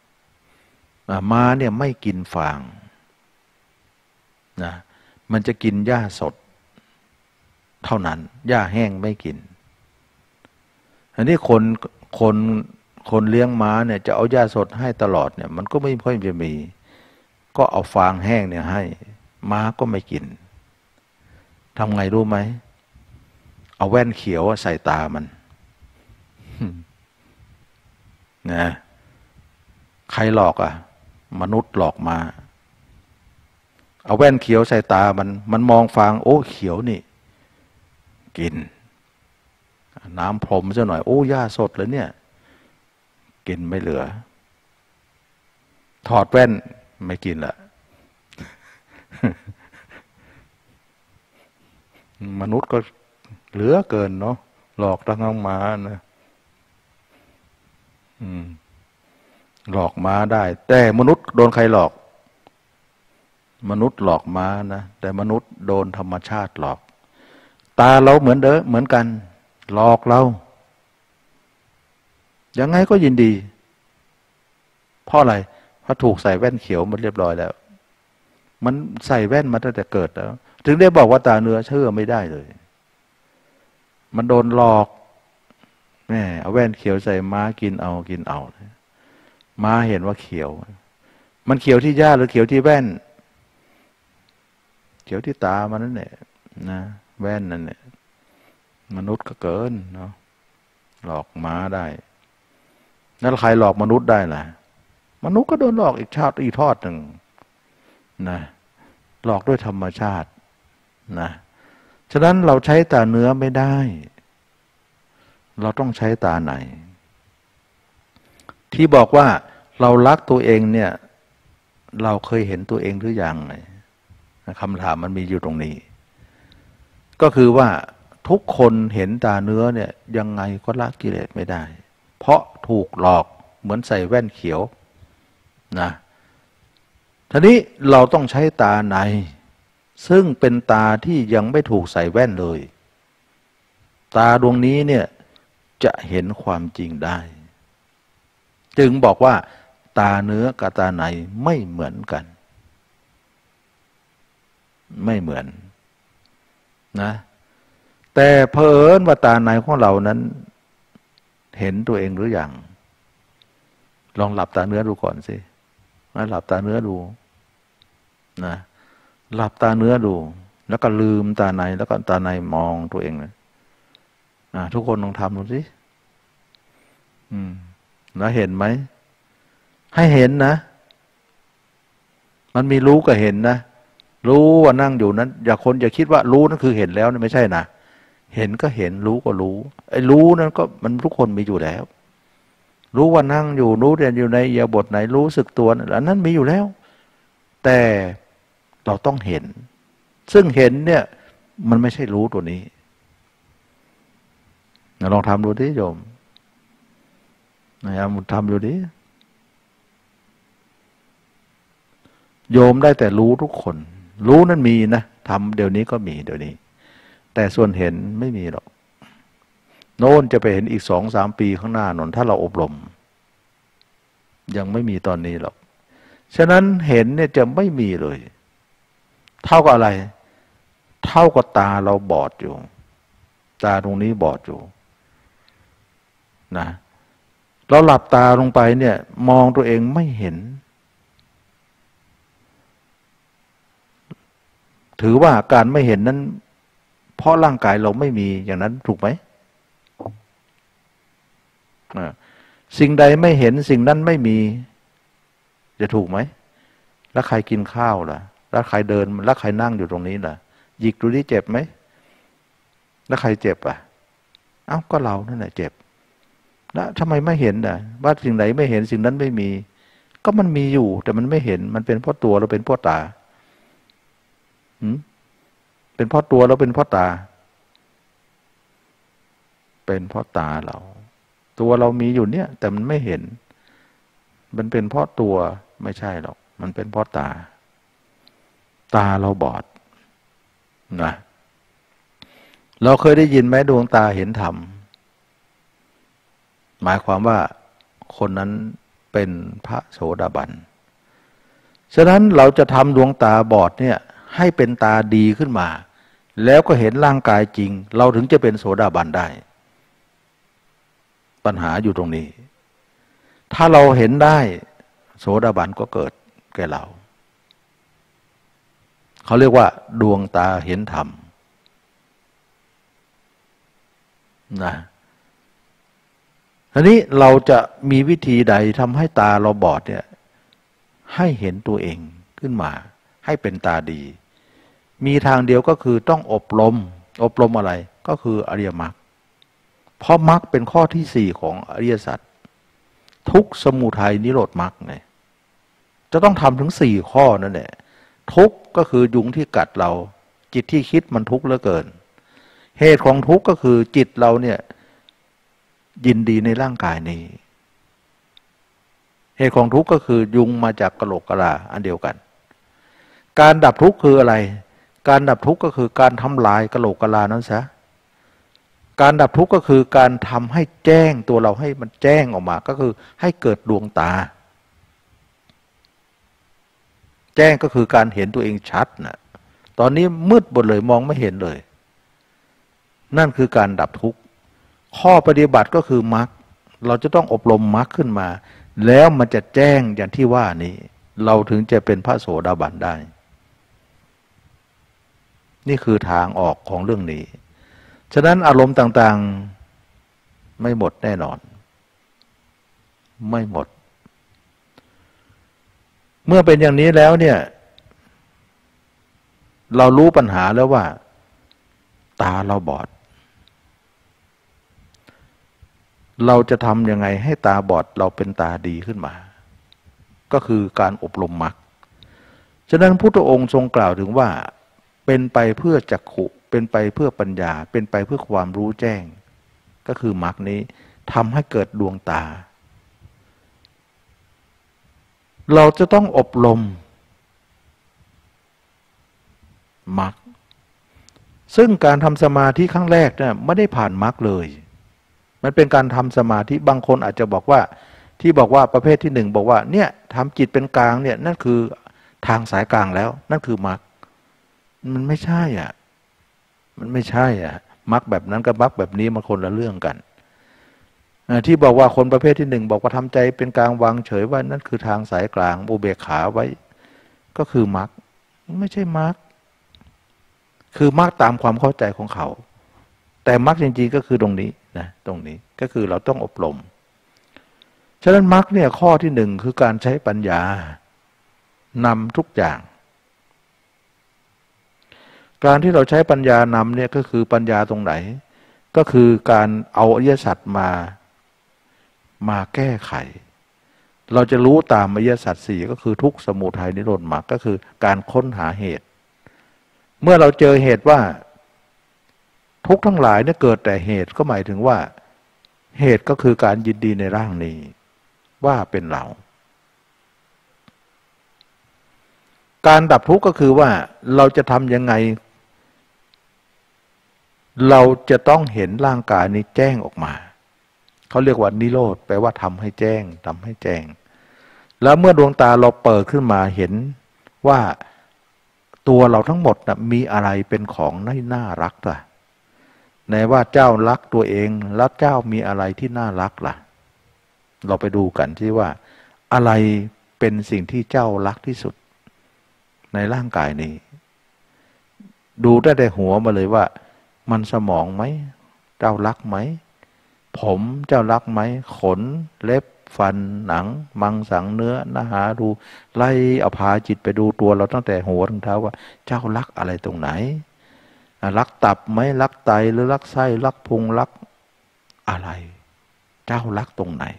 ไม่กินฟางนะมันจะกินหญ้าสดเท่านั้นหญ้าแห้งไม่กินอันนี้คนเลี้ยงม้าเนี่ยจะเอาหญ้าสดให้ตลอดเนี่ยมันก็ไม่ค่อยจะมีก็เอาฟางแห้งเนี่ยให้ม้าก็ไม่กินทำไงรู้ไหมเอาแว่นเขียวใส่ตามันนะใครหลอกอ่ะมนุษย์หลอกมาเอาแว่นเขียวใส่ตามันมองฟางโอ้เขียวนี่กินน้ำพรมซะหน่อยโอ้หญ้าสดเลยเนี่ยกินไม่เหลือถอดแว่นไม่กินละมนุษย์ก็เหลือเกินเนาะหลอกทั้งน้องม้านะหลอกม้าได้แต่มนุษย์โดนใครหลอกมนุษย์หลอกม้านะแต่มนุษย์โดนธรรมชาติหลอกตาเราเหมือนกันหลอกเรายังไงก็ยินดีเพราะอะไรเพราะถูกใส่แว่นเขียวมันเรียบร้อยแล้วมันใส่แว่นมาตั้งแต่เกิดแล้วถึงได้บอกว่าตาเนื้อเชื่อไม่ได้เลยมันโดนหลอกแม่เอาแว่นเขียวใส่ม้ากินเอาม้าเห็นว่าเขียวมันเขียวที่หญ้าหรือเขียวที่แว่นเขียวที่ตามันนั่นแหละนะแว่นนั่นแหละมนุษย์ก็เกินเนาะหลอกม้าได้แล้วใครหลอกมนุษย์ได้ล่ะมนุษย์ก็โดนหลอกอีกทอดหนึ่งนะหลอกด้วยธรรมชาตินะฉะนั้นเราใช้ตาเนื้อไม่ได้เราต้องใช้ตาไหนที่บอกว่าเรารักตัวเองเนี่ยเราเคยเห็นตัวเองหรือยังคำถามมันมีอยู่ตรงนี้ก็คือว่าทุกคนเห็นตาเนื้อเนี่ยยังไงก็ละกิเลสไม่ได้เพราะถูกหลอกเหมือนใส่แว่นเขียวนะทีนี้เราต้องใช้ตาในซึ่งเป็นตาที่ยังไม่ถูกใส่แว่นเลยตาดวงนี้เนี่ยจะเห็นความจริงได้จึงบอกว่าตาเนื้อกับตาในไม่เหมือนกันไม่เหมือนนะแต่เผอิญว่าตาในของเรานั้นเห็นตัวเองหรือยังลองหลับตาเนื้อดูก่อนสิหลับตาเนื้อดูนะหลับตาเนื้อดูแล้วก็ลืมตาในแล้วก็ตาในมองตัวเองนะทุกคนลองทำดูสิแล้วเห็นไหมให้เห็นนะมันมีรู้กับเห็นนะรู้ว่านั่งอยู่นั้นอย่าคิดว่ารู้นั่นคือเห็นแล้วนะไม่ใช่นะเห็นก็เห็นรู้ก็รู้ไอ้รู้นั้นก็มันทุกคนมีอยู่แล้วรู้ว่านั่งอยู่รู้เรียนอยู่ในอิริยาบถไหนรู้สึกตัวอันนั้นมีอยู่แล้วแต่เราต้องเห็นซึ่งเห็นเนี่ยมันไม่ใช่รู้ตัวนี้ลองทำดูดิโยมนะครับทำดูดิโยมได้แต่รู้ทุกคนรู้นั้นมีนะทำเดี๋ยวนี้ก็มีเดี๋ยวนี้แต่ส่วนเห็นไม่มีหรอกโน่นจะไปเห็นอีก2-3 ปีข้างหน้านนถ้าเราอบรมยังไม่มีตอนนี้หรอกฉะนั้นเห็นเนี่ยจะไม่มีเลยเท่ากับอะไรเท่ากับตาเราบอดอยู่ตาตรงนี้บอดอยู่นะเราหลับตาลงไปเนี่ยมองตัวเองไม่เห็นถือว่าการไม่เห็นนั้นเพราะร่างกายเราไม่มีอย่างนั้นถูกไหมสิ่งใดไม่เห็นสิ่งนั้นไม่มีจะถูกไหมแล้วใครกินข้าวล่ะแล้วใครเดินแล้วใครนั่งอยู่ตรงนี้ล่ะหยิกดูที่เจ็บไหมแล้วใครเจ็บอ่ะเอ้าก็เรานั่นแหละเจ็บแล้วทำไมไม่เห็นอ่ะว่าสิ่งไหนไม่เห็นสิ่งนั้นไม่มีก็มันมีอยู่แต่มันไม่เห็นมันเป็นเพราะตัวเราเป็นเพราะตาเป็นเพราะตัวเราเป็นเพราะตาเป็นเพราะตาเราตัวเรามีอยู่เนี่ยแต่มันไม่เห็นมันเป็นเพราะตัวไม่ใช่หรอกมันเป็นเพราะตาเราบอดนะเราเคยได้ยินไหมดวงตาเห็นธรรมหมายความว่าคนนั้นเป็นพระโสดาบันฉะนั้นเราจะทำดวงตาบอดเนี่ยให้เป็นตาดีขึ้นมาแล้วก็เห็นร่างกายจริงเราถึงจะเป็นโสดาบันได้ปัญหาอยู่ตรงนี้ถ้าเราเห็นได้โสดาบันก็เกิดแก่เราเขาเรียกว่าดวงตาเห็นธรรมนะทีนี้เราจะมีวิธีใดทำให้ตาเราบอดเนี่ยให้เห็นตัวเองขึ้นมาให้เป็นตาดีมีทางเดียวก็คือต้องอบรมอะไรก็คืออริยมรรคเพราะมรรคเป็นข้อที่4ของอริยสัจทุกข์สมุทัยนิโรธมรรคเนี่ยจะต้องทำถึง4 ข้อนั่นแหละทุกข์ก็คือยุงที่กัดเราจิตที่คิดมันทุกข์เหลือเกินเหตุของทุกข์ก็คือจิตเราเนี่ยยินดีในร่างกายนี้เหตุของทุกข์ก็คือยุงมาจากกะโหลกกะลาอันเดียวกันการดับทุกข์คืออะไรการดับทุกข์ก็คือการทำลายกะโหลกกะลานั้นซะการดับทุกข์ก็คือการทำให้แจ้งตัวเราให้มันแจ้งออกมาก็คือให้เกิดดวงตาแจ้งก็คือการเห็นตัวเองชัดนะตอนนี้มืดหมดเลยมองไม่เห็นเลยนั่นคือการดับทุกข์ข้อปฏิบัติก็คือมรรคเราจะต้องอบรมมรรคขึ้นมาแล้วมันจะแจ้งอย่างที่ว่านี้เราถึงจะเป็นพระโสดาบันได้นี่คือทางออกของเรื่องนี้ฉะนั้นอารมณ์ต่างๆไม่หมดแน่นอนไม่หมดเมื่อเป็นอย่างนี้แล้วเนี่ยเรารู้ปัญหาแล้วว่าตาเราบอดเราจะทำยังไงให้ตาบอดเราเป็นตาดีขึ้นมาก็คือการอบรมมรรคฉะนั้นพุทธองค์ทรงกล่าวถึงว่าเป็นไปเพื่อจักขุเป็นไปเพื่อปัญญาเป็นไปเพื่อความรู้แจ้งก็คือมรรคนี้ทำให้เกิดดวงตาเราจะต้องอบรมมรรคซึ่งการทำสมาธิครั้งแรกเนี่ยไม่ได้ผ่านมรรคเลยมันเป็นการทำสมาธิบางคนอาจจะบอกว่าที่บอกว่าประเภทที่หนึ่งบอกว่าเนี่ยทำจิตเป็นกลางเนี่ยนั่นคือทางสายกลางแล้วนั่นคือมรรคมันไม่ใช่อ่ะมันไม่ใช่อ่ะมรรคแบบนั้นกับมรรคแบบนี้มันคนละเรื่องกันที่บอกว่าคนประเภทที่หนึ่งบอกว่าทำใจเป็นกลางวางเฉยว่านั่นคือทางสายกลางอุเบกขาไว้ก็คือมรรคไม่ใช่มรรคคือมรรคตามความเข้าใจของเขาแต่มรรคจริงๆก็คือตรงนี้นะตรงนี้ก็คือเราต้องอบรมฉะนั้นมรรคเนี่ยข้อที่หนึ่งคือการใช้ปัญญานำทุกอย่างการที่เราใช้ปัญญานำเนี่ยก็คือปัญญาตรงไหนก็คือการเอาอริยสัจมาแก้ไขเราจะรู้ตามอริยสัจสี่ก็คือทุกข์สมุทัยนิโรธมรรคก็คือการค้นหาเหตุเมื่อเราเจอเหตุว่าทุกข์ทั้งหลายเนี่ยเกิดแต่เหตุก็หมายถึงว่าเหตุก็คือการยินดีในร่างนี้ว่าเป็นเราการดับทุกข์ก็คือว่าเราจะทำยังไงเราจะต้องเห็นร่างกายนี้แจ้งออกมาเขาเรียกว่านิโรธแปลว่าทำให้แจ้งทำให้แจ้งแล้วเมื่อดวงตาเราเปิดขึ้นมาเห็นว่าตัวเราทั้งหมดนะมีอะไรเป็นของน่ารักล่ะในว่าเจ้ารักตัวเองแล้วเจ้ามีอะไรที่น่ารักล่ะเราไปดูกันที่ว่าอะไรเป็นสิ่งที่เจ้ารักที่สุดในร่างกายนี้ดูได้แต่หัวมาเลยว่ามันสมองไหมเจ้ารักไหมผมเจ้ารักไหมขนเล็บฟันหนังมังสังเนื้อนะหาดูไล่เอาพาจิตไปดูตัวเราตั้งแต่หัวถึงเท้าว่าเจ้ารักอะไรตรงไหนรักตับไหมรักไตหรือรักไส้รักพุงรักอะไรเจ้ารักตรงไหน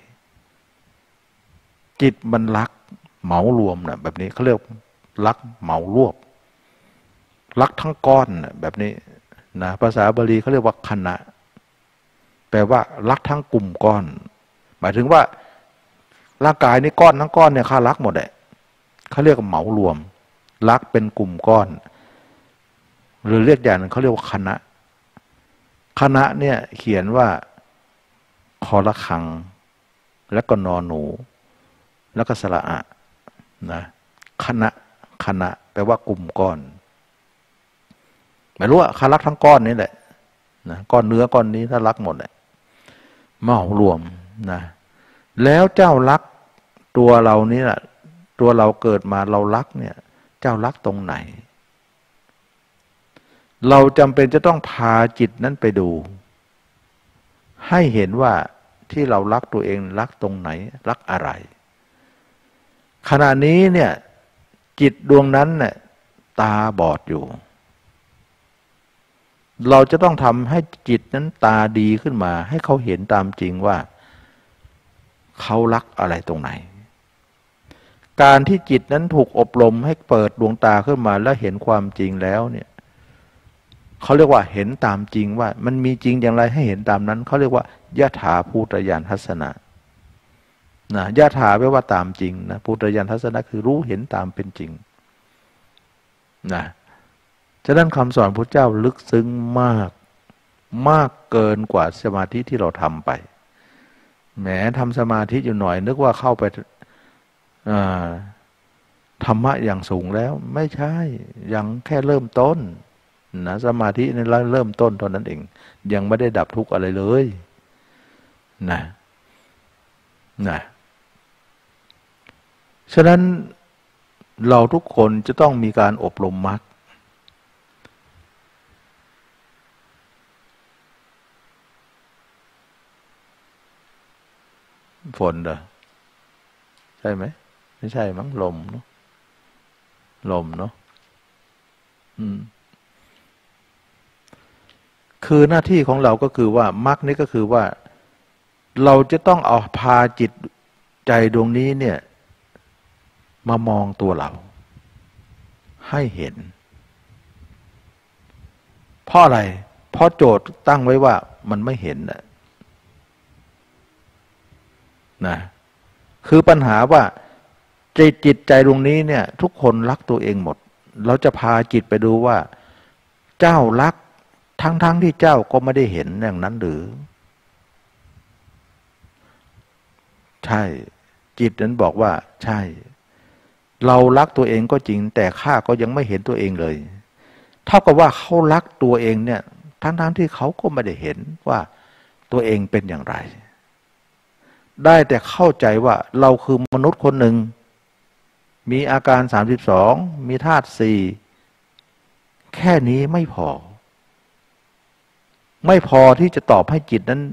จิตมันรักเหมารวมนะแบบนี้เขาเรียกรักเหมารวบรักทั้งก้อนนะแบบนี้นะภาษาบาลีเขาเรียกว่าคณะแปลว่ารักทั้งกลุ่มก้อนหมายถึงว่าร่างกายนี้ก้อนทั้งก้อนเนี่ยข้ารักหมดเลยเขาเรียกว่าเหมารวมรักเป็นกลุ่มก้อนหรือเรียกอย่างนึงเขาเรียกว่าคณะคณะเนี่ยเขียนว่าคอละคังแล้วก็นอหนูแล้วก็สระอะนะคณะแปลว่ากลุ่มก้อนไม่รู้ว่าข้ารักทั้งก้อนนี้แหละนะก้อนเนื้อก้อนนี้ถ้ารักหมดเลยเหมารวมนะแล้วเจ้ารักตัวเรานี่แหละตัวเราเกิดมาเรารักเนี่ยเจ้ารักตรงไหนเราจำเป็นจะต้องพาจิตนั้นไปดูให้เห็นว่าที่เรารักตัวเองรักตรงไหนรักอะไรขณะนี้เนี่ยจิตดวงนั้นเนี่ยตาบอดอยู่เราจะต้องทำให้จิตนั้นตาดีขึ้นมาให้เขาเห็นตามจริงว่าเขารักอะไรตรงไหนการที่จิตนั้นถูกอบรมให้เปิดดวงตาขึ้นมาแล้วเห็นความจริงแล้วเนี่ยเขาเรียกว่าเห็นตามจริงว่ามันมีจริงอย่างไรให้เห็นตามนั้นเขาเรียกว่ายถาภูตญาณทัศนะนะยถาแปลว่าตามจริงนะภูตญาณทัศนะคือรู้เห็นตามเป็นจริงนะฉะนั้นคำสอนพระเจ้าลึกซึ้งมากเกินกว่าสมาธิที่เราทำไปแหมทำสมาธิอยู่หน่อยนึกว่าเข้าไปธรรมะอย่างสูงแล้วไม่ใช่ยังแค่เริ่มต้นนะสมาธินี่เริ่มต้นเท่านั้นเองยังไม่ได้ดับทุกข์อะไรเลยนะฉะนั้นเราทุกคนจะต้องมีการอบรมมรรคฝนเหรอใช่ไหมไม่ใช่มั้งลมเนาะลมเนาะคือหน้าที่ของเราก็คือว่ามรรคนี้ก็คือว่าเราจะต้องเอาพาจิตใจดวงนี้เนี่ยมามองตัวเราให้เห็นเพราะอะไรเพราะโจทย์ตั้งไว้ว่ามันไม่เห็นนะคือปัญหาว่าจิตใจตรงนี้เนี่ยทุกคนรักตัวเองหมดเราจะพาจิตไปดูว่าเจ้ารักทั้งที่เจ้าก็ไม่ได้เห็นอย่างนั้นหรือใช่จิตนั้นบอกว่าใช่เรารักตัวเองก็จริงแต่ข้าก็ยังไม่เห็นตัวเองเลยเท่ากับว่าเขารักตัวเองเนี่ยทั้งที่เขาก็ไม่ได้เห็นว่าตัวเองเป็นอย่างไรได้แต่เข้าใจว่าเราคือมนุษย์คนหนึ่งมีอาการ32มีธาตุ4แค่นี้ไม่พอที่จะตอบให้จิตนั้น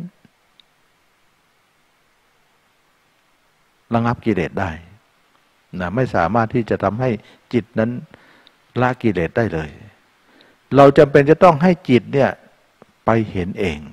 ระงับกิเลสได้นะไม่สามารถที่จะทำให้จิตนั้นละกิเลสได้เลยเราจำเป็นจะต้องให้จิตเนี่ยไปเห็นเอง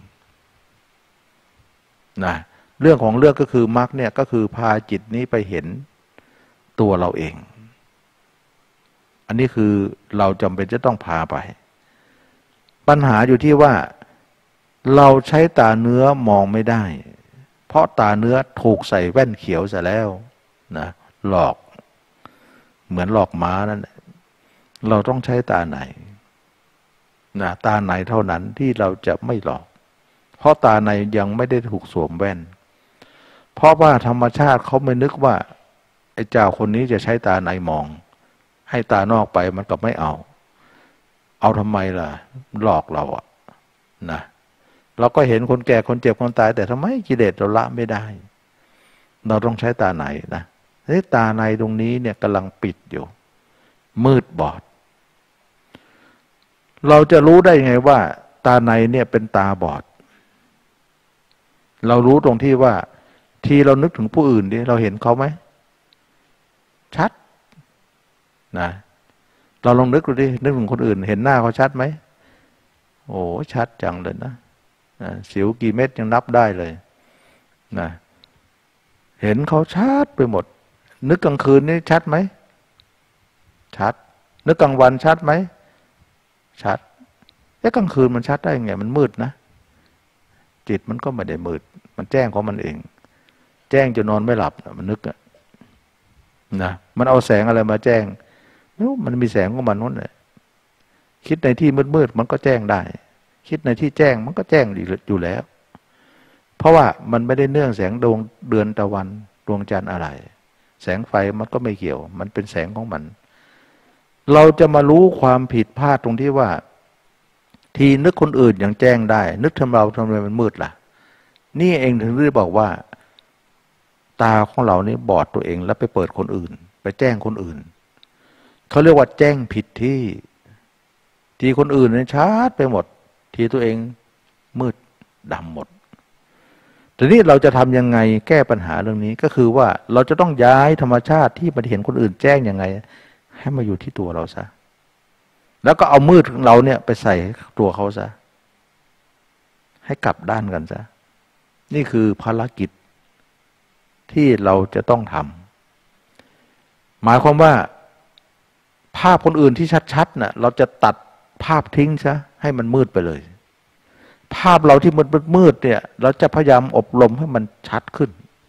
นะเรื่องของเรื่องก็คือมรรคเนี่ยก็คือพาจิตนี้ไปเห็นตัวเราเองอันนี้คือเราจำเป็นจะต้องพาไปปัญหาอยู่ที่ว่าเราใช้ตาเนื้อมองไม่ได้เพราะตาเนื้อถูกใส่แว่นเขียวซะแล้วนะหลอกเหมือนหลอกม้านั่นเราต้องใช้ตาไหนนะตาไหนเท่านั้นที่เราจะไม่หลอกเพราะตาในยังไม่ได้ถูกสวมแว่นเพราะว่าธรรมชาติเขาไม่นึกว่าไอ้เจ้าคนนี้จะใช้ตาในมองให้ตานอกไปมันก็ไม่เอาทำไมล่ะหลอกเราอะนะเราก็เห็นคนแก่คนเจ็บคนตายแต่ทำไมกิเลสเราละไม่ได้เราต้องใช้ตาในนะนี่ตาในตรงนี้เนี่ยกำลังปิดอยู่มืดบอดเราจะรู้ได้ไงว่าตาในเนี่ยเป็นตาบอดเรารู้ตรงที่ว่าทีเรานึกถึงผู้อื่นดิเราเห็นเขาไหมชัดนะเราลองนึกดูดินึกถึงคนอื่นเห็นหน้าเขาชัดไหมโอ้ชัดจังเลยนะสิวกี่เม็ดยังนับได้เลยนะเห็นเขาชัดไปหมดนึกกลางคืนนี่ชัดไหมชัดนึกกลางวันชัดไหมชัดแล้วกลางคืนมันชัดได้ไงมันมืดนะจิตมันก็ไม่ได้มืดมันแจ้งของมันเองแจ้งจนนอนไม่หลับมันนึกนะมันเอาแสงอะไรมาแจ้งมันมีแสงของมันนั่นแหละคิดในที่มืดๆมันก็แจ้งได้คิดในที่แจ้งมันก็แจ้งอยู่แล้วเพราะว่ามันไม่ได้เนื่องแสงดวงเดือนตะวันดวงจันทร์อะไรแสงไฟมันก็ไม่เกี่ยวมันเป็นแสงของมันเราจะมารู้ความผิดพลาดตรงที่ว่าทีนึกคนอื่นอย่างแจ้งได้นึกทำไมมันมืดล่ะนี่เองถึงได้บอกว่าตาของเรานี่บอดตัวเองแล้วไปเปิดคนอื่นไปแจ้งคนอื่นเขาเรียกว่าแจ้งผิดที่คนอื่นเนี่ยชัดไปหมดทีตัวเองมืดดำหมดทีนี้เราจะทำยังไงแก้ปัญหาเรื่องนี้ก็คือว่าเราจะต้องย้ายธรรมชาติที่มันเห็นคนอื่นแจ้งยังไงให้มาอยู่ที่ตัวเราซะแล้วก็เอามืดของเราเนี่ยไปใส่ตัวเขาซะให้กลับด้านกันซะนี่คือภารกิจที่เราจะต้องทำหมายความว่าภาพคนอื่นที่ชัดๆน่ะเราจะตัดภาพทิ้งซะให้มันมืดไปเลยภาพเราที่มันมืดเนี่ยเราจะพยายามอบรมให้มันชัดขึ้น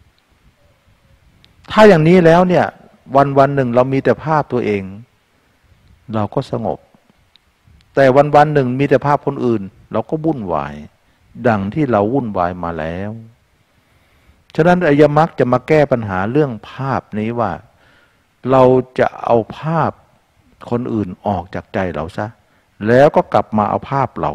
ถ้าอย่างนี้แล้วเนี่ยวันหนึ่งเรามีแต่ภาพตัวเองเราก็สงบแต่วันหนึ่งมีแต่ภาพคนอื่นเราก็วุ่นวายดังที่เราวุ่นวายมาแล้วฉะนั้นอริยมรรคจะมาแก้ปัญหาเรื่องภาพนี้ว่าเราจะเอาภาพคนอื่นออกจากใจเราซะแล้วก็กลับมาเอาภาพเรา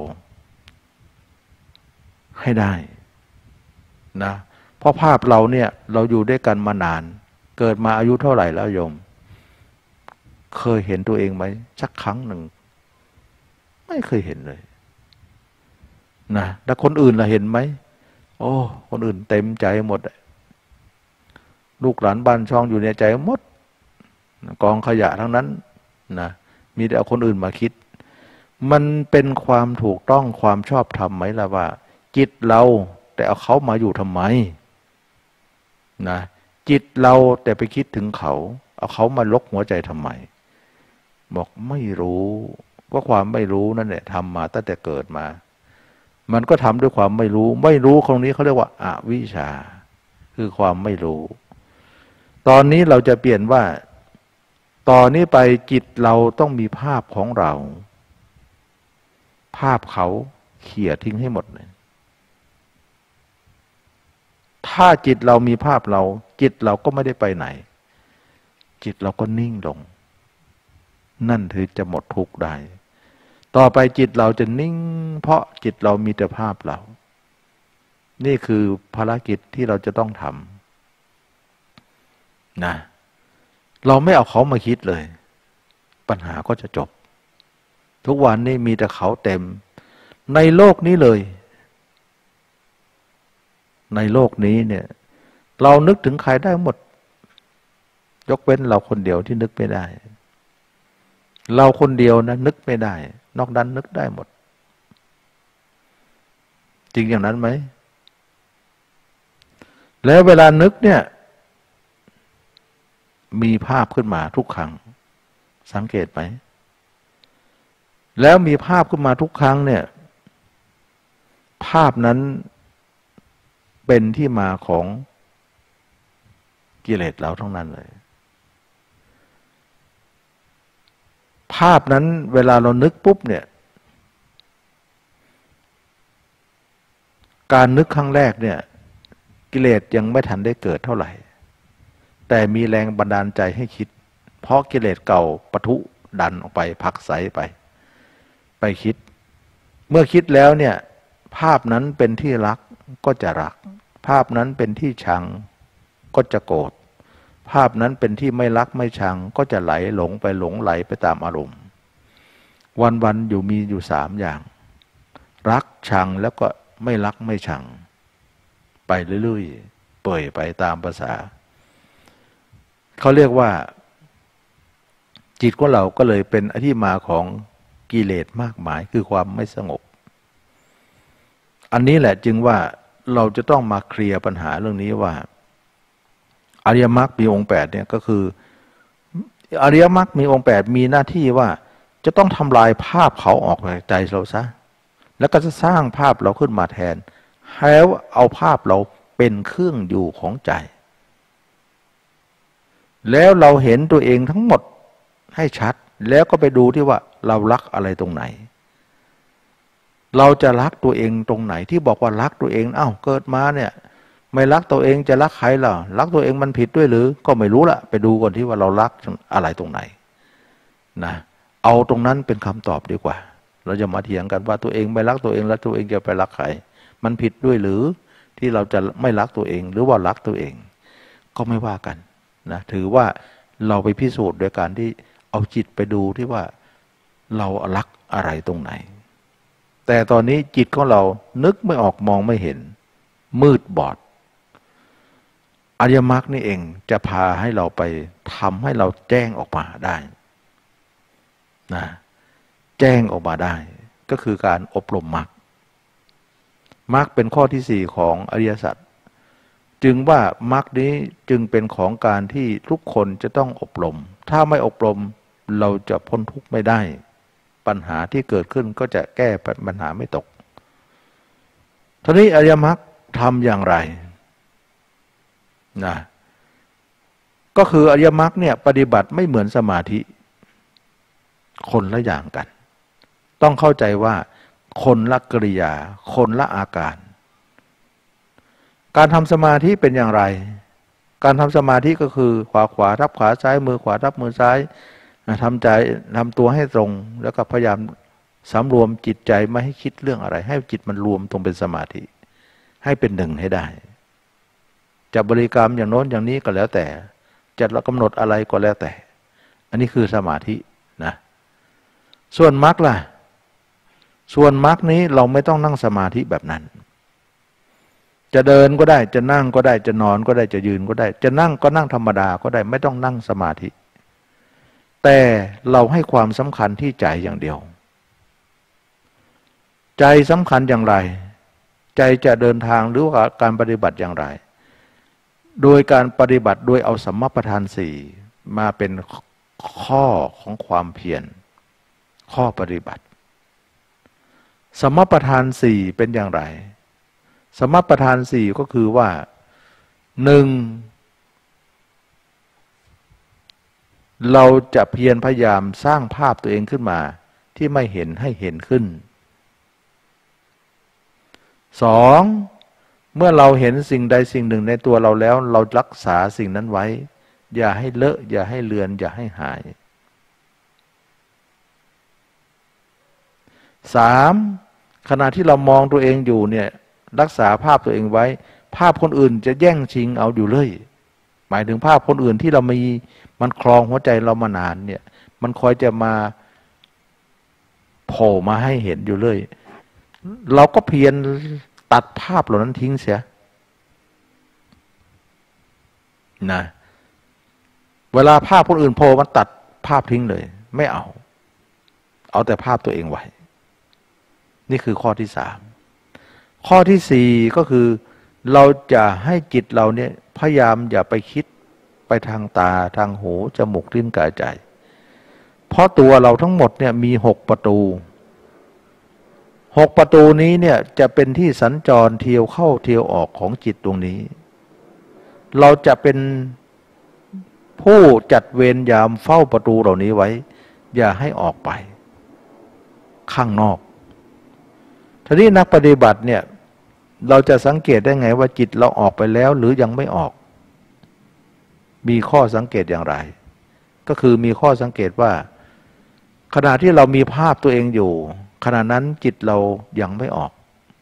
ให้ได้นะเพราะภาพเราเนี่ยเราอยู่ด้วยกันมานานเกิดมาอายุเท่าไหร่แล้วโยมเคยเห็นตัวเองไหมสักครั้งหนึ่งไม่เคยเห็นเลยนะแล้วคนอื่นล่ะเห็นไหมโอ้คนอื่นเต็มใจหมดลูกหลานบ้านช่องอยู่ในใจหมดกองขยะทั้งนั้นนะมีแต่เอาคนอื่นมาคิดมันเป็นความถูกต้องความชอบธรรมไหมล่ะว่าจิตเราแต่เอาเขามาอยู่ทำไมนะจิตเราแต่ไปคิดถึงเขาเอาเขามาลกหัวใจทำไมบอกไม่รู้ว่าความไม่รู้นั่นแหละทำมาตั้งแต่เกิดมามันก็ทำด้วยความไม่รู้ไม่รู้ตรงนี้เขาเรียกว่าอวิชชาคือความไม่รู้ตอนนี้เราจะเปลี่ยนว่าตอนนี้ไปจิตเราต้องมีภาพของเราภาพเขาเขี่ยทิ้งให้หมดเลยถ้าจิตเรามีภาพเราจิตเราก็ไม่ได้ไปไหนจิตเราก็นิ่งลงนั่นถือจะหมดทุกข์ได้ต่อไปจิตเราจะนิ่งเพราะจิตเรามีแต่ภาพเรานี่คือภารกิจที่เราจะต้องทำนะเราไม่เอาเขามาคิดเลยปัญหาก็จะจบทุกวันนี้มีแต่เขาเต็มในโลกนี้เลยในโลกนี้เนี่ยเรานึกถึงใครได้หมดยกเว้นเราคนเดียวที่นึกไม่ได้เราคนเดียวนะนึกไม่ได้นอกนั้นนึกได้หมดจริงอย่างนั้นไหมแล้วเวลานึกเนี่ยมีภาพขึ้นมาทุกครั้งสังเกตไหมแล้วมีภาพขึ้นมาทุกครั้งเนี่ยภาพนั้นเป็นที่มาของกิเลสเราทั้งนั้นเลยภาพนั้นเวลาเรานึกปุ๊บเนี่ยการนึกครั้งแรกเนี่ยกิเลสยังไม่ทันได้เกิดเท่าไหร่แต่มีแรงบันดาลใจให้คิดเพราะกิเลสเก่าปะทุดันออกไปผลักไสไปคิดเมื่อคิดแล้วเนี่ยภาพนั้นเป็นที่รักก็จะรักภาพนั้นเป็นที่ชังก็จะโกรธภาพนั้นเป็นที่ไม่รักไม่ชังก็จะไหลหลงไหลไปตามอารมณ์วันอยู่มีอยู่3อย่างรักชังแล้วก็ไม่รักไม่ชังไปเรื่อยๆเปื่อยไปตามภาษาเขาเรียกว่าจิตของเราก็เลยเป็นที่มาของกิเลสมากมายคือความไม่สงบอันนี้แหละจึงว่าเราจะต้องมาเคลียร์ปัญหาเรื่องนี้ว่าอริยมรรคมีองค์8เนี่ยก็คืออริยมรรคมีองค์8มีหน้าที่ว่าจะต้องทำลายภาพเขาออกจากใจเราซะแล้วก็จะสร้างภาพเราขึ้นมาแทนแล้วเอาภาพเราเป็นเครื่องอยู่ของใจแล้วเราเห็นตัวเองทั้งหมดให้ชัดแล้วก็ไปดูที่ว่าเรารักอะไรตรงไหนเราจะรักตัวเองตรงไหนที่บอกว่ารักตัวเองเอ้าเกิดมาเนี่ยไม่รักตัวเองจะรักใครล่ะรักตัวเองมันผิดด้วยหรือก็ไม่รู้ละไปดูก่อนที่ว่าเรารักอะไรตรงไหนนะเอาตรงนั้นเป็นคำตอบดีกว่าเราจะมาเถียงกันว่าตัวเองไม่รักตัวเองแล้วตัวเองจะไปรักใครมันผิดด้วยหรือที่เราจะไม่รักตัวเองหรือว่ารักตัวเองก็ไม่ว่ากันนะถือว่าเราไปพิสูจน์โดยการที่เอาจิตไปดูที่ว่าเรารักอะไรตรงไหนแต่ตอนนี้จิตของเรานึกไม่ออกมองไม่เห็นมืดบอดอริยมรรคนี่เองจะพาให้เราไปทำให้เราแจ้งออกมาได้นะแจ้งออกมาได้ก็คือการอบรมมรรคมรรคเป็นข้อที่4ของอริยสัจจึงว่ามรรคนี้จึงเป็นของการที่ทุกคนจะต้องอบรมถ้าไม่อบรมเราจะพ้นทุกข์ไม่ได้ปัญหาที่เกิดขึ้นก็จะแก้ปัญหาไม่ตกทีนี้อริยมรรคทำอย่างไรนะก็คืออริยมรรคเนี่ยปฏิบัติไม่เหมือนสมาธิคนละอย่างกันต้องเข้าใจว่าคนละกริยาคนละอาการการทำสมาธิเป็นอย่างไรการทำสมาธิก็คือขวาทับขวาซ้ายมือขวาทับมือซ้ายทำใจทำตัวให้ตรงแล้วก็พยายามสำรวมจิตใจไม่ให้คิดเรื่องอะไรให้จิตมันรวมตรงเป็นสมาธิให้เป็นหนึ่งให้ได้จะบริกรรมอย่างโน้นอย่างนี้ก็แล้วแต่จะกำหนดอะไรก็แล้วแต่อันนี้คือสมาธินะส่วนมรรคล่ะส่วนมรรคนี้เราไม่ต้องนั่งสมาธิแบบนั้นจะเดินก็ได้จะนั่งก็ได้จะนอนก็ได้จะยืนก็ได้จะนั่งก็นั่งธรรมดาก็ได้ไม่ต้องนั่งสมาธิแต่เราให้ความสำคัญที่ใจอย่างเดียวใจสำคัญอย่างไรใจจะเดินทางหรือว่าการปฏิบัติอย่างไรโดยการปฏิบัติโดยเอาสัมมาประธาน4มาเป็นข้อของความเพียรข้อปฏิบัติสมปทานสี่เป็นอย่างไรสมปทานสี่ก็คือว่าหนึ่งเราจะเพียรพยายามสร้างภาพตัวเองขึ้นมาที่ไม่เห็นให้เห็นขึ้นสองเมื่อเราเห็นสิ่งใดสิ่งหนึ่งในตัวเราแล้วเรารักษาสิ่งนั้นไว้อย่าให้เลอะอย่าให้เลือนอย่าให้หายสามขณะที่เรามองตัวเองอยู่เนี่ยรักษาภาพตัวเองไว้ภาพคนอื่นจะแย่งชิงเอาอยู่เลยหมายถึงภาพคนอื่นที่เรามีมันครองหัวใจเรามานานเนี่ยมันคอยจะมาโผล่มาให้เห็นอยู่เลยเราก็เพียรตัดภาพเหล่านั้นทิ้งเสียนะเวลาภาพคนอื่นโผล่มันตัดภาพทิ้งเลยไม่เอาแต่ภาพตัวเองไว้นี่คือข้อที่สามข้อที่สี่ก็คือเราจะให้จิตเราเนี่ยพยายามอย่าไปคิดไปทางตาทางหูจมูกลิ้นกายใจเพราะตัวเราทั้งหมดเนี่ยมี6 ประตู6 ประตูนี้เนี่ยจะเป็นที่สัญจรเที่ยวเข้าเที่ยวออกของจิตตรงนี้เราจะเป็นผู้จัดเวรยามเฝ้าประตูเหล่านี้ไว้อย่าให้ออกไปข้างนอกทีนี้นักปฏิบัติเนี่ยเราจะสังเกตได้ไงว่าจิตเราออกไปแล้วหรือยังไม่ออกมีข้อสังเกตอย่างไรก็คือมีข้อสังเกตว่าขณะที่เรามีภาพตัวเองอยู่ขณะนั้นจิตเรายังไม่ออก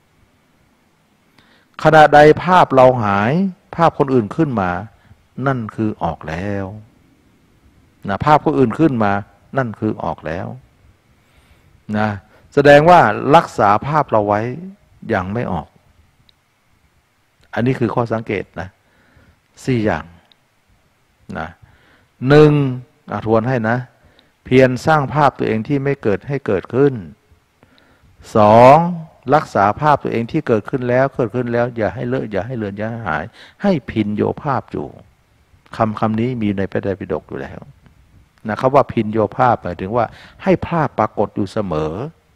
ขณะใดภาพเราหายภาพคนอื่นขึ้นมานั่นคือออกแล้วนะภาพคนอื่นขึ้นมานั่นคือออกแล้วนะแสดงว่ารักษาภาพเราไว้ยังไม่ออกอันนี้คือข้อสังเกตนะ4 อย่างนะหนึ่งทวนให้นะเพียรสร้างภาพตัวเองที่ไม่เกิดให้เกิดขึ้นสองรักษาภาพตัวเองที่เกิดขึ้นแล้วอย่าให้เลอะอย่าให้เลือนอย่าให้หายให้พินโยภาพอยู่คำนี้มีในพระไตรปิฎกอยู่แล้วนะครับว่าพินโยภาพหมายถึงว่าให้ภาพปรากฏอยู่เสมอ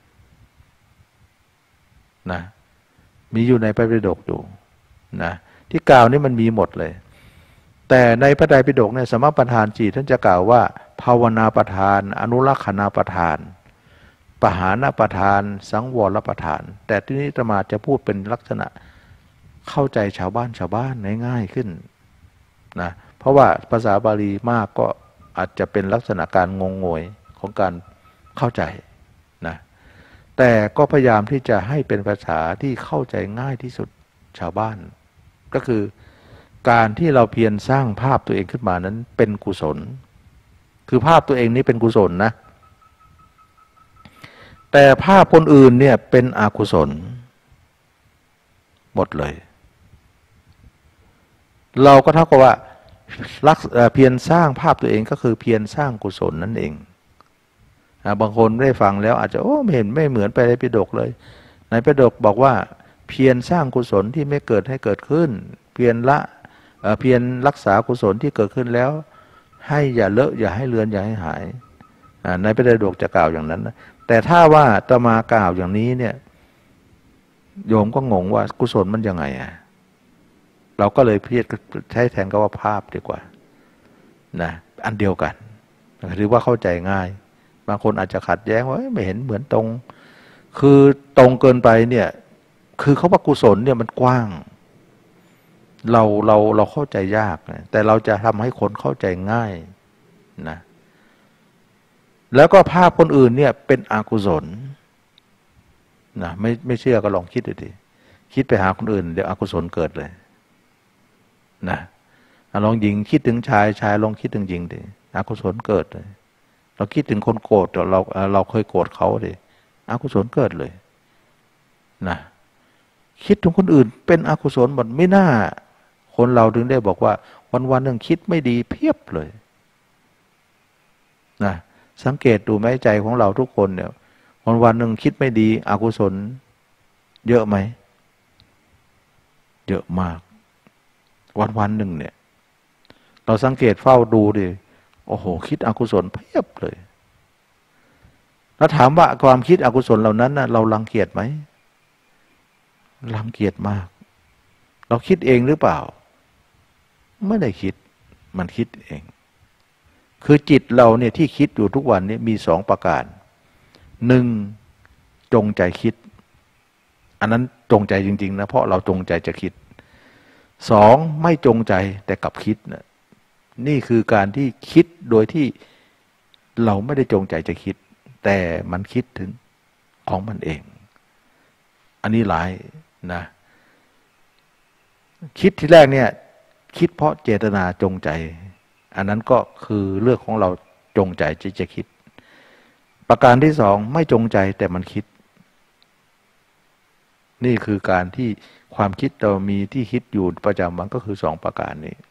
นะมีอยู่ในพระไตรปิฎกอยู่นะที่กล่าวนี้มันมีหมดเลยแต่ในพระไตรปิฎกเนี่ยสมปทาน4ท่านจะกล่าวว่าภาวนาประธานอนุรักขณาประธานปหานประธานสังวรประธานแต่ที่นี้อาตมาจะพูดเป็นลักษณะเข้าใจชาวบ้านง่ายขึ้นนะเพราะว่าภาษาบาลีมากก็อาจจะเป็นลักษณะการงงงวยของการเข้าใจนะแต่ก็พยายามที่จะให้เป็นภาษาที่เข้าใจง่ายที่สุดชาวบ้านก็คือการที่เราเพียรสร้างภาพตัวเองขึ้นมานั้นเป็นกุศลคือภาพตัวเองนี้เป็นกุศลนะแต่ภาพคนอื่นเนี่ยเป็นอกุศลหมดเลยเราก็เท่ากับว่าเพียรสร้างภาพตัวเองก็คือเพียรสร้างกุศลนั่นเองบางคนได้ฟังแล้วอาจจะไม่เห็นไม่เหมือนไปในปิฎกเลยในปิฎกบอกว่าเพียรสร้างกุศลที่ไม่เกิดให้เกิดขึ้นเพียรรักษากุศลที่เกิดขึ้นแล้วให้อย่าเลอะอย่าให้เลือนอย่าให้หายในพระไตรปิฎกจะกล่าวอย่างนั้นนะแต่ถ้าว่าอาตมากล่าวอย่างนี้เนี่ยโยมก็งงว่ากุศลมันยังไงเราก็เลยใช้แทนก็ว่าภาพดีกว่านะอันเดียวกันหรือว่าเข้าใจง่ายบางคนอาจจะขัดแย้งว่าไม่เห็นเหมือนตรงคือตรงเกินไปเนี่ยคือเขาว่ากุศลเนี่ยมันกว้างเราเข้าใจยากนะแต่เราจะทำให้คนเข้าใจง่ายนะแล้วก็ภาพคนอื่นเนี่ยเป็นอกุศลนะไม่เชื่อก็ลองคิดดูดิคิดไปหาคนอื่นเดี๋ยวอกุศลเกิดเลยนะลองหญิงคิดถึงชายลองคิดถึงหญิงดิอกุศลเกิดเลยเราคิดถึงคนโกรธเราเคยโกรธเขาดิอกุศลเกิดเลยนะคิดถึงคนอื่นเป็นอกุศลหมดไม่น่าคนเราถึงได้บอกว่าวันหนึ่งคิดไม่ดีเพียบเลยนะสังเกตดูไหมใจของเราทุกคนเนี่ยวันหนึ่งคิดไม่ดีอกุศลเยอะไหมเยอะมากวันหนึ่งเนี่ยเราสังเกตเฝ้าดูดิโอ้โหคิดอกุศลเพียบเลยแล้วถามว่าความคิดอกุศลเหล่านั้นนะเรารังเกียจไหมรังเกียจมากเราคิดเองหรือเปล่าไม่ได้คิดมันคิดเองคือจิตเราเนี่ยที่คิดอยู่ทุกวันนี้มี2 ประการหนึ่งจงใจคิดอันนั้นจงใจจริงๆนะเพราะเราจงใจจะคิด2ไม่จงใจแต่กลับคิดนะนี่คือการที่คิดโดยที่เราไม่ได้จงใจจะคิดแต่มันคิดถึงของมันเองอันนี้หลายนะคิดทีแรกเนี่ยคิดเพราะเจตนาจงใจอันนั้นก็คือเรื่องของเราจงใจที่จะคิดประการที่2ไม่จงใจแต่มันคิดนี่คือการที่ความคิดเรามีที่คิดอยู่ประจำวันก็คือ2 ประการนี้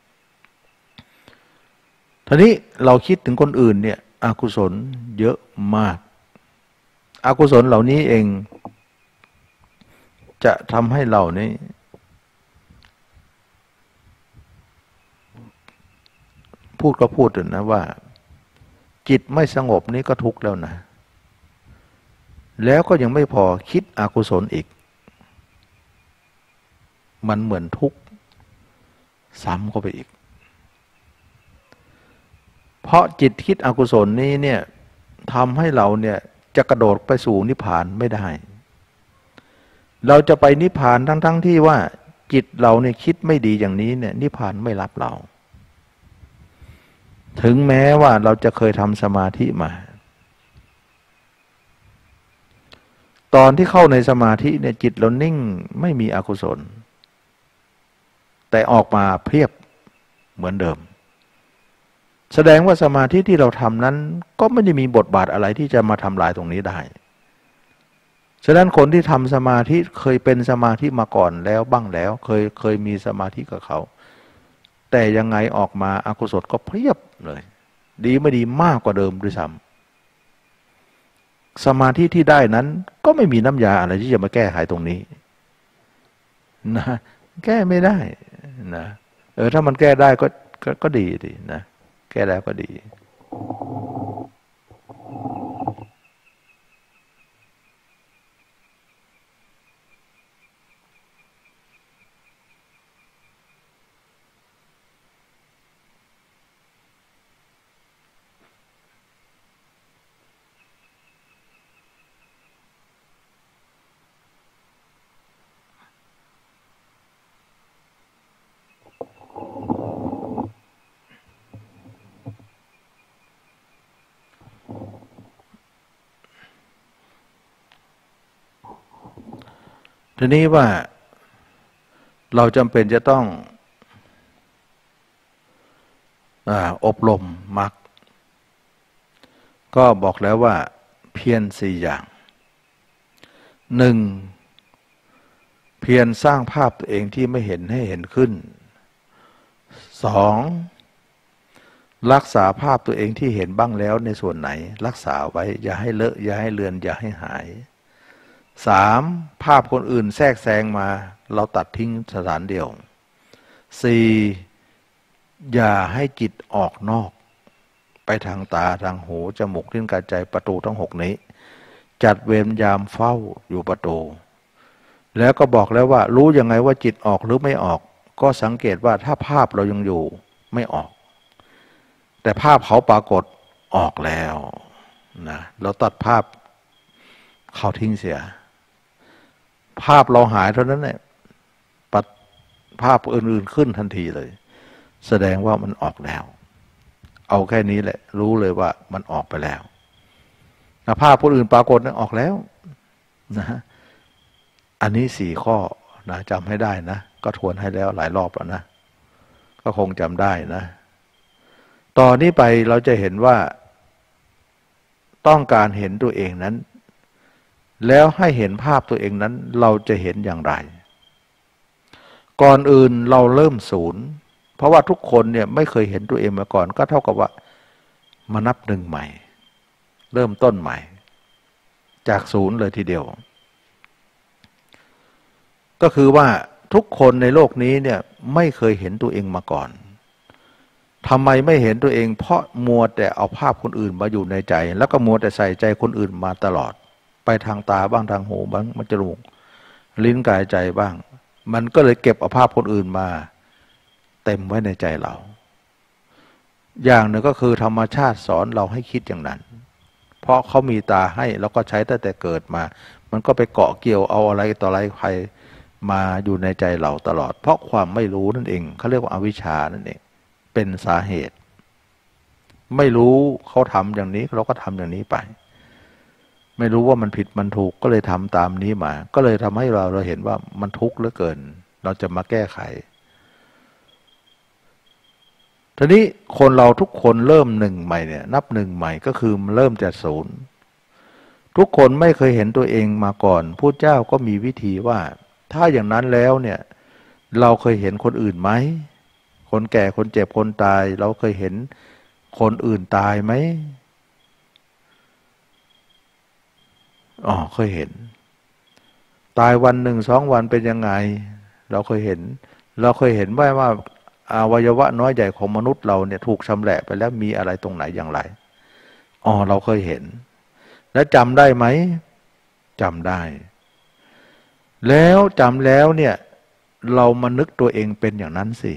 ทีนี้เราคิดถึงคนอื่นเนี่ยอกุศลเยอะมากอกุศลเหล่านี้เองจะทำให้เรานี่พูดก็พูดนะว่าจิตไม่สงบนี่ก็ทุกข์แล้วนะแล้วก็ยังไม่พอคิดอกุศลอีกมันเหมือนทุกข์ซ้ำเข้าไปอีกเพราะจิตคิดอกุศลนี้เนี่ยทำให้เราเนี่ยจะกระโดดไปสู่นิพพานไม่ได้เราจะไปนิพพานทั้งที่ว่าจิตเราเนี่ยคิดไม่ดีอย่างนี้เนี่ยนิพพานไม่รับเราถึงแม้ว่าเราจะเคยทำสมาธิมาตอนที่เข้าในสมาธิเนี่ยจิตเรานิ่งไม่มีอกุศลแต่ออกมาเพียบเหมือนเดิมแสดงว่าสมาธิที่เราทำนั้นก็ไม่ได้มีบทบาทอะไรที่จะมาทำลายตรงนี้ได้ฉะนั้นคนที่ทำสมาธิเคยเป็นสมาธิมาก่อนแล้วบ้างแล้วเคยมีสมาธิกับเขาแต่ยังไงออกมาอกุศลก็เพียบเลยดีไม่ดีมากกว่าเดิมด้วยซ้ำสมาธิที่ได้นั้นก็ไม่มีน้ำยาอะไรที่จะมาแก้ไขตรงนี้นะแก้ไม่ได้นะถ้ามันแก้ได้ก็ดีนะแก้แล้วก็ดีทีนี้ว่าเราจำเป็นจะต้องอบรมมรรคก็บอกแล้วว่าเพียร4 อย่าง1เพียรสร้างภาพตัวเองที่ไม่เห็นให้เห็นขึ้น2รักษาภาพตัวเองที่เห็นบ้างแล้วในส่วนไหนรักษาไว้อย่าให้เลอะอย่าให้เลือนอย่าให้หาย3ภาพคนอื่นแทรกแซงมาเราตัดทิ้งสถานเดียว4อย่าให้จิตออกนอกไปทางตาทางหูจมูกลิ้นกายใจประตูทั้ง6นี้จัดเวรยามเฝ้าอยู่ประตูแล้วก็บอกแล้วว่ารู้ยังไงว่าจิตออกหรือไม่ออกก็สังเกตว่าถ้าภาพเรายังอยู่ไม่ออกแต่ภาพเขาปรากฏออกแล้วนะเราตัดภาพเขาทิ้งเสียภาพเราหายเท่านั้นแหละปัดภาพอื่นๆขึ้นทันทีเลยแสดงว่ามันออกแล้วเอาแค่นี้แหละรู้เลยว่ามันออกไปแล้วภาพคนอื่นปรากฏนั้นออกแล้วนะอันนี้4 ข้อนะจำให้ได้นะก็ทวนให้แล้วหลายรอบแล้วนะก็คงจำได้นะต่อนนี้ไปเราจะเห็นว่าต้องการเห็นตัวเองนั้นแล้วให้เห็นภาพตัวเองนั้นเราจะเห็นอย่างไรก่อนอื่นเราเริ่มศูนย์เพราะว่าทุกคนเนี่ยไม่เคยเห็นตัวเองมาก่อนก็เท่ากับว่ามานับ1ใหม่เริ่มต้นใหม่จากศูนย์เลยทีเดียวก็คือว่าทุกคนในโลกนี้เนี่ยไม่เคยเห็นตัวเองมาก่อนทำไมไม่เห็นตัวเองเพราะมัวแต่เอาภาพคนอื่นมาอยู่ในใจแล้วก็มัวแต่ใส่ใจคนอื่นมาตลอดไปทางตาบ้างทางหูบ้างมันจมูกลิ้นกายใจบ้างมันก็เลยเก็บเอาภาพคนอื่นมาเต็มไว้ในใจเราอย่างหนึ่งก็คือธรรมชาติสอนเราให้คิดอย่างนั้นเพราะเขามีตาให้แล้วก็ใช้ตั้งแต่เกิดมามันก็ไปเกาะเกี่ยวเอาอะไรต่ออะไรใครมาอยู่ในใจเราตลอดเพราะความไม่รู้นั่นเองเขาเรียกว่าอวิชชานั่นเองเป็นสาเหตุไม่รู้เขาทำอย่างนี้เราก็ทำอย่างนี้ไปไม่รู้ว่ามันผิดมันถูกก็เลยทำตามนี้มาก็เลยทำให้เราเห็นว่ามันทุกข์เหลือเกินเราจะมาแก้ไขทีนี้คนเราทุกคนเริ่มหนึ่งใหม่เนี่ยนับหนึ่งใหม่ก็คือเริ่มจากศูนย์ทุกคนไม่เคยเห็นตัวเองมาก่อนพุทธเจ้าก็มีวิธีว่าถ้าอย่างนั้นแล้วเนี่ยเราเคยเห็นคนอื่นไหมคนแก่คนเจ็บคนตายเราเคยเห็นคนอื่นตายไหมอ๋อเคยเห็นตายวันหนึ่งสองวันเป็นยังไงเราเคยเห็นว่าอวัยวะน้อยใหญ่ของมนุษย์เราเนี่ยถูกชำแหละไปแล้วมีอะไรตรงไหนอย่างไรอ๋อเราเคยเห็นแล้วจำได้ไหมจำได้แล้วจำแล้วเนี่ยเรามานึกตัวเองเป็นอย่างนั้นสิ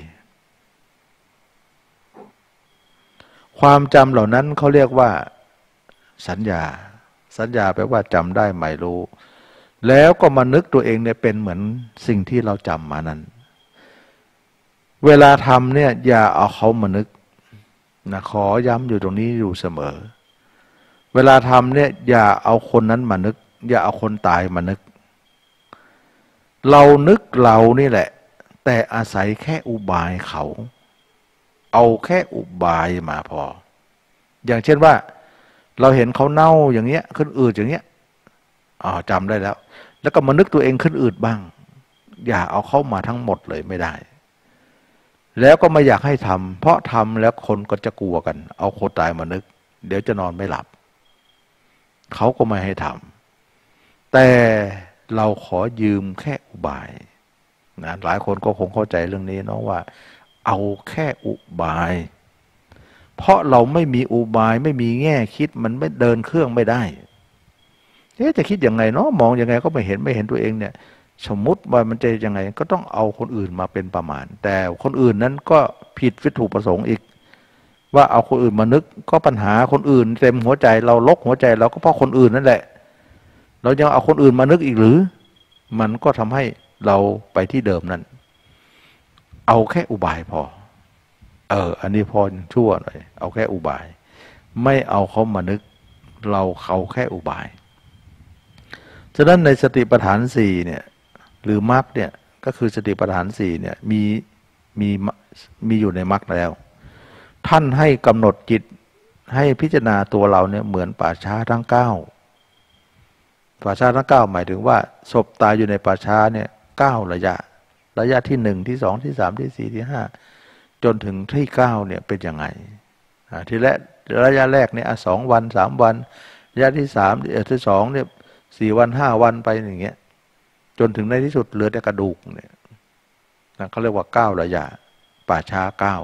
ความจำเหล่านั้นเขาเรียกว่าสัญญาแปลว่าจำได้หมายรู้แล้วก็มานึกตัวเองเนี่ยเป็นเหมือนสิ่งที่เราจำมานั้นเวลาทำเนี่ยอย่าเอาเขามานึกนะขอย้ำอยู่ตรงนี้อยู่เสมอเวลาทำเนี่ยอย่าเอาคนนั้นมานึกอย่าเอาคนตายมานึกเรานึกเรานี่แหละแต่อาศัยแค่อุบายเขาเอาแค่อุบายมาพออย่างเช่นว่าเราเห็นเขาเน่าอย่างเงี้ยขึ้นอืดอย่างเงี้ยอ๋อจำได้แล้วก็มานึกตัวเองขึ้นอืดบ้างอย่าเอาเข้ามาทั้งหมดเลยไม่ได้แล้วก็ไม่อยากให้ทำเพราะทำแล้วคนก็จะกลัวกันเอาคนตายมานึกเดี๋ยวจะนอนไม่หลับเขาก็ไม่ให้ทำแต่เราขอยืมแค่อุบายนะหลายคนก็คงเข้าใจเรื่องนี้เนาะว่าเอาแค่อุบายเพราะเราไม่มีอุบายไม่มีแง่คิดมันไม่เดินเครื่องไม่ได้จะคิดยังไงเนาะมองยังไงก็ไม่เห็นตัวเองเนี่ยสมมุติว่ามันจะยังไงก็ต้องเอาคนอื่นมาเป็นประมาณแต่คนอื่นนั้นก็ผิดวัตถุประสงค์อีกว่าเอาคนอื่นมานึกก็ปัญหาคนอื่นเต็มหัวใจเราลกหัวใจเราก็เพราะคนอื่นนั่นแหละเรายังเอาคนอื่นมานึกอีกหรือมันก็ทำให้เราไปที่เดิมนั้นเอาแค่อุบายพออันนี้พอชั่วหน่อยเอาแค่อุบายไม่เอาเขามานึกเราเอาแค่อุบายฉะนั้นในสติปัฏฐานสี่เนี่ยหรือมรรคเนี่ยก็คือสติปัฏฐานสี่เนี่ยมีอยู่ในมรรคแล้วท่านให้กำหนดจิตให้พิจารณาตัวเราเนี่ยเหมือนป่าช้าทั้ง9ป่าช้าทั้ง9หมายถึงว่าศพตายอยู่ในป่าช้าเนี่ย9ระยะที่1ที่2ที่3ที่4ที่5จนถึงที่9เนี่ยเป็นยังไงทีแรกระยะแรกเนี่ย2 วัน3 วันระยะที่3ที่2เนี่ย4 วัน5 วันไปอย่างเงี้ยจนถึงในที่สุดเหลือแต่กระดูกเนี่ยเขาเรียกว่า9ระยะป่าช้า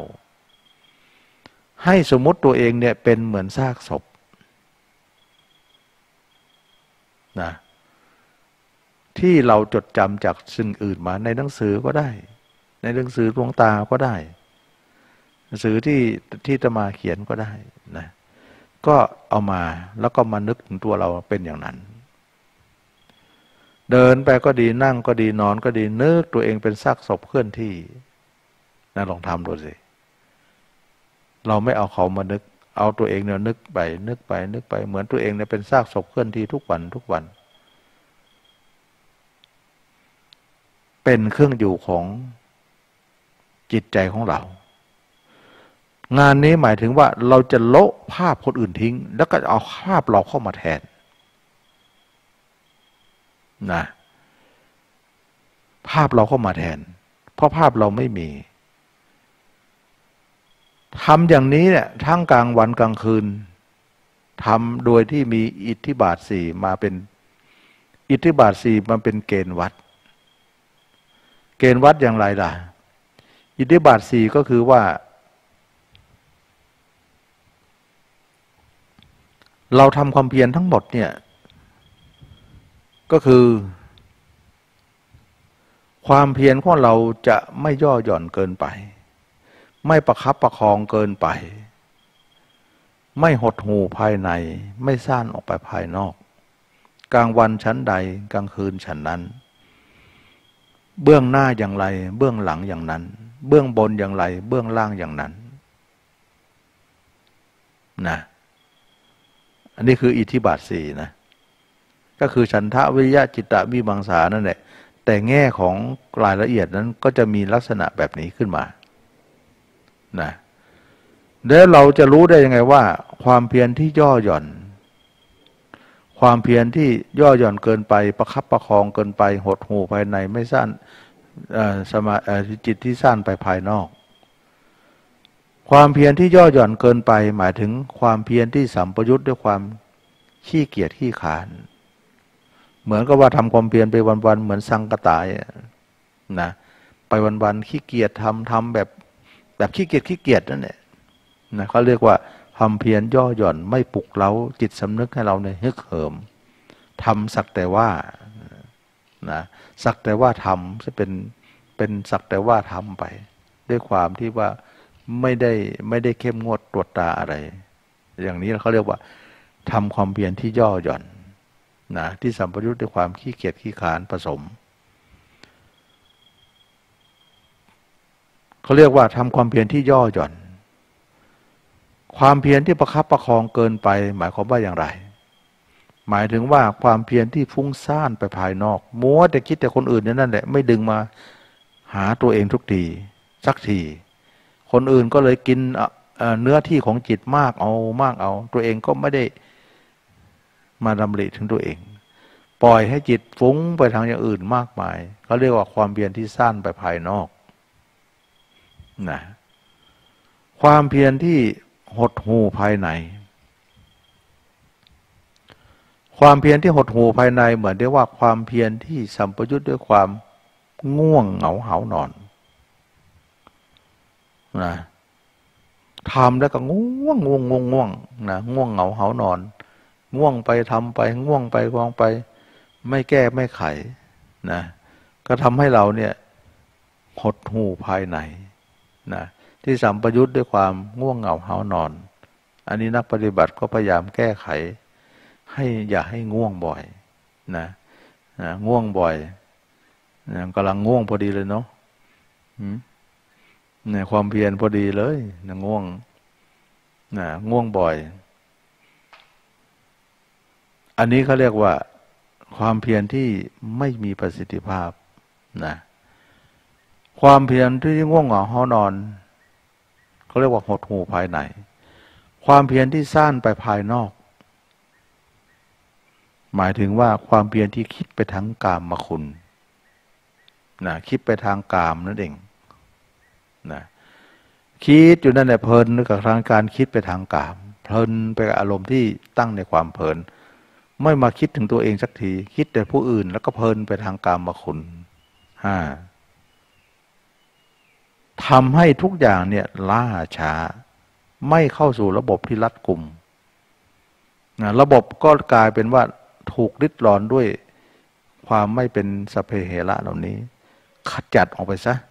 9ให้สมมติตัวเองเนี่ยเป็นเหมือนซากศพนะที่เราจดจำจากสิ่งอื่นมาในหนังสือก็ได้ในหนังสือหลวงตาก็ได้หนังสือที่อาตมาเขียนก็ได้นะก็เอามาแล้วก็มานึกถึงตัวเราเป็นอย่างนั้นเดินไปก็ดีนั่งก็ดีนอนก็ดีนึกตัวเองเป็นซากศพเคลื่อนที่นะลองทำดูสิเราไม่เอาเขามานึกเอาตัวเองเนี่ยนึกไปเหมือนตัวเองเนี่ยเป็นซากศพเคลื่อนที่ทุกวันเป็นเครื่องอยู่ของจิตใจของเรางานนี้หมายถึงว่าเราจะโละภาพคนอื่นทิ้งแล้วก็เอาภาพเราเข้ามาแทนนะภาพเราเข้ามาแทนเพราะภาพเราไม่มีทำอย่างนี้เนี่ยทั้งกลางวันกลางคืนทำโดยที่มีอิทธิบาท4มาเป็นอิทธิบาท4มันเป็นเกณฑ์วัดอย่างไรล่ะอิทธิบาท4ก็คือว่าเราทำความเพียรทั้งหมดเนี่ยก็คือความเพียรของเราจะไม่ย่อหย่อนเกินไปไม่ประคับประคองเกินไปไม่หดหู่ภายในไม่ซ่านออกไปภายนอกกลางวันชั้นใดกลางคืนฉันนั้นเบื้องหน้าอย่างไรเบื้องหลังอย่างนั้นเบื้องบนอย่างไรเบื้องล่างอย่างนั้นนะอันนี้คืออิทธิบาทสี่นะก็คือฉันทะวิริยะจิตตะวิมังสานั่นแหละแต่แง่ของรายละเอียดนั้นก็จะมีลักษณะแบบนี้ขึ้นมานะแล้วเราจะรู้ได้ยังไงว่าความเพียรที่ย่อหย่อนความเพียรที่ย่อหย่อนเกินไปประคับประคองเกินไปหดหู่ภายในไม่สั้นจิตที่สั้นไปภายนอกความเพียรที่ย่อหย่อนเกินไปหมายถึงความเพียรที่สัมปยุตด้วยความขี้เกียจขี้ขานเหมือนกับว่าทำความเพียรไปวันๆเหมือนสังกตายนะไปวันๆขี้เกียจทำแบบขี้เกียจนั่นแหละนะเขาเรียกว่าความเพียรย่อหย่อนไม่ปลุกเร้าจิตสำนึกให้เราเนี่ยฮึกเหิมทำสักแต่ว่านะสักแต่ว่าทำจะเป็นสักแต่ว่าทำไปด้วยความที่ว่าไม่ได้เข้มงวดตรวจตาอะไรอย่างนี้เขาเรียกว่าทำความเพียรที่ย่อหย่อนนะที่สัมปยุตด้วยความขี้เกียจขี้ขานผสมเขาเรียกว่าทำความเพียรที่ย่อหย่อนความเพียรที่ประคับประคองเกินไปหมายความว่าอย่างไรหมายถึงว่าความเพียรที่ฟุ้งซ่านไปภายนอกมัวแต่คิดแต่คนอื่นนั่นแหละไม่ดึงมาหาตัวเองทุกทีสักทีคนอื่นก็เลยกินเนื้อที่ของจิตมากเอาตัวเองก็ไม่ได้มาดำริถึงตัวเองปล่อยให้จิตฟุ้งไปทางอย่างอื่นมากมายเขาเรียกว่าความเพียรที่ซ่านไปภายนอกนะความเพียรที่หดหู่ภายในความเพียรที่หดหู่ภายในเหมือนได้ว่าความเพียรที่สัมปยุตด้วยความง่วงเหงาหานอนนะทำแล้วก็ง่วงนะง่วงเหงาหานอนง่วงไปทำไปง่วงไปกองไปไม่แก้ไม่ไขนะก็ทำให้เราเนี่ยหดหู่ภายในนะที่สัมปยุตด้วยความง่วงเหงาหานอนอันนี้นักปฏิบัติก็พยายามแก้ไขให้อย่าให้ง่วงบ่อยนะง่วงบ่อยนะกำลังง่วงพอดีเลยเนาะเนี่ยความเพียรพอดีเลยนะง่วงบ่อยอันนี้เขาเรียกว่าความเพียรที่ไม่มีประสิทธิภาพนะความเพียรที่ง่วงเหงาหานอนเขาเรียกว่าหดหู่ภายในความเพียรที่ซ่านไปภายนอกหมายถึงว่าความเพียรที่คิดไปทางกามคุณนะคิดไปทางกามนั่นเองนะคิดอยู่นั่นแหละเพลินกับทางการคิดไปทางกามเพลินไปกับอารมณ์ที่ตั้งในความเพลินไม่มาคิดถึงตัวเองสักทีคิดแต่ผู้อื่นแล้วก็เพลินไปทางกามคุณทำให้ทุกอย่างเนี่ยล่าช้าไม่เข้าสู่ระบบที่รัดกุมนะระบบก็กลายเป็นว่าถูกริดรอนด้วยความไม่เป็นสัพเพเหระเหล่านี้ขจัดออกไปซะ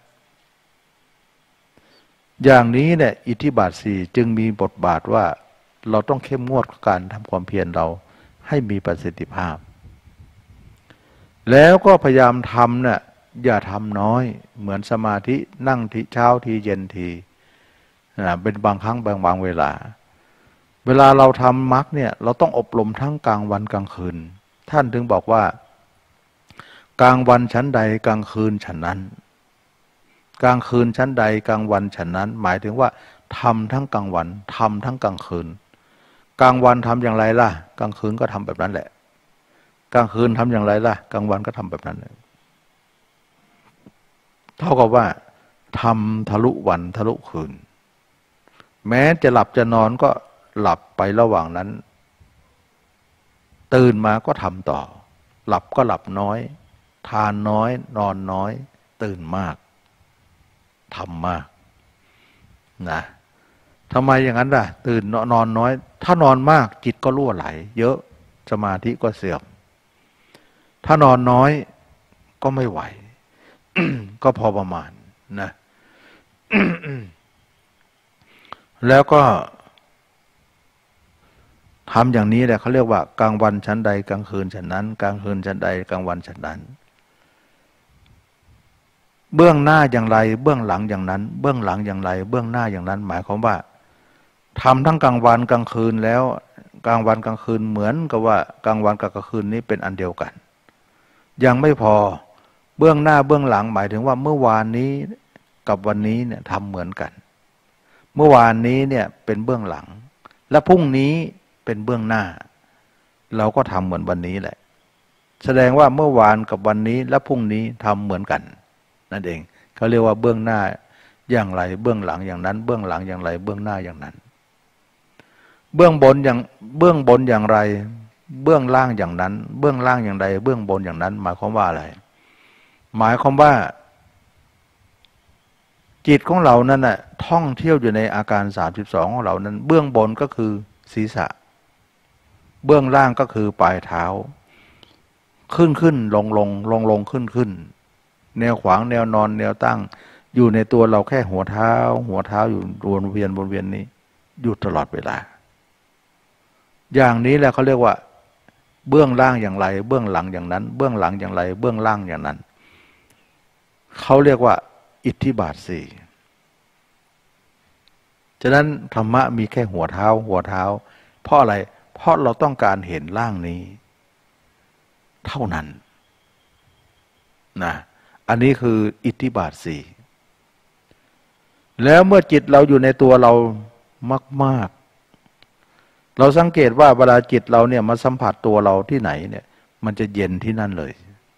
อย่างนี้เนี่ยอิทธิบาทสี่จึงมีบทบาทว่าเราต้องเข้มงวดกับการทำความเพียรเราให้มีประสิทธิภาพแล้วก็พยายามทำเนี่ยอย่าทำน้อยเหมือนสมาธินั่งทีเช้าทีเย็นทีเป็นบางครั้งบางเวลาเราทำมรรคเนี่ยเราต้องอบรมทั้งกลางวันกลางคืนท่านถึงบอกว่ากลางวันชั้นใดกลางคืนฉันนั้นกลางคืนชั้นใดกลางวันฉันนั้นหมายถึงว่าทำทั้งกลางวันทำทั้งกลางคืนกลางวันทำอย่างไรล่ะกลางคืนก็ทำแบบนั้นแหละกลางคืนทำอย่างไรล่ะกลางวันก็ทำแบบนั้นเท่ากับว่าทำทะลุวันทะลุคืนแม้จะหลับจะนอนก็หลับไประหว่างนั้นตื่นมาก็ทำต่อหลับก็หลับน้อยทานน้อยนอนน้อยตื่นมากทำมากนะทำไมอย่างนั้นล่ะตื่นนอนน้อยทถ้านอนมากจิตก็รั่วไหลเยอะสมาธิก็เสื่อมถ้านอนน้อยก็ไม่ไหว ก็พอประมาณนะ แล้วก็ทำอย่างนี้แหละเขาเรียกว่ากลางวันชั้นใดกลางคืนชั้นนั้นกลางคืนชั้นใดกลางวันชั้นนั้นเบื้องหน้าอย่างไรเบื้องหลังอย่างนั้นเบื้องหลังอย่างไรเบื้องหน้าอย่างนั้นหมายความว่าทำทั้งกลางวันกลางคืนแล้วกลางวันกลางคืนเหมือนกับว่ากลางวันกับกลางคืนนี้เป็นอันเดียวกันยังไม่พอเบื้องหน้าเบื้องหลังหมายถึงว่าเมื่อวานนี้กับวันนี้เนี่ยทำเหมือนกันเมื่อวานนี้เนี่ยเป็นเบื้องหลังและพรุ่งนี้เป็นเบื้องหน้าเราก็ทำเหมือนวันนี้แหละแสดงว่าเมื่อวานกับวันนี้และพรุ่งนี้ทำเหมือนกันนั่นเองเขาเรียกว่าเบื้องหน้าอย่างไรเบื้องหลังอย่างนั้นเบื้องหลังอย่างไรเบื้องหน้าอย่างนั้นเบื้องบนอย่างไรเบื้องล่างอย่างนั้นเบื้องล่างอย่างไรเบื้องบนอย่างนั้นหมายความว่าอะไรหมายความว่าจิตของเรานั้นน่ะท่องเที่ยวอยู่ในอาการ32ของเรานั้นเบื้องบนก็คือศีรษะเบื้องล่างก็คือปลายเท้าขึ้นลงขึ้นแนวขวางแนวนอนแนวตั้งอยู่ในตัวเราแค่หัวเท้าอยู่วนเวียนนี้อยู่ตลอดเวลาอย่างนี้แหละเขาเรียกว่าเบื้องล่างอย่างไรเบื้องหลังอย่างนั้นเบื้องหลังอย่างไรเบื้องล่างอย่างนั้นเขาเรียกว่าอิทธิบาทสี่ฉะนั้นธรรมะมีแค่หัวเท้าเพราะอะไรเพราะเราต้องการเห็นร่างนี้เท่านั้นนะอันนี้คืออิทธิบาทสี่แล้วเมื่อจิตเราอยู่ในตัวเรามากๆเราสังเกตว่าเวลาจิตเราเนี่ยมาสัมผัสตัวเราที่ไหนเนี่ยมันจะเย็นที่นั่นเลย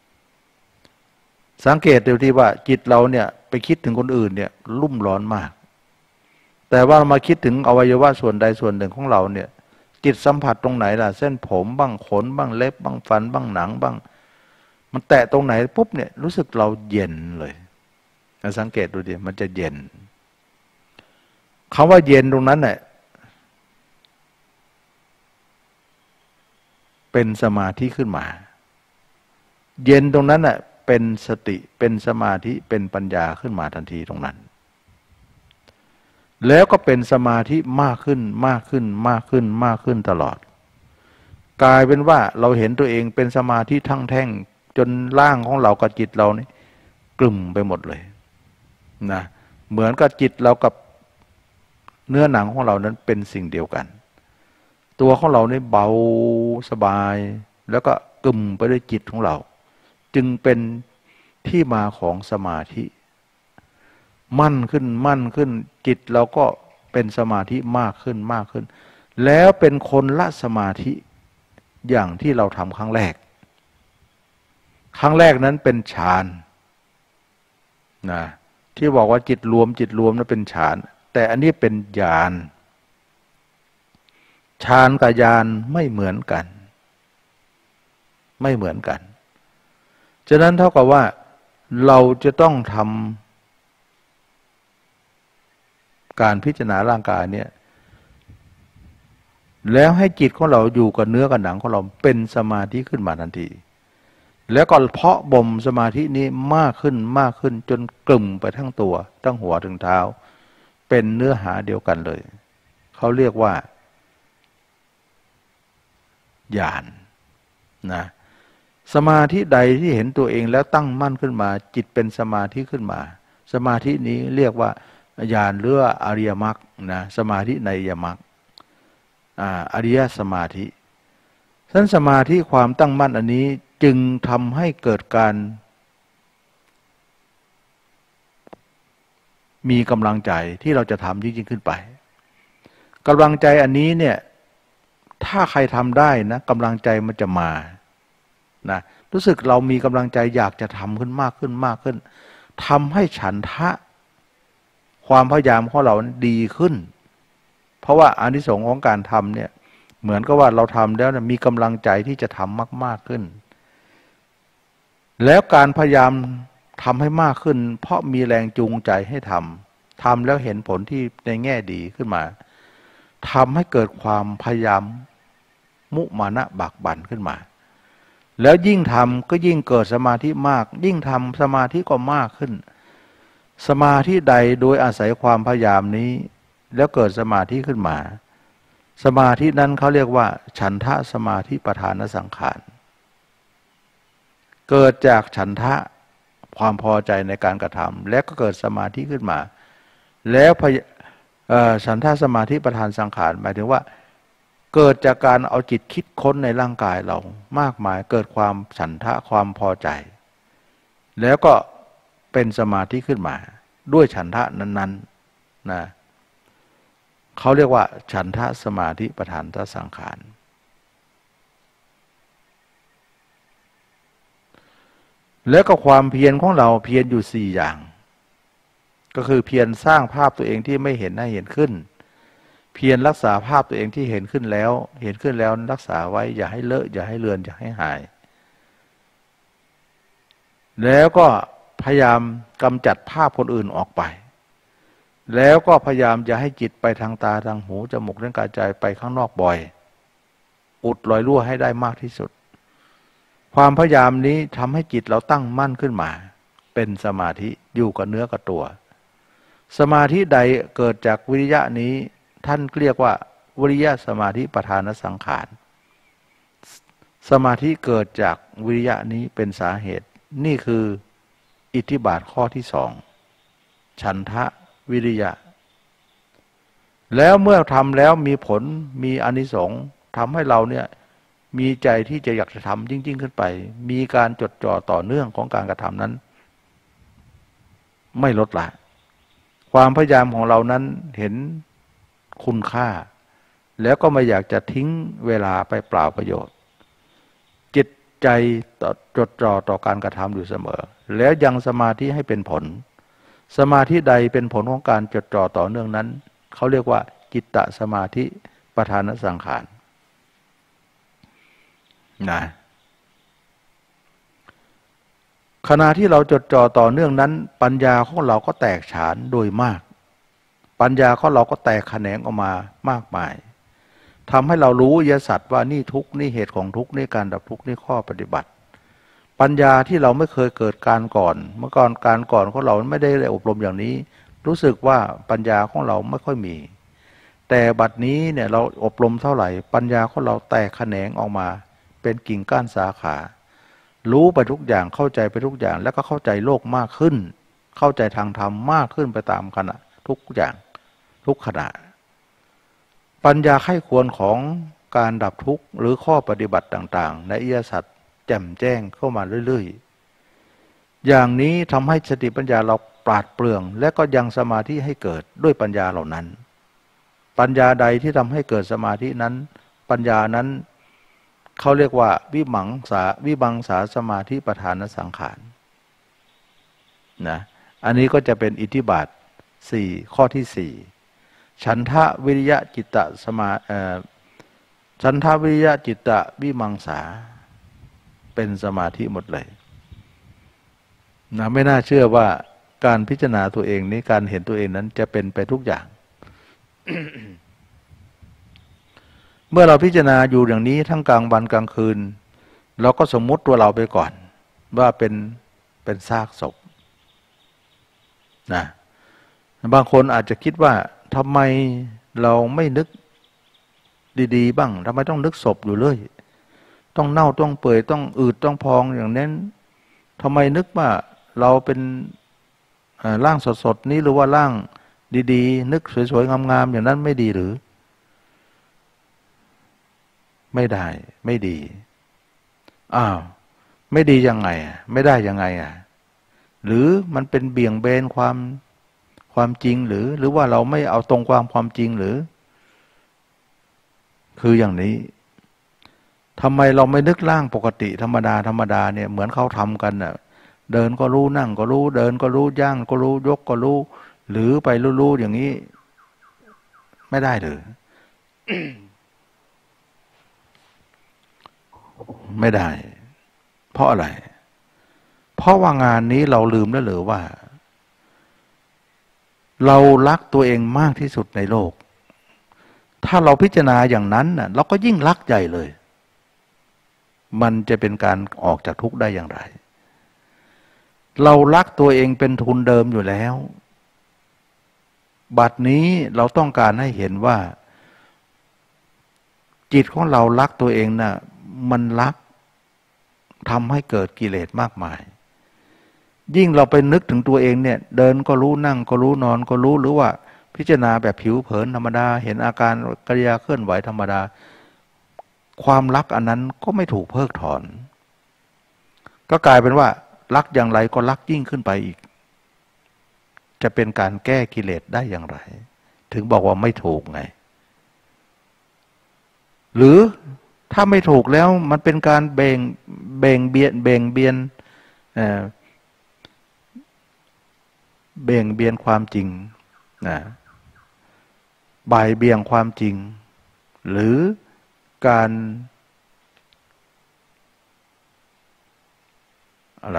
สังเกตดูที่ว่าจิตเราเนี่ยไปคิดถึงคนอื่นเนี่ยรุ่มร้อนมากแต่ว่ามาคิดถึงอวัยวะส่วนใดส่วนหนึ่งของเราเนี่ยจิตสัมผัสตรงไหนล่ะเส้นผมบ้างขนบ้างเล็บบ้างฟันบ้างหนังบ้างมันแตะตรงไหนปุ๊บเนี่ยรู้สึกเราเย็นเลยสังเกตดูดิมันจะเย็นคำว่าเย็นตรงนั้นเนี่ยเป็นสมาธิขึ้นมาเย็นตรงนั้นน่ะเป็นสติเป็นสมาธิเป็นปัญญาขึ้นมาทันทีตรงนั้นแล้วก็เป็นสมาธิมากขึ้นตลอดกลายเป็นว่าเราเห็นตัวเองเป็นสมาธิทั้งแท่งจนร่างของเรากับจิตเรานี่กลุ่มไปหมดเลยนะเหมือนกับจิตเรากับเนื้อหนังของเรานั้นเป็นสิ่งเดียวกันตัวของเรานี่เบาสบายแล้วก็กลุ่มไปด้วยจิตของเราจึงเป็นที่มาของสมาธิมั่นขึ้นจิตเราก็เป็นสมาธิมากขึ้นแล้วเป็นคนละสมาธิอย่างที่เราทำครั้งแรกนั้นเป็นฌานนะที่บอกว่าจิตรวมนั้นเป็นฌานแต่อันนี้เป็นญาณฌานกับญาณไม่เหมือนกันฉะนั้นเท่ากับว่าเราจะต้องทำการพิจารณาร่างกายเนี่ยแล้วให้จิตของเราอยู่กับเนื้อกับหนังของเราเป็นสมาธิขึ้นมาทันทีแล้วก็เพาะบ่มสมาธินี้มากขึ้นจนกลุ่มไปทั้งตัวทั้งหัวถึงเท้าเป็นเนื้อหาเดียวกันเลยเขาเรียกว่าญาณนะสมาธิใดที่เห็นตัวเองแล้วตั้งมั่นขึ้นมาจิตเป็นสมาธิขึ้นมาสมาธินี้เรียกว่าญาณหรืออริยมรรคนะสมาธิในอริยมรรคอริยสมาธิฉะนั้นสมาธิความตั้งมั่นอันนี้จึงทำให้เกิดการมีกำลังใจที่เราจะทำยิ่งขึ้นไปกำลังใจอันนี้เนี่ยถ้าใครทำได้นะกำลังใจมันจะมานะรู้สึกเรามีกำลังใจอยากจะทำขึ้นมากขึ้นทำให้ฉันทะความพยายามของเราดีขึ้นเพราะว่าอานิสงส์ของการทำเนี่ยเหมือนกับว่าเราทำแล้วมีกำลังใจที่จะทำมากขึ้นแล้วการพยายามทำให้มากขึ้นเพราะมีแรงจูงใจให้ทำแล้วเห็นผลที่ในแง่ดีขึ้นมาทำให้เกิดความพยายามมุมานะบากบั่นขึ้นมาแล้วยิ่งทำก็ยิ่งเกิดสมาธิมากยิ่งทำสมาธิก็มากขึ้นสมาธิใดโดยอาศัยความพยายามนี้แล้วเกิดสมาธิขึ้นมาสมาธินั้นเขาเรียกว่าฉันทะสมาธิประธานสังขารเกิดจากฉันทะความพอใจในการกระทำและก็เกิดสมาธิขึ้นมาแล้วฉันทะสมาธิประธานสังขารหมายถึงว่าเกิดจากการเอาจิตคิดค้นในร่างกายเรามากมายเกิดความฉันทะความพอใจแล้วก็เป็นสมาธิขึ้นมาด้วยฉันทะนั้นๆนะเขาเรียกว่าฉันทะสมาธิประธานสังขารแล้วก็ความเพียรของเราเพียรอยู่สี่อย่างก็คือเพียรสร้างภาพตัวเองที่ไม่เห็นให้เห็นขึ้นเพียรรักษาภาพตัวเองที่เห็นขึ้นแล้วรักษาไว้อย่าให้เลอะอย่าให้เลือนอย่าให้หายแล้วก็พยายามกำจัดภาพคนอื่นออกไปแล้วก็พยายามอย่าให้จิตไปทางตาทางหูจมูกลิ้นกายใจไปข้างนอกบ่อยอุดรอยรั่วให้ได้มากที่สุดความพยายามนี้ทำให้จิตเราตั้งมั่นขึ้นมาเป็นสมาธิอยู่กับเนื้อกับตัวสมาธิใดเกิดจากวิริยะนี้ท่านเรียกว่าวิริยะสมาธิประธานสังขารสมาธิเกิดจากวิริยะนี้เป็นสาเหตุนี่คืออิทธิบาทข้อที่สองฉันทะวิริยะแล้วเมื่อทำแล้วมีผลมีอานิสงส์ทำให้เราเนี่ยมีใจที่จะอยากจะทำยิ่งขึ้นไปมีการจดจ่อต่อเนื่องของการกระทำนั้นไม่ลดละความพยายามของเรานั้นเห็นคุณค่าแล้วก็ไม่อยากจะทิ้งเวลาไปเปล่าประโยชน์จิตใจจดจ่อต่อการกระทำอยู่เสมอแล้วยังสมาธิให้เป็นผลสมาธิใดเป็นผลของการจดจ่อต่อเนื่องนั้นเขาเรียกว่าจิตตสมาธิประธานสังขารนะขณะที่เราจดจ่อต่อเนื่องนั้นปัญญาของเราก็แตกฉานโดยมากปัญญาของเราก็แตกแขนงออกมามากมายทำให้เรารู้อริยสัจว่านี่ทุกข์นี่เหตุของทุกข์นี่การดับทุกข์นี่ข้อปฏิบัติปัญญาที่เราไม่เคยเกิดการก่อนเมื่อก่อนการก่อนของเราไม่ได้อบรมอย่างนี้รู้สึกว่าปัญญาของเราไม่ค่อยมีแต่บัดนี้เนี่ยเราอบรมเท่าไหร่ปัญญาของเราแตกแขนงออกมาเป็นกิ่งก้านสาขารู้ไปทุกอย่างเข้าใจไปทุกอย่างแล้วก็เข้าใจโลกมากขึ้นเข้าใจทางธรรมมากขึ้นไปตามขณะทุกอย่างทุกขณะปัญญาไข้ควรของการดับทุกข์หรือข้อปฏิบัติต่างๆในอริยสัจแจ่มแจ้งเข้ามาเรื่อยๆอย่างนี้ทำให้สติปัญญาเราปราดเปรื่องและก็ยังสมาธิให้เกิดด้วยปัญญาเหล่านั้นปัญญาใดที่ทำให้เกิดสมาธินั้นปัญญานั้นเขาเรียกว่าวิบังสาสมาธิประธานสังขารนะอันนี้ก็จะเป็นอิทธิบาท4ข้อที่4ฉันทะวิริยะจิตตฉันทะวิริยะจิตตวิมังสาเป็นสมาธิหมดเลยนะไม่น่าเชื่อว่าการพิจารณาตัวเองนี้การเห็นตัวเองนั้นจะเป็นไปทุกอย่าง เมื่อเราพิจารณาอยู่อย่างนี้ทั้งกลางวันกลางคืนเราก็สมมุติตัวเราไปก่อนว่าเป็นซากศพนะบางคนอาจจะคิดว่าทำไมเราไม่นึกดีๆบ้างทำไมต้องนึกศพอยู่เลยต้องเน่าต้องเปื่อยต้องอืดต้องพองอย่างนั้นทำไมนึกว่าเราเป็นร่างสดๆนี้หรือว่าร่างดีๆนึกสวยๆงามๆอย่างนั้นไม่ดีหรือไม่ได้ไม่ดีอ้าวไม่ดียังไงไม่ได้ยังไงหรือมันเป็นเบี่ยงเบนความจริงหรือว่าเราไม่เอาตรงความจริงหรือคืออย่างนี้ทำไมเราไม่นึกร่างปกติธรรมดาเนี่ยเหมือนเขาทำกันน่ะเดินก็รู้นั่งก็รู้เดินก็รู้ย่างก็รู้ยกก็รู้หรือไปรู้อย่างนี้ไม่ได้หรือ ไม่ได้เพราะอะไรเพราะว่างานนี้เราลืมแล้วหรือว่าเรารักตัวเองมากที่สุดในโลกถ้าเราพิจารณาอย่างนั้นน่ะเราก็ยิ่งรักใหญ่เลยมันจะเป็นการออกจากทุกข์ได้อย่างไรเรารักตัวเองเป็นทุนเดิมอยู่แล้วบัดนี้เราต้องการให้เห็นว่าจิตของเรารักตัวเองน่ะมันรักทำให้เกิดกิเลสมากมายยิ่งเราไปนึกถึงตัวเองเนี่ยเดินก็รู้นั่งก็รู้นอนก็รู้หรือว่าพิจารณาแบบผิวเผินธรรมดาเห็นอาการกิริยาเคลื่อนไหวธรรมดาความรักอันนั้นก็ไม่ถูกเพิกถอนก็กลายเป็นว่ารักอย่างไรก็รักยิ่งขึ้นไปอีกจะเป็นการแก้กิเลสได้อย่างไรถึงบอกว่าไม่ถูกไงหรือถ้าไม่ถูกแล้วมันเป็นการเบ่งเบียนความจริงนะบ่ายเบี่ยงความจริงหรือการอะไร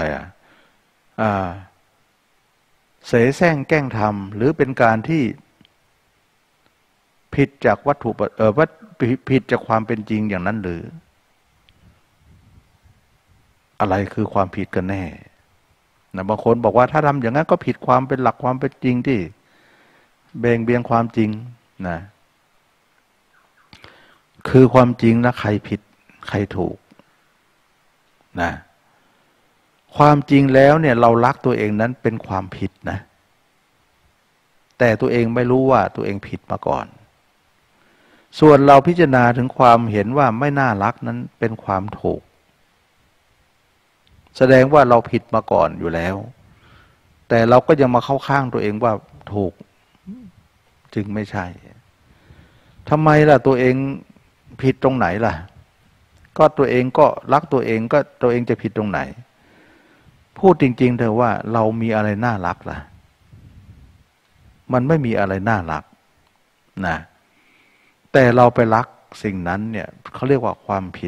เสแสร้งแกล้งทำหรือเป็นการที่ผิดจากวัตถุผิดจากความเป็นจริงอย่างนั้นหรืออะไรคือความผิดกันแน่นะบางคนบอกว่าถ้าทำอย่างนั้นก็ผิดความเป็นหลักความเป็นจริงที่เบ่งเบียงความจริงนะคือความจริงนะใครผิดใครถูกนะความจริงแล้วเนี่ยเรารักตัวเองนั้นเป็นความผิดนะแต่ตัวเองไม่รู้ว่าตัวเองผิดมาก่อนส่วนเราพิจารณาถึงความเห็นว่าไม่น่ารักนั้นเป็นความถูกแสดงว่าเราผิดมาก่อนอยู่แล้วแต่เราก็ยังมาเข้าข้างตัวเองว่าถูกจึงไม่ใช่ทำไมล่ะตัวเองผิดตรงไหนล่ะก็ตัวเองก็รักตัวเองก็ตัวเองจะผิดตรงไหนพูดจริงๆเถอะว่าเรามีอะไรน่ารักล่ะมันไม่มีอะไรน่ารักนะแต่เราไปรักสิ่งนั้นเนี่ยเขาเรียกว่าความผิด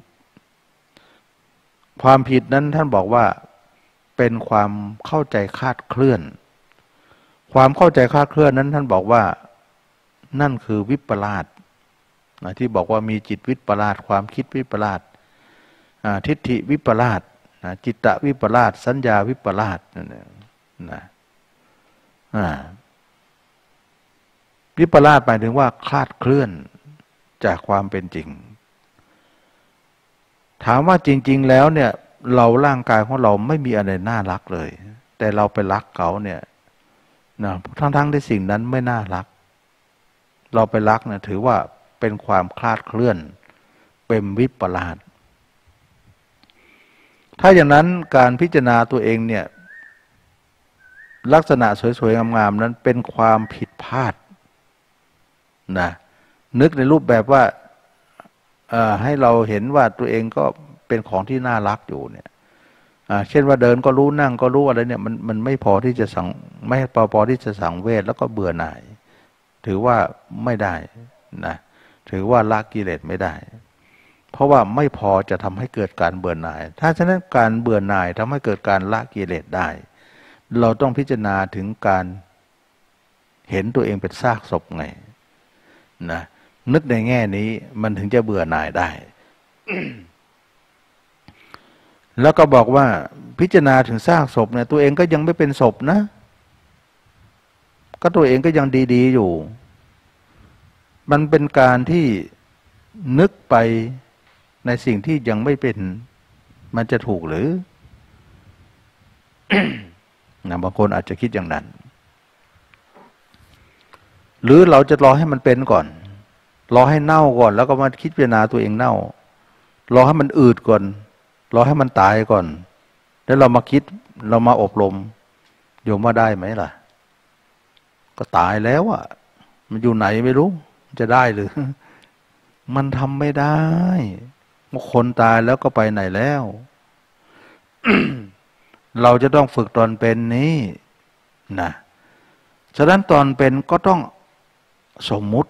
ความผิดนั้นท่านบอกว่าเป็นความเข้าใจคลาดเคลื่อนความเข้าใจคลาดเคลื่อนนั้นท่านบอกว่านั่นคือวิปลาสที่บอกว่ามีจิตวิปลาสความคิดวิปลาสทิฏฐิวิปลาสจิตตวิปลาสสัญญาวิปลาสนะวิปลาสหมายถึงว่าคลาดเคลื่อนจากความเป็นจริงถามว่าจริงๆแล้วเนี่ยเราร่างกายของเราไม่มีอะไรน่ารักเลยแต่เราไปรักเขาเนี่ยนะทั้งที่สิ่งนั้นไม่น่ารักเราไปรักเนี่ยถือว่าเป็นความคลาดเคลื่อนเป็นวิปลาสถ้าอย่างนั้นการพิจารณาตัวเองเนี่ยลักษณะสวยๆงามๆนั้นเป็นความผิดพลาดนะนึกในรูปแบบว่าให้เราเห็นว่าตัวเองก็เป็นของที่น่ารักอยู่เนี่ยเช่นว่าเดินก็รู้นั่งก็รู้อะไรเนี่ยมันไม่พอที่จะไม่พอที่จะสังเวชแล้วก็เบื่อหน่ายถือว่าไม่ได้นะถือว่าละกิเลสไม่ได้เพราะว่าไม่พอจะทำให้เกิดการเบื่อหน่ายถ้าฉะนั้นการเบื่อหน่ายทำให้เกิดการละกิเลสได้เราต้องพิจารณาถึงการเห็นตัวเองเป็นซากศพไงนะนึกในแง่นี้มันถึงจะเบื่อหน่ายได้ แล้วก็บอกว่าพิจารณาถึงซากศพเนี่ยตัวเองก็ยังไม่เป็นศพนะก็ตัวเองก็ยังดีๆอยู่มันเป็นการที่นึกไปในสิ่งที่ยังไม่เป็นมันจะถูกหรือ นะบางคนอาจจะคิดอย่างนั้นหรือเราจะรอให้มันเป็นก่อนรอให้เน่าก่อนแล้วก็มาคิดพิจารณาตัวเองเน่ารอให้มันอืดก่อนรอให้มันตายก่อนแล้วเรามาคิดเรามาอบรมโยมว่าได้ไหมล่ะก็ตายแล้วอ่ะมันอยู่ไหนไม่รู้จะได้หรือ มันทำไม่ได้คนตายแล้วก็ไปไหนแล้ว เราจะต้องฝึกตอนเป็นนี้นะฉะนั้นตอนเป็นก็ต้องสมมุติ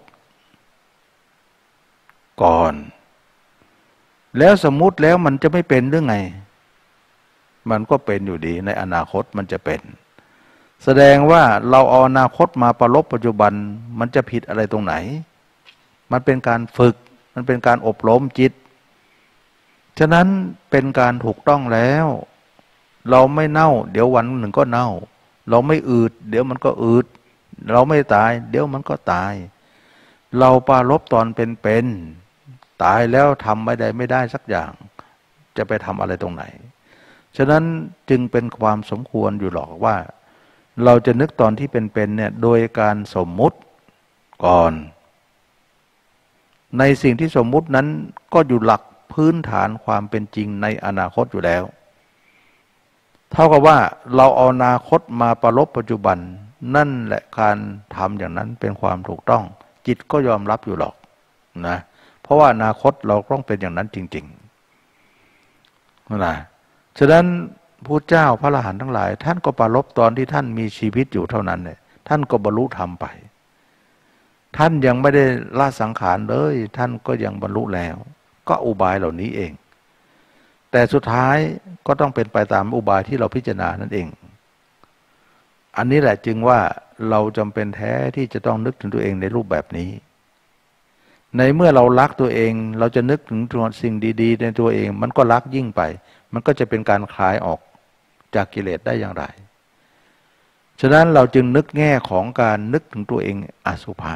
ก่อนแล้วสมมุติแล้วมันจะไม่เป็นหรือไงมันก็เป็นอยู่ดีในอนาคตมันจะเป็นแสดงว่าเราเอาอนาคตมาประลบปัจจุบันมันจะผิดอะไรตรงไหนมันเป็นการฝึกมันเป็นการอบรมจิตฉะนั้นเป็นการถูกต้องแล้วเราไม่เน่าเดี๋ยววันหนึ่งก็เน่าเราไม่อืดเดี๋ยวมันก็อืดเราไม่ตายเดี๋ยวมันก็ตายเราปรารภตอนเป็นตายแล้วทำไม่ได้สักอย่างจะไปทำอะไรตรงไหนฉะนั้นจึงเป็นความสมควรอยู่หรอกว่าเราจะนึกตอนที่เป็นเนี่ยโดยการสมมุติก่อนในสิ่งที่สมมุตินั้นก็อยู่หลักพื้นฐานความเป็นจริงในอนาคตอยู่แล้วเท่ากับว่าเราเอาอนาคตมาประลบปัจจุบันนั่นแหละการทำอย่างนั้นเป็นความถูกต้องจิตก็ยอมรับอยู่หรอกนะเพราะว่าอนาคตเราต้องเป็นอย่างนั้นจริงๆนะฉะนั้นพระเจ้าพระอรหันต์ทั้งหลายท่านก็ประลบตอนที่ท่านมีชีวิตอยู่เท่านั้นเนี่ยท่านก็บรรลุธรรมไปท่านยังไม่ได้ละสังขารเลยท่านก็ยังบรรลุแล้วก็อุบายเหล่านี้เองแต่สุดท้ายก็ต้องเป็นไปตามอุบายที่เราพิจารณานั่นเองอันนี้แหละจึงว่าเราจำเป็นแท้ที่จะต้องนึกถึงตัวเองในรูปแบบนี้ในเมื่อเรารักตัวเองเราจะนึกถึงสิ่งดีๆในตัวเองมันก็รักยิ่งไปมันก็จะเป็นการคลายออกจากกิเลสได้อย่างไรฉะนั้นเราจึงนึกแง่ของการนึกถึงตัวเองอสุภะ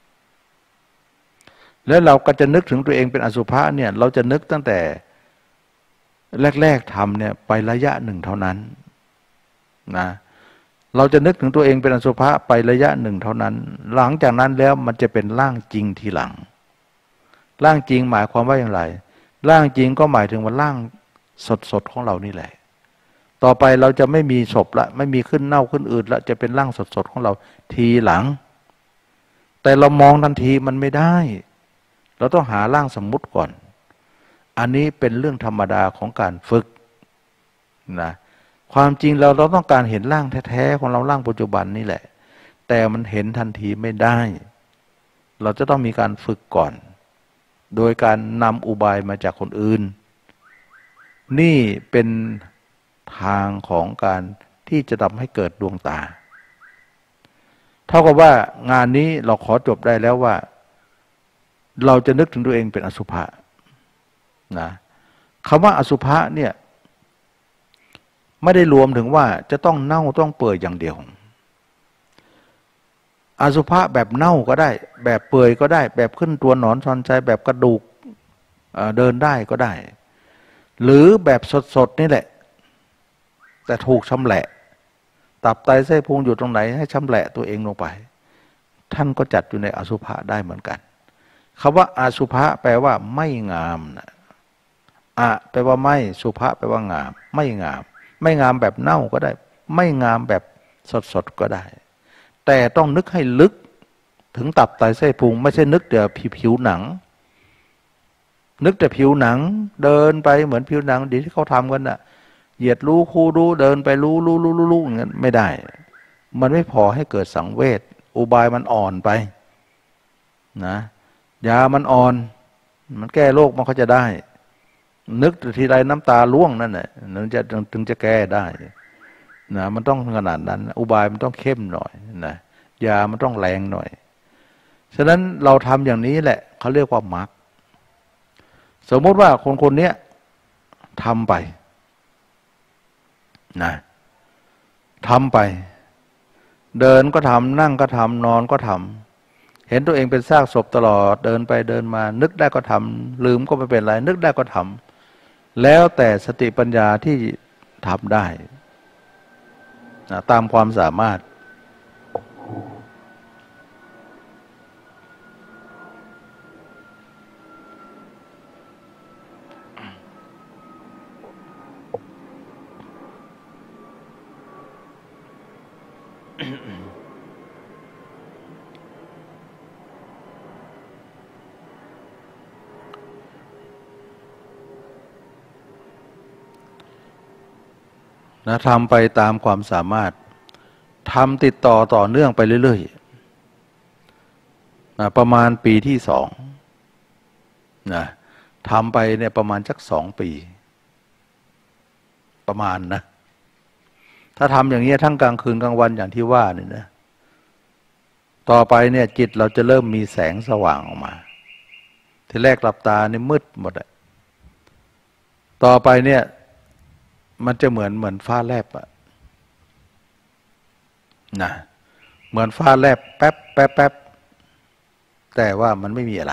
แล้วเราก็จะนึกถึงตัวเองเป็นอสุภะเนี่ยเราจะนึกตั้งแต่แรกๆทำเนี่ยไประยะหนึ่งเท่านั้นนะเราจะนึกถึงตัวเองเป็นอสุภะไประยะหนึ่งเท่านั้นหลังจากนั้นแล้วมันจะเป็นร่างจริงทีหลังร่างจริงหมายความว่าอย่างไรร่างจริงก็หมายถึงว่าร่างสดๆของเรานี่แหละต่อไปเราจะไม่มีศพละไม่มีขึ้นเน่าขึ้นอืดละจะเป็นร่างสดๆของเราทีหลังแต่เรามองทันทีมันไม่ได้เราต้องหาร่างสมมุติก่อนอันนี้เป็นเรื่องธรรมดาของการฝึกนะความจริงเราต้องการเห็นร่างแท้ๆของเราร่างปัจจุบันนี่แหละแต่มันเห็นทันทีไม่ได้เราจะต้องมีการฝึกก่อนโดยการนำอุบายมาจากคนอื่นนี่เป็นทางของการที่จะทำให้เกิดดวงตาเท่ากับว่างานนี้เราขอจบได้แล้วว่าเราจะนึกถึงตัวเองเป็นอสุภะนะคำว่าอสุภะเนี่ยไม่ได้รวมถึงว่าจะต้องเน่าต้องเปื่อยอย่างเดียวอสุภะแบบเน่าก็ได้แบบเปื่อยก็ได้แบบขึ้นตัวหนอนชอนใจแบบกระดูกเดินได้ก็ได้หรือแบบสดๆนี่แหละแต่ถูกชำแหละตับไตไส้พุงอยู่ตรงไหนให้ชำแหละตัวเองลงไปท่านก็จัดอยู่ในอสุภะได้เหมือนกันคำว่าอสุภะแปลว่าไม่งามนะอะแปลว่าไม่สุภะแปลว่างามไม่งามไม่งามแบบเน่าก็ได้ไม่งามแบบสดๆก็ได้แต่ต้องนึกให้ลึกถึงตับไตไส้พุงไม่ใช่นึกแต่ผิวหนังนึกแต่ผิวหนังเดินไปเหมือนผิวหนังดีที่เขาทำกันน่ะเหยียดรู้คู่รู้เดินไปรู้อย่างนั้นไม่ได้มันไม่พอให้เกิดสังเวชอุบายมันอ่อนไปนะยามันอ่อนมันแก้โรคมันก็จะได้นึกทีไรน้ำตาร่วงนั่นแหละมันจะถึงจะแก้ได้นะมันต้องขนาดนั้นอุบายมันต้องเข้มหน่อยนะยามันต้องแรงหน่อยฉะนั้นเราทำอย่างนี้แหละเขาเรียกว่ามรรคสมมติว่าคนนี้ทำไปนะทำไปเดินก็ทำนั่งก็ทำนอนก็ทำเห็นตัวเองเป็นซากศพตลอดเดินไปเดินมานึกได้ก็ทำลืมก็ไม่เป็นไรนึกได้ก็ทำแล้วแต่สติปัญญาที่ทำได้นะตามความสามารถนะทำไปตามความสามารถทำติดต่อเนื่องไปเรื่อยๆนะประมาณปีที่2นะทำไปเนี่ยประมาณสัก2 ปีประมาณนะถ้าทำอย่างนี้ทั้งกลางคืนกลางวันอย่างที่ว่าเนี่ยนะต่อไปเนี่ยจิตเราจะเริ่มมีแสงสว่างออกมาทีแรกหลับตานี่มืดหมดอะต่อไปเนี่ยมันจะเหมือนฟ้าแลบอะนะเหมือนฟ้าแลบแป๊บแป๊บแป๊บแต่ว่ามันไม่มีอะไร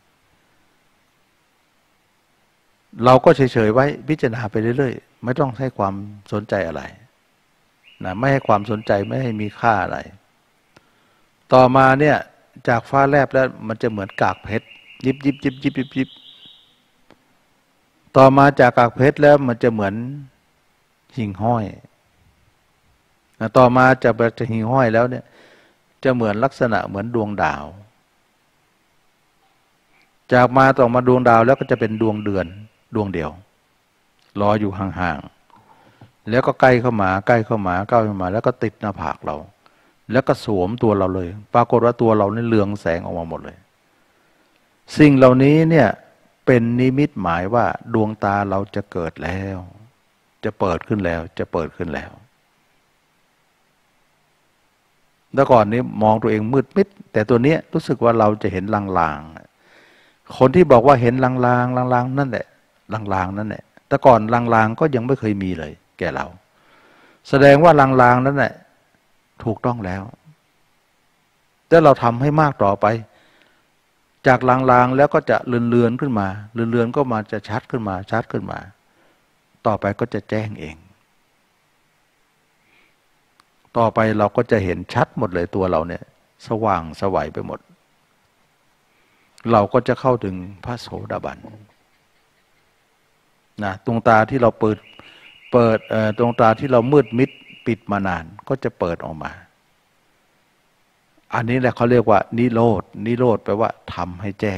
เราก็เฉยๆไว้พิจารณาไปเรื่อยๆไม่ต้องให้ความสนใจอะไรนะไม่ให้ความสนใจไม่ให้มีค่าอะไรต่อมาเนี่ยจากฟ้าแลบแล้วมันจะเหมือนกากเพชรยิบยิบยิบยิบยิบยิบต่อมาจากกากเพชรแล้วมันจะเหมือนหิ่งห้อยต่อมาจากหิ่งห้อยแล้วเนี่ยจะเหมือนลักษณะเหมือนดวงดาวจากมาต่อมาดวงดาวแล้วก็จะเป็นดวงเดือนดวงเดียวลอยอยู่ห่างๆแล้วก็ใกล้เข้ามาใกล้เข้ามาใกล้เข้ามาแล้วก็ติดหน้าผากเราแล้วก็สวมตัวเราเลยปรากฏว่าตัวเราเนี่ยเรืองแสงออกมาหมดเลยสิ่งเหล่านี้เนี่ยเป็นนิมิตหมายว่าดวงตาเราจะเกิดแล้วจะเปิดขึ้นแล้วจะเปิดขึ้นแล้วแต่ก่อนนี้มองตัวเองมืดมิดแต่ตัวเนี้ยรู้สึกว่าเราจะเห็นลางๆคนที่บอกว่าเห็นลางๆลางๆนั่นแหละลางๆนั่นแหละแต่ก่อนลางๆก็ยังไม่เคยมีเลยแก่เราแสดงว่าลางๆนั่นแหละถูกต้องแล้วแต่เราทำให้มากต่อไปจากลางๆแล้วก็จะเลือนๆขึ้นมาเลือนๆก็มาจะชัดขึ้นมาชัดขึ้นมาต่อไปก็จะแจ้งเองต่อไปเราก็จะเห็นชัดหมดเลยตัวเราเนี่ยสว่างไสวไปหมดเราก็จะเข้าถึงพระโสดาบันนะดวงตาที่เราเปิดดวงตาที่เรามืดมิดปิดมานานก็จะเปิดออกมาอันนี้แหละเขาเรียกว่านิโรธนิโรธแปลว่าทำให้แจ้ง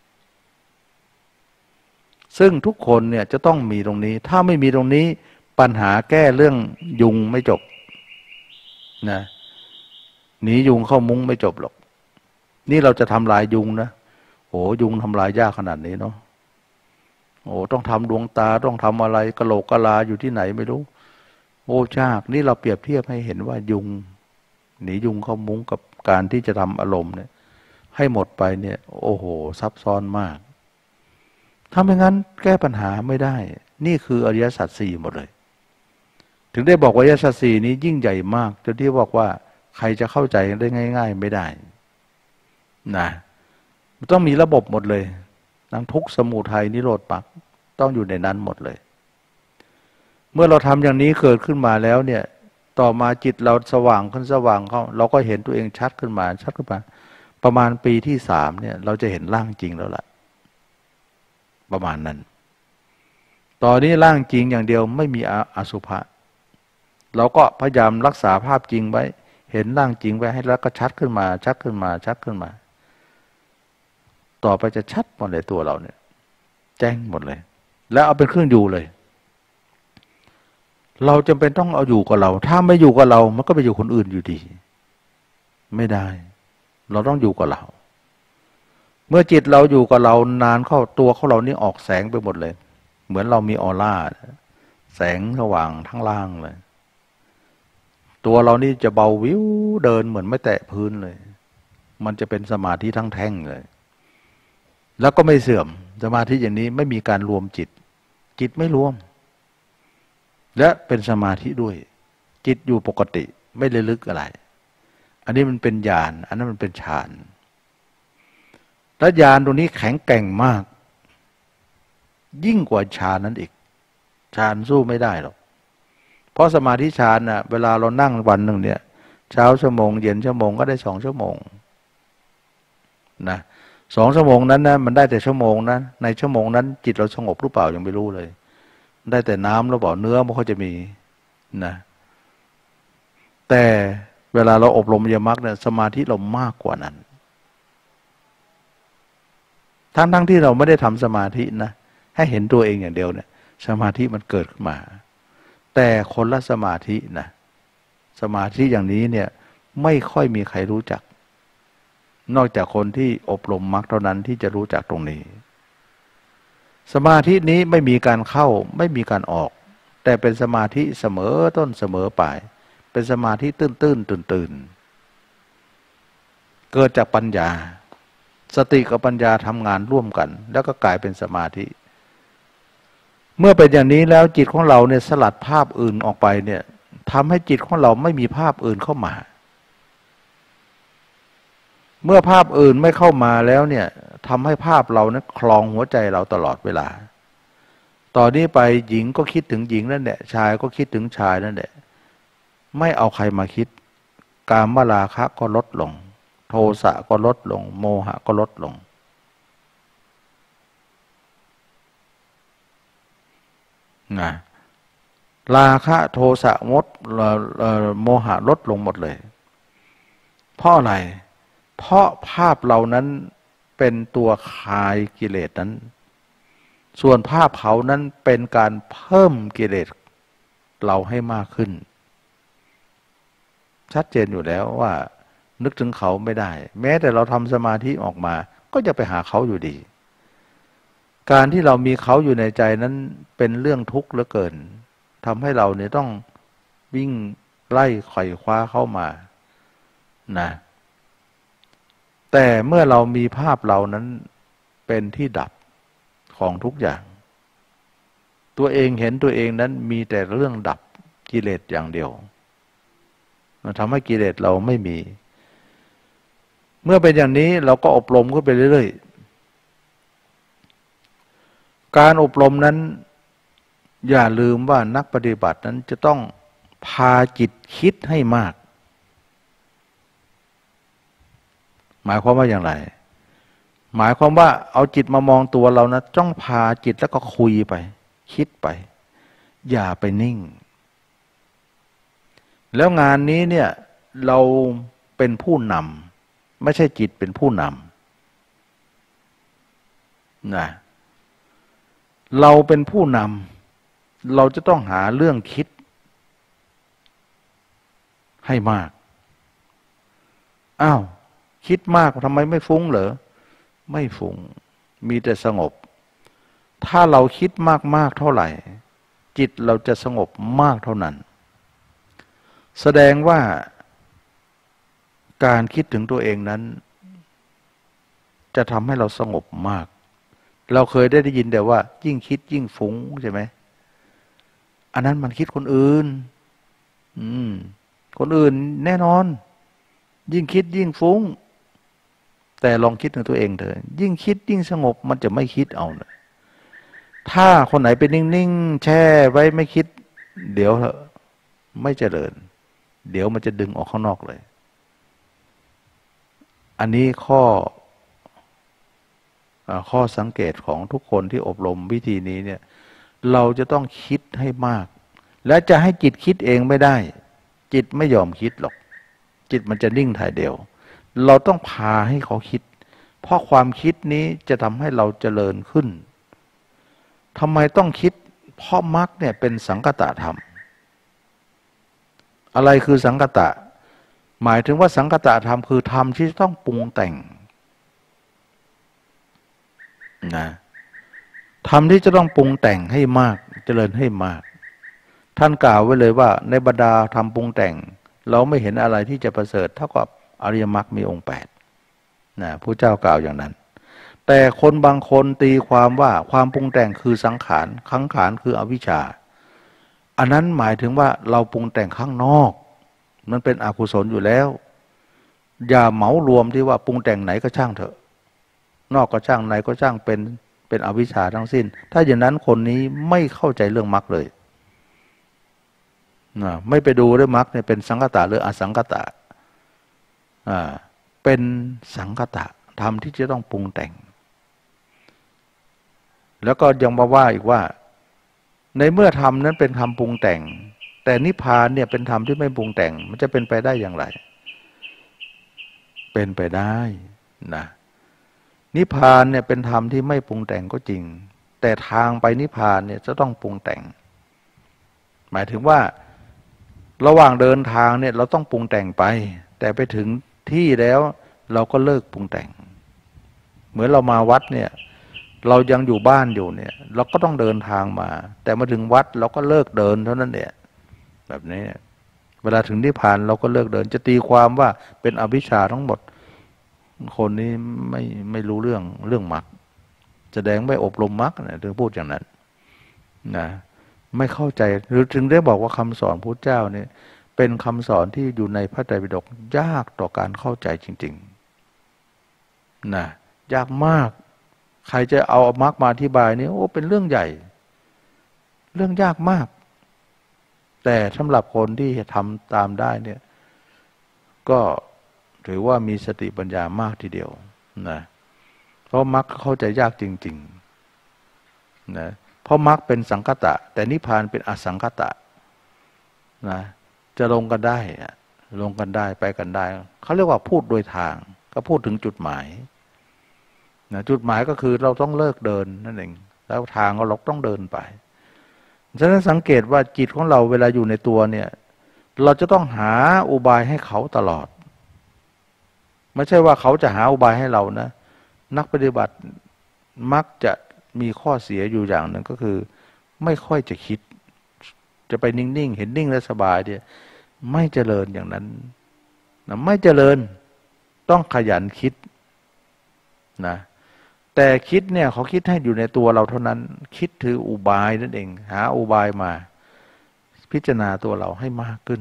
ซึ่งทุกคนเนี่ยจะต้องมีตรงนี้ถ้าไม่มีตรงนี้ปัญหาแก้เรื่องยุงไม่จบนะหนียุงเข้ามุ้งไม่จบหรอกนี่เราจะทำลายยุงนะโอ้ยุงทำลายยากขนาดนี้เนาะโอ้ต้องทำดวงตาต้องทำอะไรกะโหลกกะลาอยู่ที่ไหนไม่รู้โอ้ยากนี่เราเปรียบเทียบให้เห็นว่ายุงหนียุงเข้ามุ้งกับการที่จะทำอารมณ์เนี่ยให้หมดไปเนี่ยโอ้โหซับซ้อนมากถ้าไม่งั้นแก้ปัญหาไม่ได้นี่คืออริยสัจสี่หมดเลยถึงได้บอกว่าอริยสัจสี่นี้ยิ่งใหญ่มากจนที่บอกว่าใครจะเข้าใจได้ง่ายๆไม่ได้นะมันต้องมีระบบหมดเลยทั้งทุกข์สมุทัยนิโรธมรรคต้องอยู่ในนั้นหมดเลยเมื่อเราทำอย่างนี้เกิดขึ้นมาแล้วเนี่ยต่อมาจิตเราสว่างขึ้นสว่างเข้าเราก็เห็นตัวเองชัดขึ้นมาชัดขึ้นมาประมาณปีที่3เนี่ยเราจะเห็นร่างจริงแล้วล่ะประมาณนั้นตอนนี้ร่างจริงอย่างเดียวไม่มีอสุภะเราก็พยายามรักษาภาพจริงไว้เห็นร่างจริงไว้ให้แล้วก็ชัดขึ้นมาชัดขึ้นมาชัดขึ้นมาต่อไปจะชัดหมดเลยตัวเราเนี่ยแจ้งหมดเลยแล้วเอาเป็นเครื่องอยู่เลยเราจำเป็นต้องเอาอยู่กับเราถ้าไม่อยู่กับเรามันก็ไปอยู่คนอื่นอยู่ดีไม่ได้เราต้องอยู่กับเราเมื่อจิตเราอยู่กับเรานานเข้าตัวของเรานี่ออกแสงไปหมดเลยเหมือนเรามีออร่าแสงสว่างทั้งล่างเลยตัวเรานี่จะเบาวิวเดินเหมือนไม่แตะพื้นเลยมันจะเป็นสมาธิทั้งแท่งเลยแล้วก็ไม่เสื่อมสมาธิอย่างนี้ไม่มีการรวมจิตจิตไม่รวมและเป็นสมาธิด้วยจิตอยู่ปกติไม่เลยลึกอะไรอันนี้มันเป็นญาณอันนั้นมันเป็นฌานและญาณตรงนี้แข็งแกร่งมากยิ่งกว่าฌานนั้นอีกฌานสู้ไม่ได้หรอกเพราะสมาธิฌานน่ะเวลาเรานั่งวันหนึ่งเนี่ยเช้าชั่วโมงเย็นชั่วโมงก็ได้2 ชั่วโมงนะ2 ชั่วโมงนั้นนะมันได้แต่ชั่วโมงนั้นในชั่วโมงนั้นจิตเราสงบหรือเปล่ายังไม่รู้เลยได้แต่น้ำหรือเปล่าเนื้อมันก็จะมีนะแต่เวลาเราอบรมยมรรคเนี่ยสมาธิเรามากกว่านั้นทั้งที่เราไม่ได้ทำสมาธินะให้เห็นตัวเองอย่างเดียวเนี่ยสมาธิมันเกิดขึ้นมาแต่คนละสมาธินะสมาธิอย่างนี้เนี่ยไม่ค่อยมีใครรู้จักนอกจากคนที่อบรมมรรคเท่านั้นที่จะรู้จักตรงนี้สมาธินี้ไม่มีการเข้าไม่มีการออกแต่เป็นสมาธิเสมอต้นเสมอปลายเป็นสมาธิตื่นเกิดจากปัญญาสติกับปัญญาทำงานร่วมกันแล้วก็กลายเป็นสมาธิเมื่อเป็นอย่างนี้แล้วจิตของเราเนี่ยสลัดภาพอื่นออกไปเนี่ยทำให้จิตของเราไม่มีภาพอื่นเข้ามาเมื่อภาพอื่นไม่เข้ามาแล้วเนี่ยทำให้ภาพเรานั้นคลองหัวใจเราตลอดเวลาต่อนนี้ไปหญิงก็คิดถึงหญิงนั่นแหละชายก็คิดถึงชายนั่นแหละไม่เอาใครมาคิดกามราคะก็ลดลงโทสะก็ลดลงโมหะก็ลดลงนะราคะโทสะโมหะลดลงหมดเลยเพราะอะไรเพราะภาพเรานั้นเป็นตัวคายกิเลสนั้นส่วนภาพเขานั้นเป็นการเพิ่มกิเลสเราให้มากขึ้นชัดเจนอยู่แล้วว่านึกถึงเขาไม่ได้แม้แต่เราทำสมาธิออกมาก็จะไปหาเขาอยู่ดีการที่เรามีเขาอยู่ในใจนั้นเป็นเรื่องทุกข์เหลือเกินทำให้เราเนี่ยต้องวิ่งไล่ไขว่คว้าเข้ามานะแต่เมื่อเรามีภาพเรานั้นเป็นที่ดับของทุกอย่างตัวเองเห็นตัวเองนั้นมีแต่เรื่องดับกิเลสอย่างเดียวมันทำให้กิเลสเราไม่มีเมื่อเป็นอย่างนี้เราก็อบรมขึ้นไปเรื่อยๆการอบรมนั้นอย่าลืมว่านักปฏิบัตินั้นจะต้องพาจิตคิดให้มากหมายความว่าอย่างไรหมายความว่าเอาจิตมามองตัวเรานะจ้องพาจิตแล้วก็คุยไปคิดไปอย่าไปนิ่งแล้วงานนี้เนี่ยเราเป็นผู้นำไม่ใช่จิตเป็นผู้นำนะเราเป็นผู้นำเราจะต้องหาเรื่องคิดให้มากอ้าวคิดมากทำไมไม่ฟุ้งเหรอไม่ฟุ้งมีแต่สงบถ้าเราคิดมากๆเท่าไหร่จิตเราจะสงบมากเท่านั้นแสดงว่าการคิดถึงตัวเองนั้นจะทำให้เราสงบมากเราเคยได้ยินแต่ว่ายิ่งคิดยิ่งฟุ้งใช่ไหมอันนั้นมันคิดคนอื่นคนอื่นแน่นอนยิ่งคิดยิ่งฟุ้งแต่ลองคิดถึงตัวเองเถอะยิ่งคิดยิ่งสงบมันจะไม่คิดเอาเลยถ้าคนไหนเป็นนิ่งๆแช่ไว้ไม่คิดเดี๋ยวไม่เจริญเดี๋ยวมันจะดึงออกข้างนอกเลยอันนี้ข้อสังเกตของทุกคนที่อบรมวิธีนี้เนี่ยเราจะต้องคิดให้มากและจะให้จิตคิดเองไม่ได้จิตไม่ยอมคิดหรอกจิตมันจะนิ่งถ่ายเดียวเราต้องพาให้เขาคิดเพราะความคิดนี้จะทำให้เราเจริญขึ้นทำไมต้องคิดเพราะมรรคเนี่ยเป็นสังคตธรรมอะไรคือสังคตะหมายถึงว่าสังคตธรรมคือธรรมที่ต้องปรุงแต่งนะธรรมที่จะต้องปรุงแต่งให้มากเจริญให้มากท่านกล่าวไว้เลยว่าในบรรดาธรรมปรุงแต่งเราไม่เห็นอะไรที่จะประเสริฐเท่ากับอริยมรรคมีองค์8นะพระเจ้ากล่าวอย่างนั้นแต่คนบางคนตีความว่าความปรุงแต่งคือสังขารขังขารคืออวิชชาอันนั้นหมายถึงว่าเราปรุงแต่งข้างนอกมันเป็นอกุศลอยู่แล้วอย่าเหมารวมที่ว่าปรุงแต่งไหนก็ช่างเถอะนอกก็ช่างในก็ช่างเป็นอวิชชาทั้งสิ้นถ้าอย่างนั้นคนนี้ไม่เข้าใจเรื่องมรรคเลยไม่ไปดูด้วยมรรคเนี่ยเป็นสังคตะหรืออสังคตะเป็นสังคตะธรรมที่จะต้องปรุงแต่งแล้วก็ยังมาว่าอีกว่าในเมื่อธรรมนั้นเป็นธรรมปรุงแต่งแต่นิพพานเนี่ยเป็นธรรมที่ไม่ปรุงแต่งมันจะเป็นไปได้อย่างไรเป็นไปได้นะนิพพานเนี่ยเป็นธรรมที่ไม่ปรุงแต่งก็จริงแต่ทางไปนิพพานเนี่ยจะต้องปรุงแต่งหมายถึงว่าระหว่างเดินทางเนี่ยเราต้องปรุงแต่งไปแต่ไปถึงที่แล้วเราก็เลิกปรุงแต่งเหมือนเรามาวัดเนี่ยเรายังอยู่บ้านอยู่เนี่ยเราก็ต้องเดินทางมาแต่มาถึงวัดเราก็เลิกเดินเท่านั้นเนี่ยแบบนี้เวลาถึงนิพพานเราก็เลิกเดินจะตีความว่าเป็นอวิชชาทั้งหมดคนนี้ไม่รู้เรื่องมรรคแสดงไม่อบรมมรรคนะถึงพูดอย่างนั้นนะไม่เข้าใจหรือถึงได้บอกว่าคำสอนพุทธเจ้าเนี่ยเป็นคำสอนที่อยู่ในพระไตรปิฎกยากต่อการเข้าใจจริงๆนะยากมากใครจะเอามรรคมาอธิบายนี่โอ้เป็นเรื่องใหญ่เรื่องยากมากแต่สำหรับคนที่ทำตามได้เนี่ยก็ถือว่ามีสติปัญญามากทีเดียวนะเพราะมรรคเข้าใจยากจริงๆนะเพราะมรรคเป็นสังคตะแต่นิพพานเป็นอสังคตะนะจะลงกันได้ลงกันได้ไปกันได้เขาเรียกว่าพูดโดยทางก็พูดถึงจุดหมายนะจุดหมายก็คือเราต้องเลิกเดินนั่นเองแล้วทางเราต้องเดินไปฉะนั้นสังเกตว่าจิตของเราเวลาอยู่ในตัวเนี่ยเราจะต้องหาอุบายให้เขาตลอดไม่ใช่ว่าเขาจะหาอุบายให้เรานะนักปฏิบัติมักจะมีข้อเสียอยู่อย่างหนึ่งก็คือไม่ค่อยจะคิดจะไปนิ่งๆเห็นนิ่งและสบายเนี่ยไม่เจริญอย่างนั้นนะไม่เจริญต้องขยันคิดนะแต่คิดเนี่ยเขาคิดให้อยู่ในตัวเราเท่านั้นคิดถืออุบายนั่นเองหาอุบายมาพิจารณาตัวเราให้มากขึ้น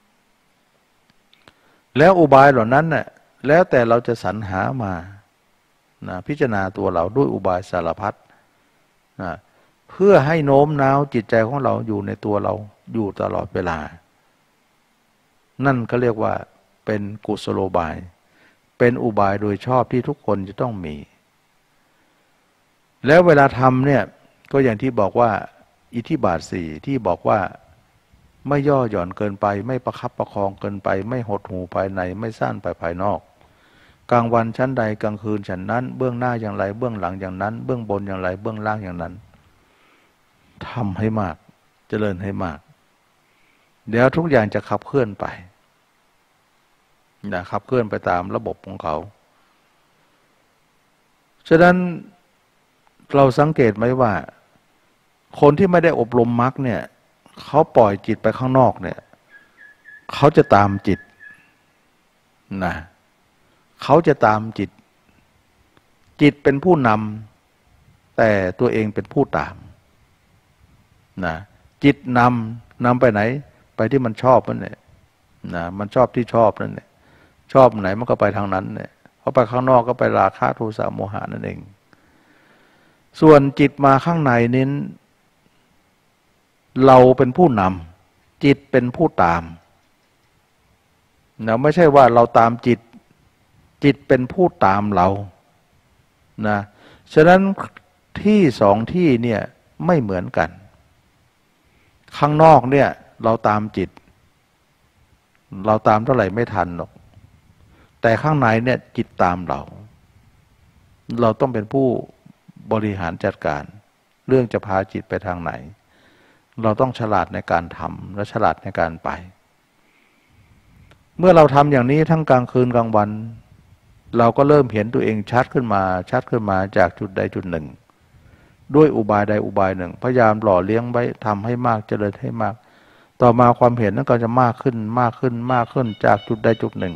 แล้วอุบายเหล่านั้นน่ะแล้วแต่เราจะสรรหามานะพิจารณาตัวเราด้วยอุบายสารพัดนะเพื่อให้โน้มน้าวจิตใจของเราอยู่ในตัวเราอยู่ตลอดเวลานั่นก็เรียกว่าเป็นกุศโลบายเป็นอุบายโดยชอบที่ทุกคนจะต้องมีแล้วเวลาทำเนี่ยก็อย่างที่บอกว่าอิทธิบาทสี่ที่บอกว่าไม่ย่อหย่อนเกินไปไม่ประคับประคองเกินไปไม่หดหู่ภายในไม่ซ่านไปภายนอกกลางวันชั้นใดกลางคืนฉันนั้นเบื้องหน้าอย่างไรเบื้องหลังอย่างนั้นเบื้องบนอย่างไรเบื้องล่างอย่างนั้นทำให้มากเจริญให้มากเดี๋ยวทุกอย่างจะขับเคลื่อนไปนะขับเคลื่อนไปตามระบบของเขาฉะนั้นเราสังเกตไหมว่าคนที่ไม่ได้อบรมมรรคเนี่ยเขาปล่อยจิตไปข้างนอกเนี่ยเขาจะตามจิตนะเขาจะตามจิตจิตเป็นผู้นำแต่ตัวเองเป็นผู้ตามนะจิตนำไปไหนไปที่มันชอบนั่นแหละนะมันชอบที่ชอบนั่นแหละชอบไหนมันก็ไปทางนั้นเนี่ยเพราะไปข้างนอกก็ไปราคะโทสะโมหะนั่นเองส่วนจิตมาข้างในนี้เราเป็นผู้นำจิตเป็นผู้ตามนะไม่ใช่ว่าเราตามจิตจิตเป็นผู้ตามเรานะฉะนั้นที่สองที่เนี่ยไม่เหมือนกันข้างนอกเนี่ยเราตามจิตเราตามเท่าไหร่ไม่ทันหรอกแต่ข้างในเนี่ยจิตตามเราต้องเป็นผู้บริหารจัดการเรื่องจะพาจิตไปทางไหนเราต้องฉลาดในการทำและฉลาดในการไปเมื่อเราทำอย่างนี้ทั้งกลางคืนกลางวันเราก็เริ่มเห็นตัวเองชัดขึ้นมาจากจุดใดจุดหนึ่งด้วยอุบายใดอุบายหนึ่งพยายามหล่อเลี้ยงไว้ทำให้มากเจริญให้มากต่อมาความเห็นนั้นก็จะมากขึ้นจากจุดใดจุดหนึ่ง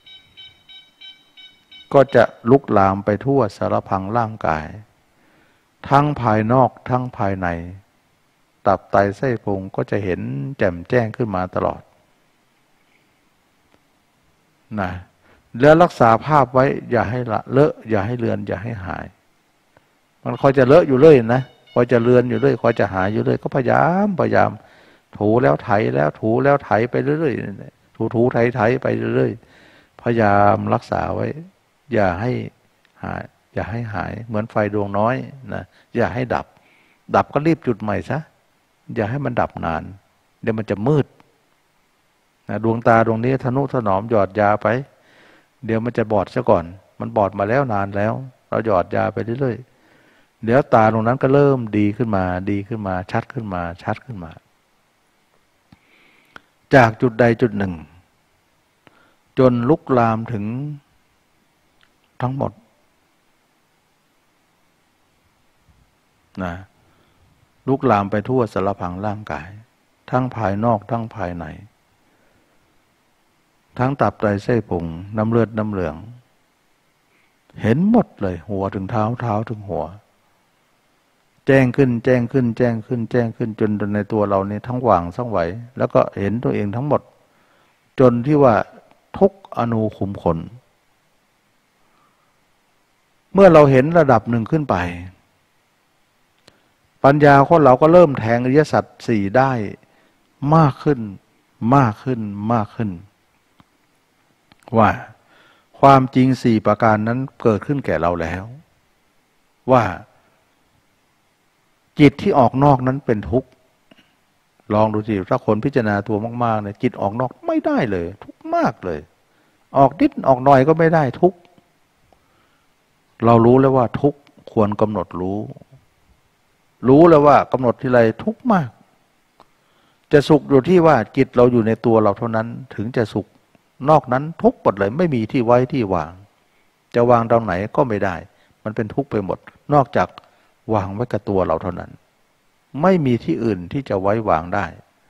ก็จะลุกลามไปทั่วสารพังร่างกายทั้งภายนอกทั้งภายในตับไตไส้พุงก็จะเห็นแจ่มแจ้งขึ้นมาตลอดนะแล้วรักษาภาพไว้อย่าให้ละเลอะอย่าให้เลือนอย่าให้หายมันคอยจะเลอะอยู่เรื่อยนะคอยจะเลือนอยู่เรื่อยคอยจะหายอยู่เรื่อยก็พยายามถูแล้วไถแล้วถูแล้วไถไปเรื่อยๆถูไถไปเรื่อยๆพยายามรักษาไว้อย่าให้หายเหมือนไฟดวงน้อยนะอย่าให้ดับก็รีบจุดใหม่ซะอย่าให้มันดับนานเดี๋ยวมันจะมืดนะดวงตาดวงนี้ทนุถนอมหยอดยาไปเดี๋ยวมันจะบอดซะก่อนมันบอดมาแล้วนานแล้วเราหยอดยาไปเรื่อยๆเดี๋ยวตาตรงนั้นก็เริ่มดีขึ้นมาชัดขึ้นมาจากจุดใดจุดหนึ่งจนลุกลามถึงทั้งหมดนะลุกลามไปทั่วสารพังร่างกายทั้งภายนอกทั้งภายในทั้งตับไตไส้พุงน้ำเลือดน้ำเหลืองเห็นหมดเลยหัวถึงเท้าเท้าถึงหัวแจ้งขึ้นแจ้งขึ้นแจ้งขึ้นแจ้งขึ้นจนในตัวเราเนี่ยทั้งว่างทั้งไหวแล้วก็เห็นตัวเองทั้งหมดจนที่ว่าทุกอนูขุมขนเมื่อเราเห็นระดับหนึ่งขึ้นไปปัญญาของเราก็เริ่มแทงอริยสัจสี่ได้มากขึ้นมากขึ้นมากขึ้นว่าความจริงสี่ประการนั้นเกิดขึ้นแก่เราแล้วว่าจิตที่ออกนอกนั้นเป็นทุกข์ลองดูสิถ้าคนพิจารณาตัวมากๆเนี่ยจิตออกนอกไม่ได้เลยทุกข์มากเลยออกนิดออกหน่อยก็ไม่ได้ทุกข์เรารู้แล้วว่าทุกข์ควรกำหนดรู้แล้วว่ากำหนดทีไรทุกข์มากจะสุขอยู่ที่ว่าจิตเราอยู่ในตัวเราเท่านั้นถึงจะสุขนอกนั้นทุกข์หมดเลยไม่มีที่ไว้ที่วางจะวางตรงไหนก็ไม่ได้มันเป็นทุกข์ไปหมดนอกจากวางไว้กับตัวเราเท่านั้นไม่มีที่อื่นที่จะไว้วางได้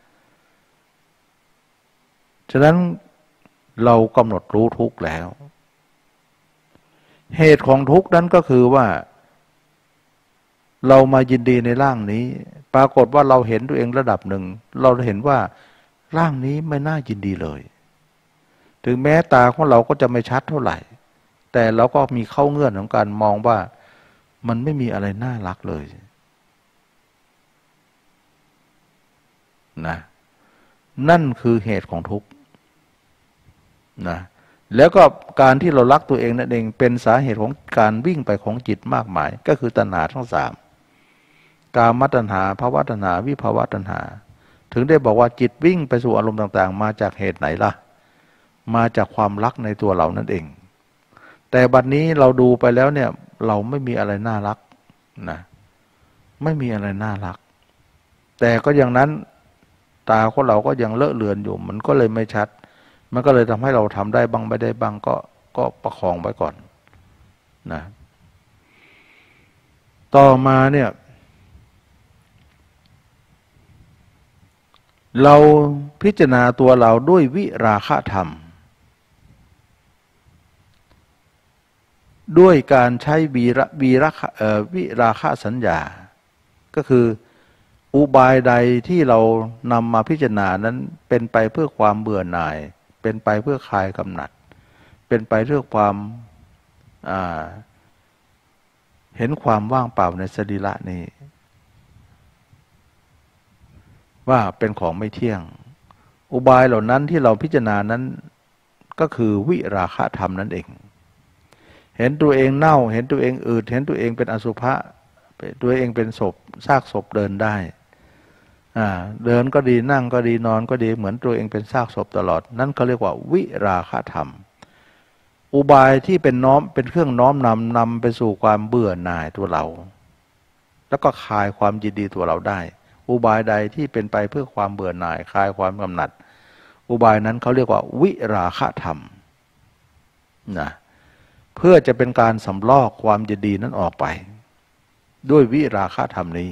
ฉะนั้นเรากำหนดรู้ทุกข์แล้วเหตุของทุกข์นั้นก็คือว่าเรามายินดีในร่างนี้ปรากฏว่าเราเห็นตัวเองระดับหนึ่งเราเห็นว่าร่างนี้ไม่น่ายินดีเลยถึงแม้ตาของเราก็จะไม่ชัดเท่าไหร่แต่เราก็มีเข้าเงื่อนของการมองว่ามันไม่มีอะไรน่ารักเลยนะนั่นคือเหตุของทุกข์นะแล้วก็การที่เรารักตัวเองนั่นเองเป็นสาเหตุของการวิ่งไปของจิตมากมายก็คือตัณหาทั้งสามกามตัณหาภวตัณหาวิภวตัณหาถึงได้บอกว่าจิตวิ่งไปสู่อารมณ์ต่างๆมาจากเหตุไหนล่ะมาจากความรักในตัวเรานั่นเองแต่บัดนี้เราดูไปแล้วเนี่ยเราไม่มีอะไรน่ารักนะไม่มีอะไรน่ารักแต่ก็อย่างนั้นตาของเราก็ยังเลอะเลือนอยู่มันก็เลยไม่ชัดมันก็เลยทำให้เราทำได้บ้างไม่ได้บ้างก็ประคองไว้ก่อนนะต่อมาเนี่ยเราพิจารณาตัวเราด้วยวิราคะธรรมด้วยการใช้วิราคะสัญญาก็คืออุบายใดที่เรานำมาพิจารณานั้นเป็นไปเพื่อความเบื่อหน่ายเป็นไปเพื่อคลายกำหนัดเป็นไปเพื่อความเห็นความว่างเปล่าในสรีระนี้ว่าเป็นของไม่เที่ยงอุบายเหล่านั้นที่เราพิจารณานั้นก็คือวิราคะธรรมนั่นเองเห็นตัวเองเน่าเห็นตัวเองอืดเห็นตัวเองเป็นอสุภะตัวเองเป็นศพซากศพเดินได้เดินก็ดีนั่งก็ดีนอนก็ดีเหมือนตัวเองเป็นซากศพตลอดนั่นเขาเรียกว่าวิราคะธรรมอุบายที่เป็นเครื่องน้อมนำไปสู่ความเบื่อหน่ายตัวเราแล้วก็คลายความยินดีตัวเราได้อุบายใดที่เป็นไปเพื่อความเบื่อหน่ายคลายความกำหนัดอุบายนั้นเขาเรียกว่าวิราคะธรรมนะเพื่อจะเป็นการสำลอกความยินดีนั้นออกไปด้วยวิราคะธรรมนี้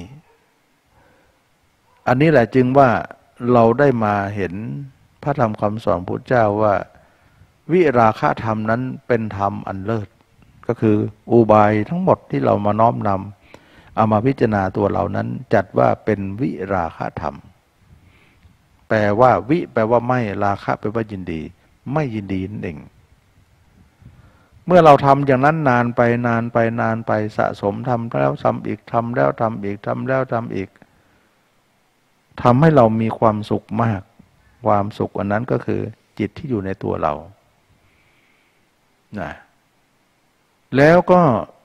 อันนี้แหละจึงว่าเราได้มาเห็นพระธรรมคำสอนพุทธเจ้าว่าวิราคะธรรมนั้นเป็นธรรมอันเลิศก็คืออุบายทั้งหมดที่เรามาน้อมนำเอามาพิจารณาตัวเรานั้นจัดว่าเป็นวิราคะธรรมแปลว่าวิแปลว่าไม่ราคะแปลว่ายินดีไม่ยินดีนั่นเองเมื่อเราทำอย่างนั้นนานไปนานไปนานไปสะสมทำแล้วทำอีกทำแล้วทำอีกทำแล้วทำอีกทำให้เรามีความสุขมากความสุขอันนั้นก็คือจิตที่อยู่ในตัวเรานะแล้วก็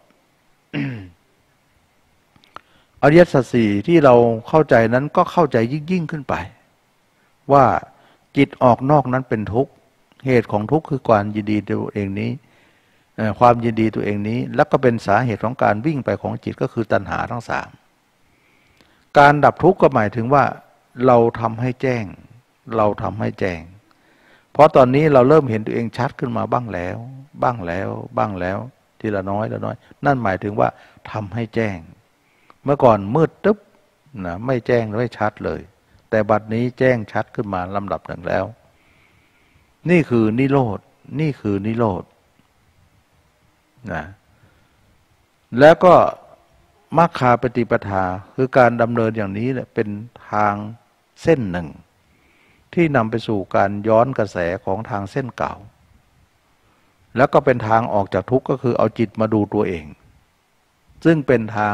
อริยสัจสี่ที่เราเข้าใจนั้นก็เข้าใจยิ่งขึ้นไปว่าจิตออกนอกนั้นเป็นทุกข์เหตุของทุกข์คือความยินดีตัวเองนี้ความยินดีตัวเองนี้แล้วก็เป็นสาเหตุของการวิ่งไปของจิตก็คือตัณหาทั้งสามการดับทุกข์ก็หมายถึงว่าเราทำให้แจ้งเราทำให้แจ้งเพราะตอนนี้เราเริ่มเห็นตัวเองชัดขึ้นมาบ้างแล้วทีละน้อยนั่นหมายถึงว่าทำให้แจ้งเมื่อก่อนมืดตึ๊บนะไม่แจ้งไม่ชัดเลยแต่บัดนี้แจ้งชัดขึ้นมาลำดับหนึ่งแล้วนี่คือนิโรธนะแล้วก็มัคคาปฏิปทาคือการดำเนินอย่างนี้แหละเป็นทางเส้นหนึ่งที่นำไปสู่การย้อนกระแสของทางเส้นเก่าแล้วก็เป็นทางออกจากทุกข์ก็คือเอาจิตมาดูตัวเองซึ่งเป็นทาง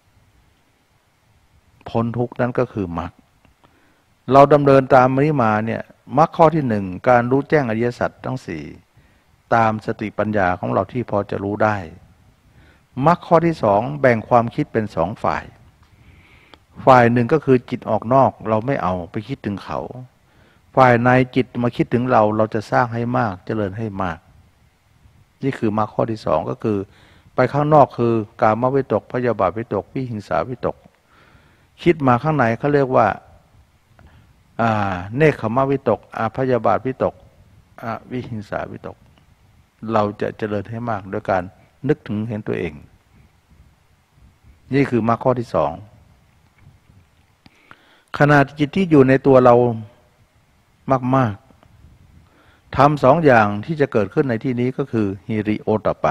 พ้นทุกข์นั้นก็คือมรรคเราดำเนินตามนี้มาเนี่ยมรรคข้อที่หนึ่งการรู้แจ้งอริยสัจทั้งสี่ตามสติปัญญาของเราที่พอจะรู้ได้มรรคข้อที่สองแบ่งความคิดเป็นสองฝ่ายฝ่ายหนึ่งก็คือจิตออกนอกเราไม่เอาไปคิดถึงเขาฝ่ายในจิตมาคิดถึงเราเราจะสร้างให้มากเจริญให้มากนี่คือมรรคข้อที่สองก็คือไปข้างนอกคือกามวิตกพยาบาทวิตกวิหิงสาวิตกคิดมาข้างในเขาเรียกว่าเนคขมวิตกพยาบาทวิตกวิหิงสาวิตกเราจะเจริญให้มากโดยการนึกถึงเห็นตัวเองนี่คือมรรคข้อที่สองขณะจิตที่อยู่ในตัวเรามากๆทำสองอย่างที่จะเกิดขึ้นในที่นี้ก็คือฮิริโอตตัปปะ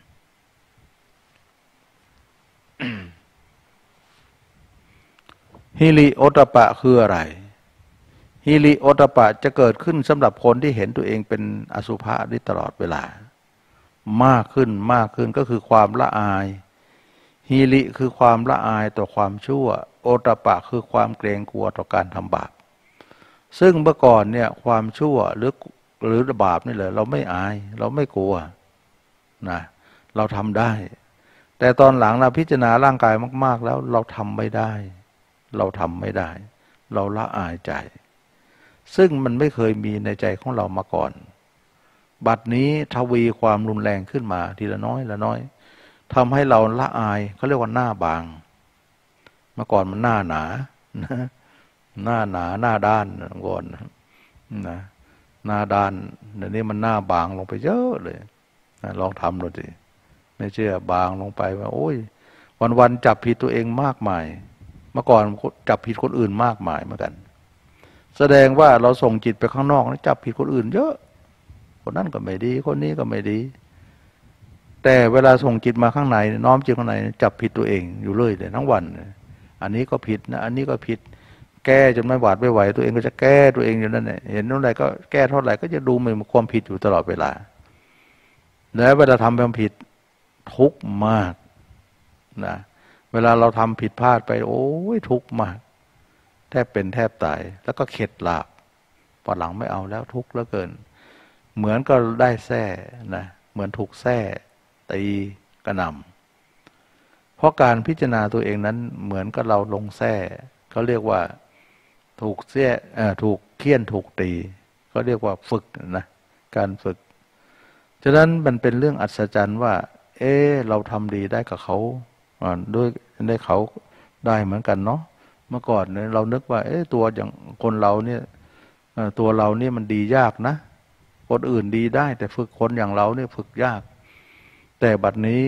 ฮิริโอตตัปปะคืออะไรฮิริโอตตัปปะจะเกิดขึ้นสำหรับคนที่เห็นตัวเองเป็นอสุภะได้ตลอดเวลามากขึ้นมากขึ้นก็คือความละอายฮิริคือความละอายต่อความชั่วโอตตัปปะคือความเกรงกลัวต่อการทำบาปซึ่งเมื่อก่อนเนี่ยความชั่วหรือบาปนี่แหละเราไม่อายเราไม่กลัวนะเราทำได้แต่ตอนหลังเราพิจารณาร่างกายมากๆแล้วเราทำไม่ได้เราทำไม่ได้เราละอายใจซึ่งมันไม่เคยมีในใจของเรามาก่อนบัดนี้ทวีความรุนแรงขึ้นมาทีละน้อยละน้อยทำให้เราละอายเขาเรียกว่าหน้าบางเมื่อก่อนมันหน้าหนาหน้าหนาหน้าด้านก่อนนะหน้าด้านเดี๋ยวนี้มันหน้าบางลงไปเยอะเลยลองทำดูสิไม่เชื่อบางลงไปว่าโอ้ยวันๆจับผิดตัวเองมากมายเมื่อก่อนจับผิดคนอื่นมากมายเหมือนกันแสดงว่าเราส่งจิตไปข้างนอกแล้วจับผิดคนอื่นเยอะคนนั้นก็ไม่ดีคนนี้ก็ไม่ดีแต่เวลาส่งจิตมาข้างในน้อมจิตข้างในจับผิดตัวเองอยู่เรื่อยเลยทั้งวันอันนี้ก็ผิดนะอันนี้ก็ผิดแก้จนไม่หวาดไม่ไหวตัวเองก็จะแก้ตัวเองอยู่นั่นแหละเห็นเท่าไหร่ก็แก้เท่าไหร่ก็จะดูมันความผิดอยู่ตลอดเวลาแล้วเวลาทำความผิดทุกข์มากนะเวลาเราทำผิดพลาดไปโอ้ยทุกข์มากแทบเป็นแทบตายแล้วก็เข็ดหลาบพอหลังไม่เอาแล้วทุกข์เหลือเกินเหมือนก็ได้แส้นะเหมือนถูกแส้ตีกระหน่ำเพราะการพิจารณาตัวเองนั้นเหมือนกับเราลงแส้เขาเรียกว่าถูกถูกเคี่ยนถูกตีเขาเรียกว่าฝึกนะการฝึกฉะนั้นมันเป็นเรื่องอัศจรรย์ว่าเราทำดีได้กับเขาด้วยได้เขาได้เหมือนกันเนาะเมื่อก่อนเนี่ยเรานึกว่าตัวอย่างคนเราเนี่ยตัวเราเนี่ยมันดียากนะคนอื่นดีได้แต่ฝึกคนอย่างเราเนี่ยฝึกยากแต่บัดนี้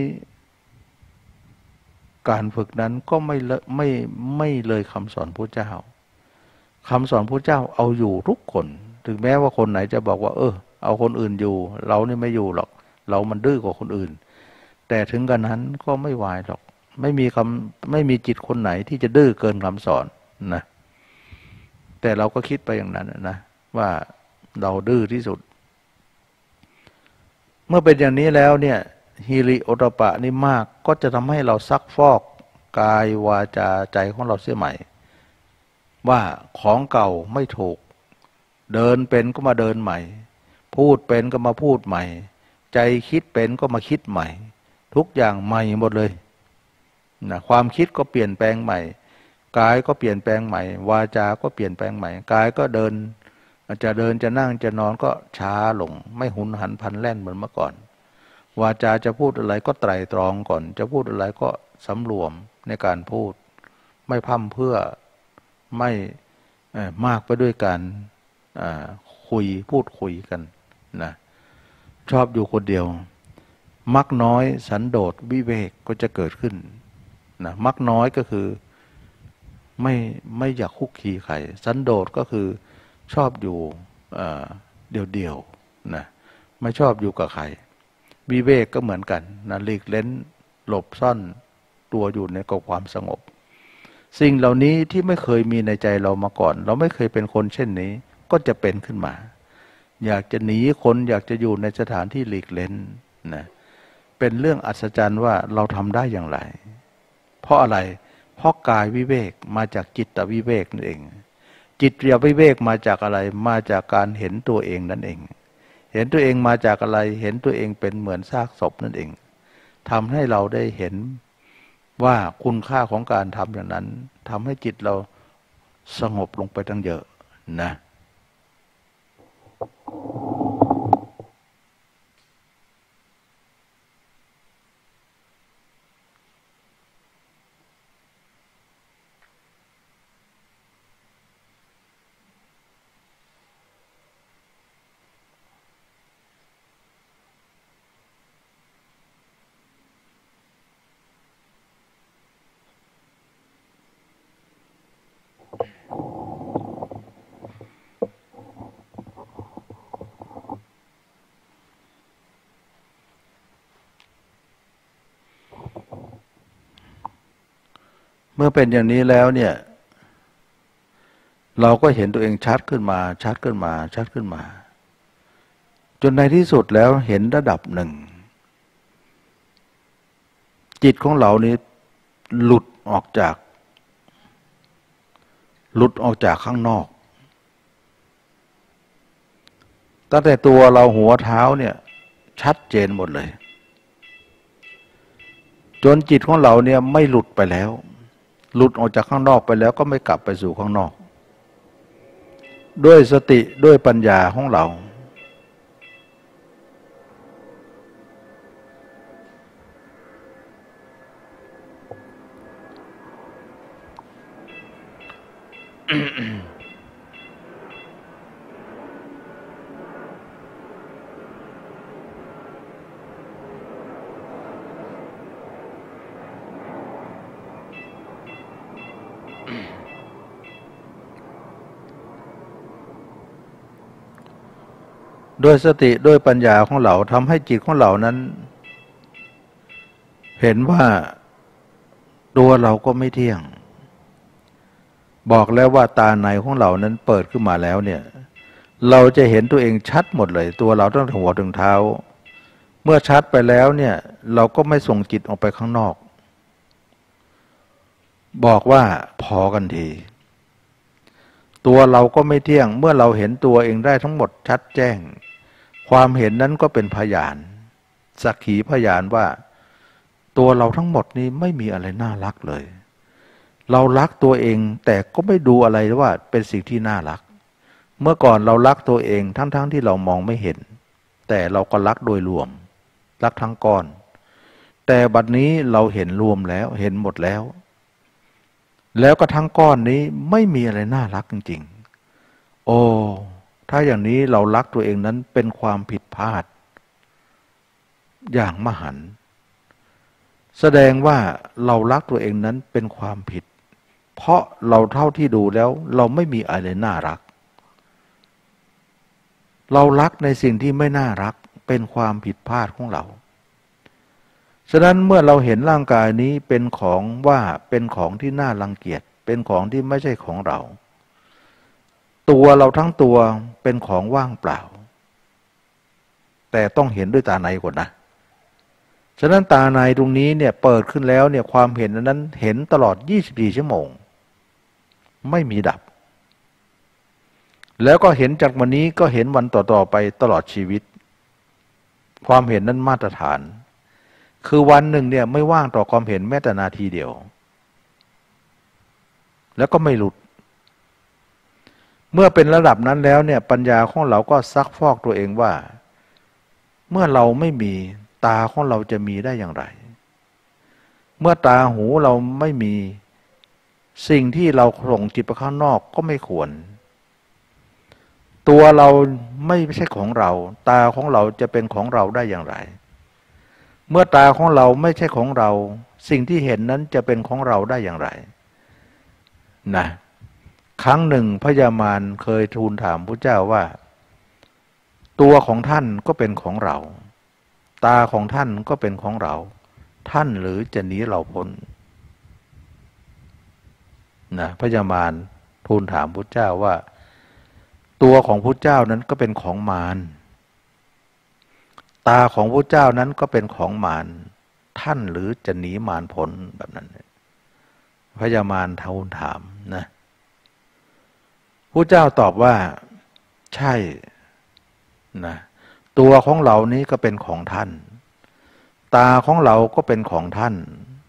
การฝึกนั้นก็ไม่เลยคำสอนพระเจ้าคำสอนพระเจ้าเอาอยู่ทุกคนถึงแม้ว่าคนไหนจะบอกว่าเอาคนอื่นอยู่เรานี่ไม่อยู่หรอกเรามันดื้อกว่าคนอื่นแต่ถึงกันนั้นก็ไม่ไหวหรอกไม่มีจิตคนไหนที่จะดื้อเกินคำสอนนะแต่เราก็คิดไปอย่างนั้นนะว่าเราดื้อที่สุดเมื่อเป็นอย่างนี้แล้วเนี่ยฮิริโอตตัปปะนี่มากก็จะทำให้เราซักฟอกกายวาจาใจของเราเสียใหม่ว่าของเก่าไม่ถูกเดินเป็นก็มาเดินใหม่พูดเป็นก็มาพูดใหม่ใจคิดเป็นก็มาคิดใหม่ทุกอย่างใหม่หมดเลยนะความคิดก็เปลี่ยนแปลงใหม่กายก็เปลี่ยนแปลงใหม่วาจาก็เปลี่ยนแปลงใหม่กายก็เดินจะเดินจะนั่งจะนอนก็ช้าลงไม่หุนหันพลันแล่นเหมือนเมื่อก่อนวาจาจะพูดอะไรก็ไตร่ตรองก่อนจะพูดอะไรก็สำรวมในการพูดไม่พร่ำเพื่อไม่มากไปด้วยการพูดคุยกันนะชอบอยู่คนเดียวมักน้อยสันโดษวิเวกก็จะเกิดขึ้นนะมักน้อยก็คือไม่อยากคุกคีใครสันโดษก็คือชอบอยู่เดี่ยวๆนะไม่ชอบอยู่กับใครวิเวกก็เหมือนกันนะหลีกเล้นหลบซ่อนตัวอยู่ในกับความสงบสิ่งเหล่านี้ที่ไม่เคยมีในใจเรามาก่อนเราไม่เคยเป็นคนเช่นนี้ก็จะเป็นขึ้นมาอยากจะหนีคนอยากจะอยู่ในสถานที่หลีกเล้นนะเป็นเรื่องอัศจรรย์ว่าเราทำได้อย่างไรเพราะอะไรเพราะกายวิเวกมาจากจิตวิเวกนั่นเองจิตวิเวกมาจากอะไรมาจากการเห็นตัวเองนั่นเองเห็นตัวเองมาจากอะไรเห็นตัวเองเป็นเหมือนซากศพนั่นเองทำให้เราได้เห็นว่าคุณค่าของการทำอย่างนั้นทำให้จิตเราสงบลงไปตั้งเยอะนะเมื่อเป็นอย่างนี้แล้วเนี่ยเราก็เห็นตัวเองชัดขึ้นมาชัดขึ้นมาชัดขึ้นมาจนในที่สุดแล้วเห็นระดับหนึ่งจิตของเรานี้หลุดออกจากข้างนอกตั้งแต่ตัวเราหัวเท้าเนี่ยชัดเจนหมดเลยจนจิตของเราเนี่ยไม่หลุดไปแล้วหลุดออกจากข้างนอกไปแล้วก็ไม่กลับไปสู่ข้างนอกด้วยสติด้วยปัญญาของเราด้วยสติด้วยปัญญาของเราทำให้จิตของเรานั้นเห็นว่าตัวเราก็ไม่เที่ยงบอกแล้วว่าตาในของเรานั้นเปิดขึ้นมาแล้วเนี่ยเราจะเห็นตัวเองชัดหมดเลยตัวเราตั้งแต่หัวถึงเท้าเมื่อชัดไปแล้วเนี่ยเราก็ไม่ส่งจิตออกไปข้างนอกบอกว่าพอกันทีตัวเราก็ไม่เที่ยงเมื่อเราเห็นตัวเองได้ทั้งหมดชัดแจ้งความเห็นนั้นก็เป็นพยานสักขีพยานว่าตัวเราทั้งหมดนี้ไม่มีอะไรน่ารักเลยเรารักตัวเองแต่ก็ไม่ดูอะไรว่าเป็นสิ่งที่น่ารักเมื่อก่อนเรารักตัวเองทั้งที่เรามองไม่เห็นแต่เราก็รักโดยรวมรักทั้งก้อนแต่บัดนี้เราเห็นรวมแล้วเห็นหมดแล้วก็ทั้งก้อนนี้ไม่มีอะไรน่ารักจริงๆโอ้ถ้าอย่างนี้เรารักตัวเองนั้นเป็นความผิดพลาดอย่างมหันต์แสดงว่าเรารักตัวเองนั้นเป็นความผิดเพราะเราเท่าที่ดูแล้วเราไม่มีอะไรน่ารักเรารักในสิ่งที่ไม่น่ารักเป็นความผิดพลาดของเราฉะนั้นเมื่อเราเห็นร่างกายนี้เป็นของว่าเป็นของที่น่ารังเกียจเป็นของที่ไม่ใช่ของเราตัวเราทั้งตัวเป็นของว่างเปล่าแต่ต้องเห็นด้วยตาในก่อนนะฉะนั้นตาในตรงนี้เนี่ยเปิดขึ้นแล้วเนี่ยความเห็นนั้นเห็นตลอด24ชั่วโมงไม่มีดับแล้วก็เห็นจากวันนี้ก็เห็นวันต่อๆไปตลอดชีวิตความเห็นนั้นมาตรฐานคือวันหนึ่งเนี่ยไม่ว่างต่อความเห็นแม้แต่นาทีเดียวแล้วก็ไม่หลุดเมื่อเป็นระดับนั้นแล้วเนี่ยปัญญาของเราก็ซักฟอกตัวเองว่าเมื่อเราไม่มีตาของเราจะมีได้อย่างไรเมื่อตาหูเราไม่มีสิ่งที่เราส่งจิตไปข้างนอกก็ไม่ควรตัวเราไม่ใช่ของเราตาของเราจะเป็นของเราได้อย่างไรเมื่อตาของเราไม่ใช่ของเราสิ่งที่เห็นนั้นจะเป็นของเราได้อย่างไรนะครั้งหนึ่งพญามารเคยทูลถามพระเจ้าว่าตัวของท่านก็เป็นของเราตาของท่านก็เป็นของเราท่านหรือจะหนีเราพ้นนะพญามารทูลถามพุทธเจ้าว่าตัวของพุทธเจ้านั้นก็เป็นของมารตาของพุทธเจ้านั้นก็เป็นของมารท่านหรือจะหนีมารพ้นแบบนั้นพญามารทูลถามนะพุทธเจ้าตอบว่าใช่นะตัวของเรานี้ก็เป็นของท่านตาของเราก็เป็นของท่าน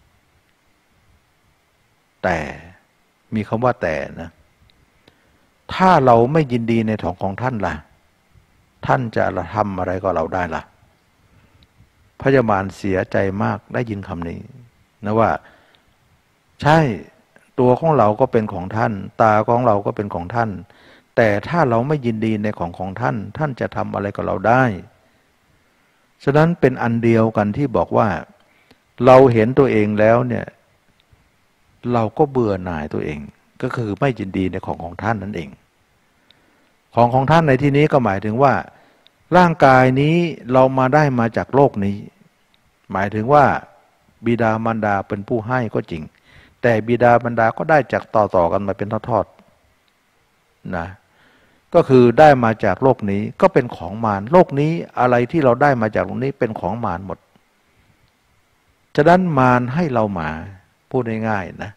แต่มีคำว่าแต่นะถ้าเราไม่ยินดีในของท่านล่ะท่านจะทำอะไรกับเราได้ล่ะพญามารเสียใจมากได้ยินคำนี้นะว่าใช่ตัวของเราก็เป็นของท่านตาของเราก็เป็นของท่านแต่ถ้าเราไม่ยินดีในของท่านท่านจะทำอะไรกับเราได้ฉะนั้นเป็นอันเดียวกันที่บอกว่าเราเห็นตัวเองแล้วเนี่ยเราก็เบื่อหน่ายตัวเองก็คือไม่ยินดีในของท่านนั่นเองของท่านในที่นี้ก็หมายถึงว่าร่างกายนี้เรามาได้มาจากโลกนี้หมายถึงว่าบิดามารดาเป็นผู้ให้ก็จริงแต่บิดามารดาก็ได้จากต่อกันมาเป็นทอดๆนะก็คือได้มาจากโลกนี้ก็เป็นของมารโลกนี้อะไรที่เราได้มาจากตรงนี้เป็นของมารหมดฉะนั้นมารให้เรามาพูดง่ายๆนะ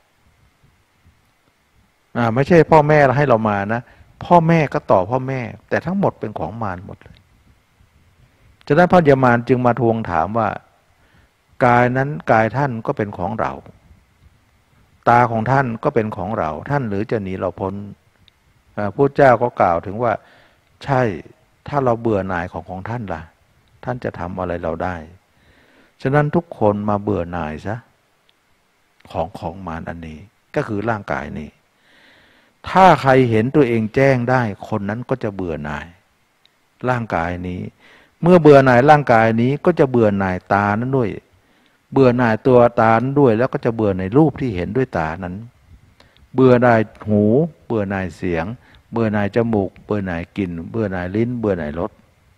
ไม่ใช่พ่อแม่ให้เรามานะพ่อแม่ก็ต่อพ่อแม่แต่ทั้งหมดเป็นของมารหมดเลยฉะนั้นพญามารจึงมาทวงถามว่ากายนั้นกายท่านก็เป็นของเราตาของท่านก็เป็นของเราท่านหรือจะหนีเราพ้นพุทธเจ้าก็กล่าวถึงว่าใช่ถ้าเราเบื่อหน่ายของท่านล่ะท่านจะทำอะไรเราได้ฉะนั้นทุกคนมาเบื่อหน่ายซะของมารอันนี้ก็คือร่างกายนี้ถ้าใครเห็นตัวเองแจ้งได้คนนั้นก็จะเบื่อหน่ายร่างกายนี้เมื่อเบื่อหน่ายร่างกายนี้ก็จะเบื่อหน่ายตานั้นด้วยเบื่อหน่ายตัวตานั้นด้วยแล้วก็จะเบื่อในรูปที่เห็นด้วยตานั้นเบื่อหน่ายหูเบื่อหน่ายเสียงเบื่อหน่ายจมูกเบื่อหน่ายกลิ่นเบื่อหน่ายลิ้นเบื่อหน่ายรส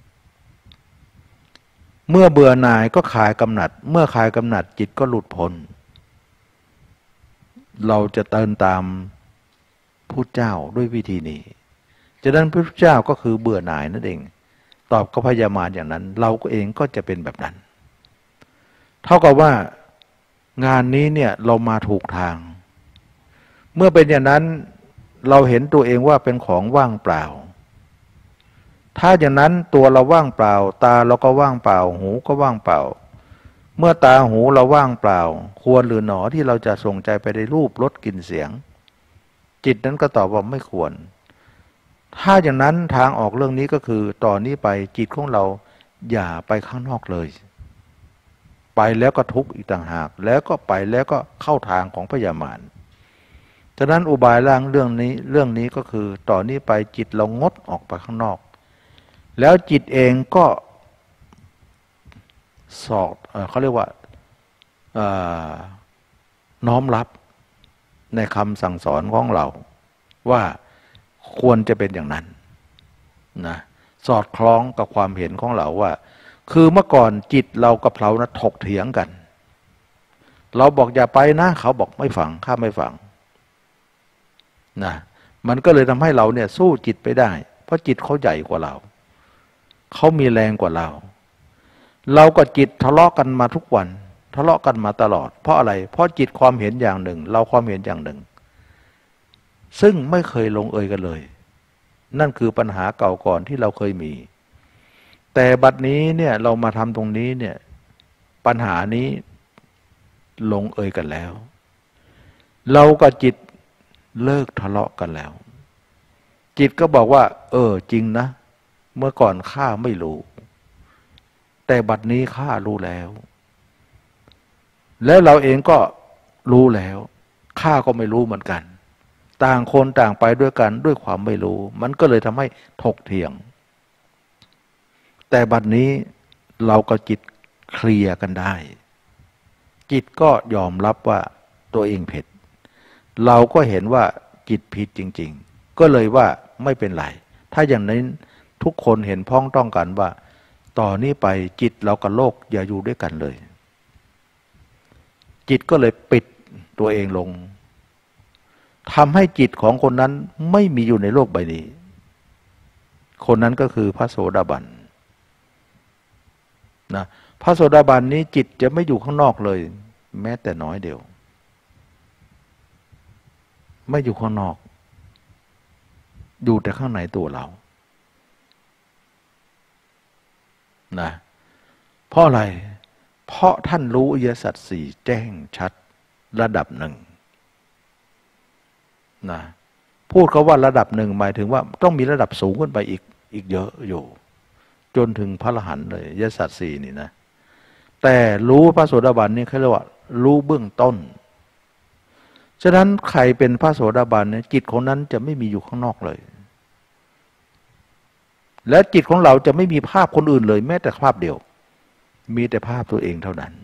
เมื่อเบื่อหน่ายก็คลายกำหนัดเมื่อคลายกำหนัดจิตก็หลุดพ้นเราจะเดินตามพุทธเจ้าด้วยวิธีนี้ฉะนั้นพระพุทธเจ้าก็คือเบื่อหน่ายนั่นเองตอบกับพญามารอย่างนั้นเราก็เองก็จะเป็นแบบนั้นเท่ากับว่างานนี้เนี่ยเรามาถูกทางเมื่อเป็นอย่างนั้นเราเห็นตัวเองว่าเป็นของว่างเปล่าถ้าอย่างนั้นตัวเราว่างเปล่าตาเราก็ว่างเปล่าหูก็ว่างเปล่าเมื่อตาหูเราว่างเปล่าควรหรือหนอที่เราจะส่งใจไปในรูปรสกลิ่นเสียงจิตนั้นก็ตอบว่าไม่ควรถ้าอย่างนั้นทางออกเรื่องนี้ก็คือต่อนนี้ไปจิตของเราอย่าไปข้างนอกเลยไปแล้วก็ทุกข์อีกต่างหากแล้วก็ไปแล้วก็เข้าทางของพญามารฉะนั้นอุบายล่างเรื่องนี้ก็คือต่อนนี้ไปจิตเรางดออกไปข้างนอกแล้วจิตเองก็สอดเขาเรียกว่าน้อมรับในคำสั่งสอนของเราว่าควรจะเป็นอย่างนั้นนะสอดคล้องกับความเห็นของเราว่าคือเมื่อก่อนจิตเรากับเขานะถกเถียงกันเราบอกอย่าไปนะเขาบอกไม่ฟังข้าไม่ฟังนะมันก็เลยทำให้เราเนี่ยสู้จิตไปได้เพราะจิตเขาใหญ่กว่าเราเขามีแรงกว่าเราเรากับจิตทะเลาะกันมาทุกวันทะเลาะกันมาตลอดเพราะอะไรเพราะจิตความเห็นอย่างหนึ่งเราความเห็นอย่างหนึ่งซึ่งไม่เคยลงเอยกันเลยนั่นคือปัญหาเก่าก่อนที่เราเคยมีแต่บัดนี้เนี่ยเรามาทำตรงนี้เนี่ยปัญหานี้ลงเอยกันแล้วเรากับจิตเลิกทะเลาะกันแล้วจิตก็บอกว่าจริงนะเมื่อก่อนข้าไม่รู้แต่บัดนี้ข้ารู้แล้วแล้วเราเองก็รู้แล้วข้าก็ไม่รู้เหมือนกันต่างคนต่างไปด้วยกันด้วยความไม่รู้มันก็เลยทำให้ถกเถียงแต่บัดนี้เรากับจิตเคลียร์กันได้จิตก็ยอมรับว่าตัวเองผิดเราก็เห็นว่าจิตผิดจริงๆก็เลยว่าไม่เป็นไรถ้าอย่างนั้นทุกคนเห็นพ้องต้องกันว่าต่อนนี้ไปจิตเรากับโลกอย่าอยู่ด้วยกันเลยจิตก็เลยปิดตัวเองลงทำให้จิตของคนนั้นไม่มีอยู่ในโลกใบนี้คนนั้นก็คือพระโสดาบันนะพระโสดาบันนี้จิตจะไม่อยู่ข้างนอกเลยแม้แต่น้อยเดียวไม่อยู่ข้างนอกอยู่แต่ข้างในตัวเรานะเพราะอะไรเพราะท่านรู้อริยสัจสี่แจ้งชัดระดับหนึ่งนะพูดเขาว่าระดับหนึ่งหมายถึงว่าต้องมีระดับสูงขึ้นไปอีกเยอะอยู่จนถึงพระอรหันต์เลยอริยสัจสี่นี่นะแต่รู้พระโสดาบันนี่เขาเรียกว่ารู้เบื้องต้นฉะนั้นใครเป็นพระโสดาบันเนี่ยจิตของนั้นจะไม่มีอยู่ข้างนอกเลยและจิตของเราจะไม่มีภาพคนอื่นเลยแม้แต่ภาพเดียวมีแต่ภาพตัวเองเท่านั้น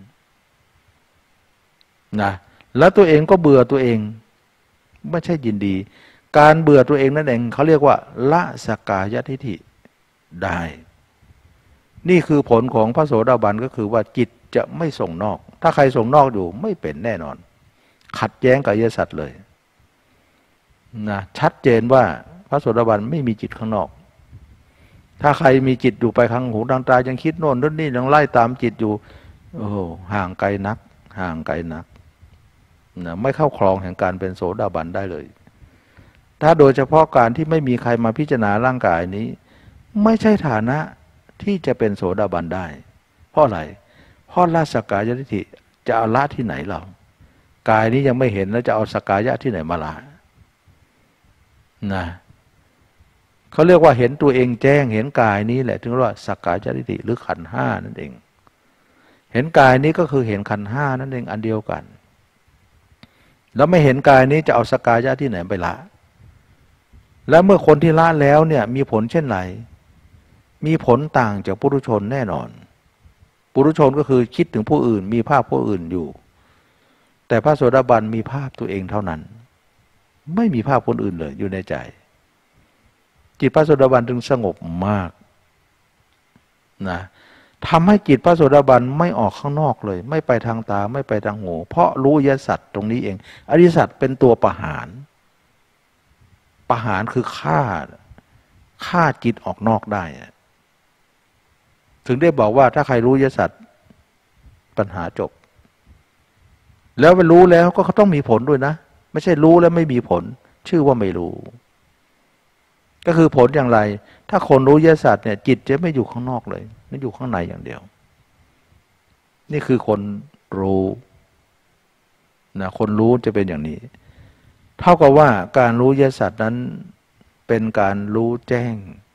นะแล้วตัวเองก็เบื่อตัวเองไม่ใช่ยินดีการเบื่อตัวเองนั่นเองเขาเรียกว่าละสักกายทิฏฐิได้นี่คือผลของพระโสดาบันก็คือว่าจิตจะไม่ส่งนอกถ้าใครส่งนอกอยู่ไม่เป็นแน่นอนขัดแย้งกับอริยสัจเลยนะชัดเจนว่าพระโสดาบันไม่มีจิตข้างนอกถ้าใครมีจิตอยู่ไปข้างหูทางตายังคิดโน่นนั่นนี่ยังไล่ตามจิตอยู่โอ้ห่างไกลนักห่างไกลนักนะไม่เข้าครองแห่งการเป็นโสดาบันได้เลยถ้าโดยเฉพาะการที่ไม่มีใครมาพิจารณาร่างกายนี้ไม่ใช่ฐานะที่จะเป็นโสดาบันได้เพราะอะไรเพราะละสักกายทิฏฐิจะเอาละที่ไหนเรากายนี้ยังไม่เห็นแล้วจะเอาสักกายะที่ไหนมาละนะเขาเรียกว่าเห็นตัวเองแจ้งเห็นกายนี้แหละถึงเรียกว่าสักกายทิฏฐิหรือขันธ์ห้านั่นเองเห็นกายนี้ก็คือเห็นขันธ์ห้านั่นเองอันเดียวกันแล้วไม่เห็นกายนี้จะเอาสักกายะที่ไหนไปละแล้วเมื่อคนที่ละแล้วเนี่ยมีผลเช่นไรมีผลต่างจากปุถุชนแน่นอนปุถุชนก็คือคิดถึงผู้อื่นมีภาพผู้อื่นอยู่แต่พระโสดาบันมีภาพตัวเองเท่านั้นไม่มีภาพคนอื่นเลยอยู่ในใจจิตพระโสดาบันจึงสงบมากนะทำให้จิตพระโสดาบันไม่ออกข้างนอกเลยไม่ไปทางตาไม่ไปทางหูเพราะรู้อริยสัจตรงนี้เองอริยสัจเป็นตัวประหารคือฆ่าจิตออกนอกได้ถึงได้บอกว่าถ้าใครรู้อริยสัจปัญหาจบแล้วไปรู้แล้วก็ต้องมีผลด้วยนะไม่ใช่รู้แล้วไม่มีผลชื่อว่าไม่รู้ก็คือผลอย่างไรถ้าคนรู้อริยสัจเนี่ยจิตจะไม่อยู่ข้างนอกเลยนั่นอยู่ข้างในอย่างเดียวนี่คือคนรู้นะคนรู้จะเป็นอย่างนี้เท่ากับว่าการรู้อริยสัจนั้นเป็นการรู้แจ้ง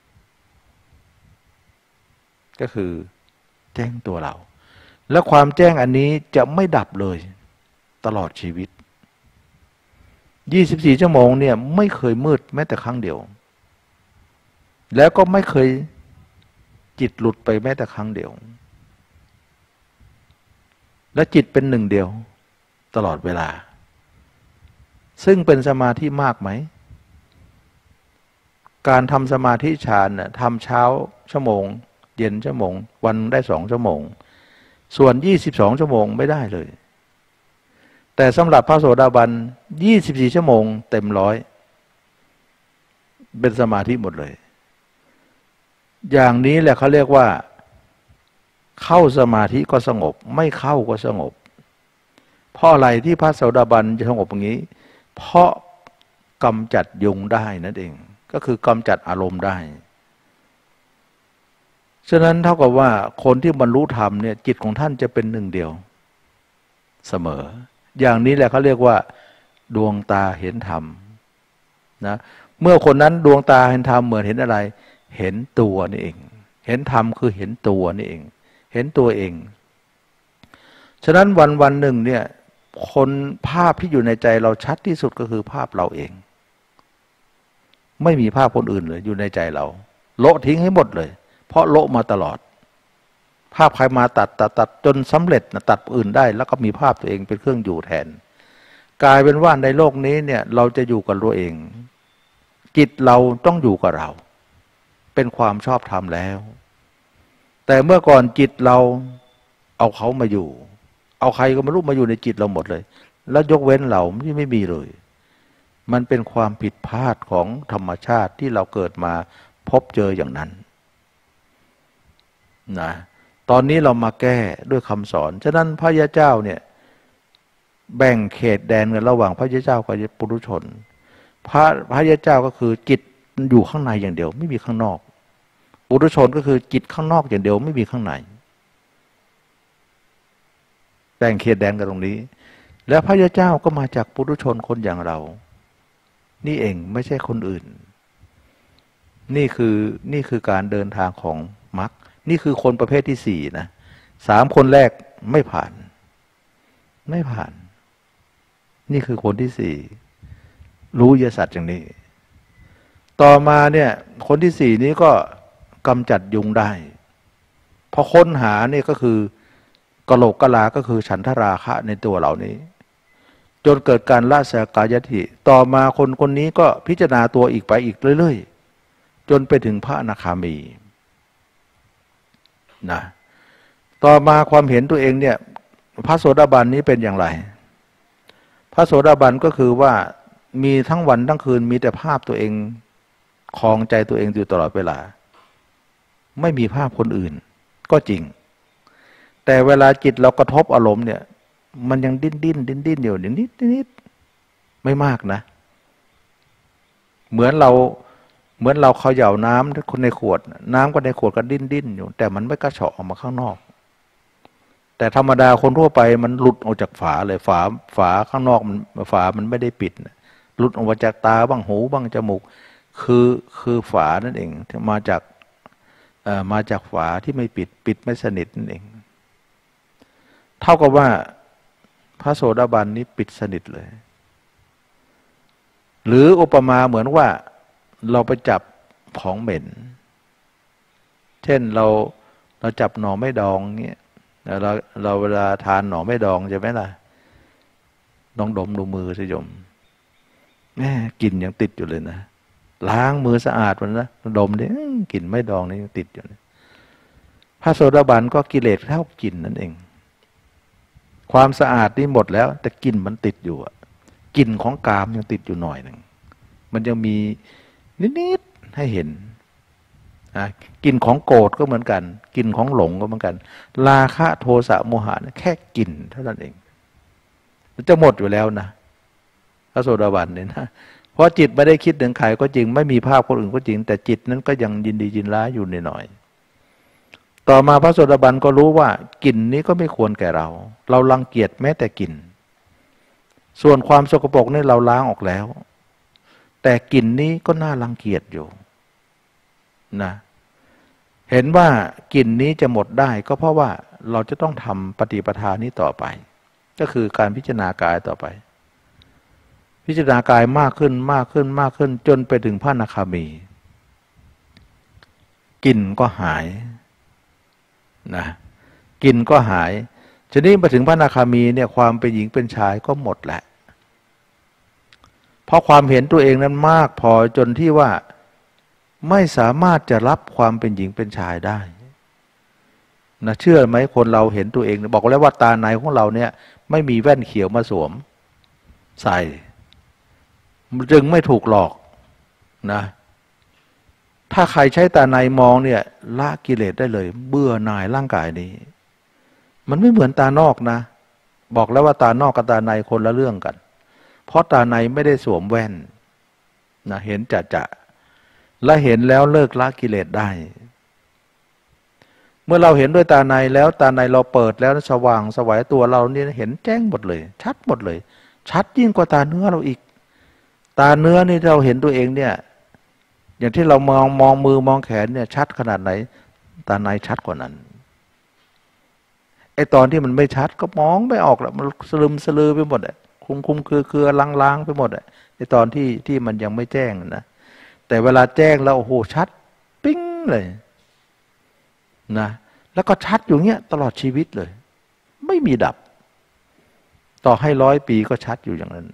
ก็คือแจ้งตัวเราและความแจ้งอันนี้จะไม่ดับเลยตลอดชีวิต24 ชั่วโมงเนี่ยไม่เคยมืดแม้แต่ครั้งเดียวแล้วก็ไม่เคยจิตหลุดไปแม้แต่ครั้งเดียวและจิตเป็นหนึ่งเดียวตลอดเวลาซึ่งเป็นสมาธิมากไหมการทำสมาธิฌานทำเช้าชั่วโมงเย็นชั่วโมงวันได้2 ชั่วโมงส่วน22 ชั่วโมงไม่ได้เลยแต่สำหรับพระโสดาบัน24 ชั่วโมงเต็มร้อยเป็นสมาธิหมดเลยอย่างนี้แหละเขาเรียกว่าเข้าสมาธิก็สงบไม่เข้าก็สงบเพราะอะไรที่พระโสดาบันจะสงบอย่างนี้เพราะกำจัดยุงได้นั่นเองก็คือกำจัดอารมณ์ได้ฉะนั้นเท่ากับว่าคนที่บรรลุธรรมเนี่ยจิตของท่านจะเป็นหนึ่งเดียวเสมออย่างนี้แหละเขาเรียกว่าดวงตาเห็นธรรมนะเมื่อคนนั้นดวงตาเห็นธรรมเหมือนเห็นอะไรเห็นตัวนี่เองเห็นธรรมคือเห็นตัวนี่เองเห็นตัวเองฉะนั้นวันหนึ่งเนี่ยคนภาพที่อยู่ในใจเราชัดที่สุดก็คือภาพเราเองไม่มีภาพคนอื่นเลยอยู่ในใจเราโละทิ้งให้หมดเลยเพราะโละมาตลอดภาพใครมาตัดจนสำเร็จนะตัดอื่นได้แล้วก็มีภาพตัวเองเป็นเครื่องอยู่แทนกลายเป็นว่าในโลกนี้เนี่ยเราจะอยู่กับตัวเองจิตเราต้องอยู่กับเราเป็นความชอบธรรมแล้วแต่เมื่อก่อนจิตเราเอาเขามาอยู่เอาใครก็ไม่รู้มาอยู่ในจิตเราหมดเลยแล้วยกเว้นเราไม่มีเลยมันเป็นความผิดพลาดของธรรมชาติที่เราเกิดมาพบเจออย่างนั้นนะตอนนี้เรามาแก้ด้วยคำสอนฉะนั้นพระยาเจ้าเนี่ยแบ่งเขตแดนกันระหว่างพระยาเจ้ากับปุถุชนพระยาเจ้าก็คือจิตอยู่ข้างในอย่างเดียวไม่มีข้างนอกปุถุชนก็คือจิตข้างนอกอย่างเดียวไม่มีข้างในแบ่งเขตแดนกันตรงนี้แล้วพระยาเจ้าก็มาจากปุถุชนคนอย่างเรานี่เองไม่ใช่คนอื่นนี่คือการเดินทางของมรรคนี่คือคนประเภทที่สี่นะ3 คนแรกไม่ผ่านนี่คือคนที่สี่รู้ยสัจอย่างนี้ต่อมาเนี่ยคนที่สี่นี้ก็กำจัดยุงได้พอค้นหาเนี่ยก็คือกะโหลกกะลาก็คือฉันทราคะในตัวเหล่านี้จนเกิดการละสกายทิต่อมาคนนี้ก็พิจารณาตัวอีกไปอีกเรื่อยๆจนไปถึงพระอนาคามีนะต่อมาความเห็นตัวเองเนี่ยพระโสดาบันนี้เป็นอย่างไรพระโสดาบันก็คือว่ามีทั้งวันทั้งคืนมีแต่ภาพตัวเองคลองใจตัวเองอยู่ตลอดเวลาไม่มีภาพคนอื่นก็จริงแต่เวลาจิตเรากระทบอารมณ์เนี่ยมันยังดิ้นอยู่นิดไม่มากนะเหมือนเราเขย่าน้ำคนในขวดน้ำก็ในขวดก็ดิ้นอยู่แต่มันไม่กระเฉาะออกมาข้างนอกแต่ธรรมดาคนทั่วไปมันหลุดออกจากฝาเลยฝาข้างนอกมันไม่ได้ปิดหลุดออกมาจากตาบ้างหูบ้างจมูกคือฝานั่นเองที่มาจากฝาที่ไม่ปิดไม่สนิทนั่นเองเท่ากับว่าพระโสดาบันนี้ปิดสนิทเลยหรืออุปมาเหมือนว่าเราไปจับของเหม็นเช่นเราจับหน่อไม้ดองเงี้ยเราเวลาทานหน่อไม้ดองใช่ไหมล่ะลองดมดูมือสิโยมแม่กลิ่นยังติดอยู่เลยนะล้างมือสะอาดมันนะดมดิกลิ่นไม้ดองนี่ยังติดอยู่เลยพระโสดาบันก็กิเลสเท่ากลิ่นนั่นเองความสะอาดนี่หมดแล้วแต่กลิ่นมันติดอยู่กลิ่นของกามยังติดอยู่หน่อยหนึ่งมันยังมีนิดๆให้เห็นกลิ่นของโกรธก็เหมือนกันกลิ่นของหลงก็เหมือนกันราคะโทสะโมหะแค่กลิ่นเท่านั้นเองมันจะหมดอยู่แล้วนะพระโสดาบันเนี่ยนะเพราะจิตไม่ได้คิดถึงใครก็จริงไม่มีภาพคนอื่นก็จริงแต่จิตนั้นก็ยังยินดียินร้ายอยู่หน่อยต่อมาพระโสดาบันก็รู้ว่ากลิ่นนี้ก็ไม่ควรแก่เรารังเกียจแม้แต่กลิ่นส่วนความสกปรกนี่เราล้างออกแล้วแต่กลิ่นนี้ก็น่ารังเกียจอยู่นะเห็นว่ากลิ่นนี้จะหมดได้ก็เพราะว่าเราจะต้องทำปฏิปทานี้ต่อไปก็คือการพิจารณากายต่อไปพิจารณากายมากขึ้นจนไปถึงพระอนาคามีกลิ่นก็หายนะกลิ่นก็หายทีนี้มาถึงพระอนาคามีเนี่ยความเป็นหญิงเป็นชายก็หมดแหละเพราะความเห็นตัวเองนั้นมากพอจนที่ว่าไม่สามารถจะรับความเป็นหญิงเป็นชายได้นะเชื่อไหมคนเราเห็นตัวเองบอกแล้วว่าตาในของเราเนี่ยไม่มีแว่นเขียวมาสวมใส่จึงไม่ถูกหลอกนะถ้าใครใช้ตาในมองเนี่ยละกิเลสได้เลยเบื่อหน่ายร่างกายนี้มันไม่เหมือนตานอกนะบอกแล้วว่าตานอกกับตาในคนละเรื่องกันเพราะตาในไม่ได้สวมแว่นนะเห็นจะและเห็นแล้วเลิกละกิเลสได้เมื่อเราเห็นด้วยตาในแล้วตาในเราเปิดแล้วสว่างสวัยตัวเราเนี่ยเห็นแจ้งหมดเลยชัดหมดเลยชัดยิ่งกว่าตาเนื้อเราอีกตาเนื้อนี่เราเห็นตัวเองเนี่ยอย่างที่เรามองมือมองแขนเนี่ยชัดขนาดไหนตาในชัดกว่านั้นไอตอนที่มันไม่ชัดก็มองไม่ออกแล้วมันสลือไปหมดคุมคือล้างไปหมดไอตอนที่มันยังไม่แจ้งนะแต่เวลาแจ้งแล้วโอ้โหชัดปิ้งเลยนะแล้วก็ชัดอยู่เงี้ยตลอดชีวิตเลยไม่มีดับต่อให้100 ปีก็ชัดอยู่อย่างนั้น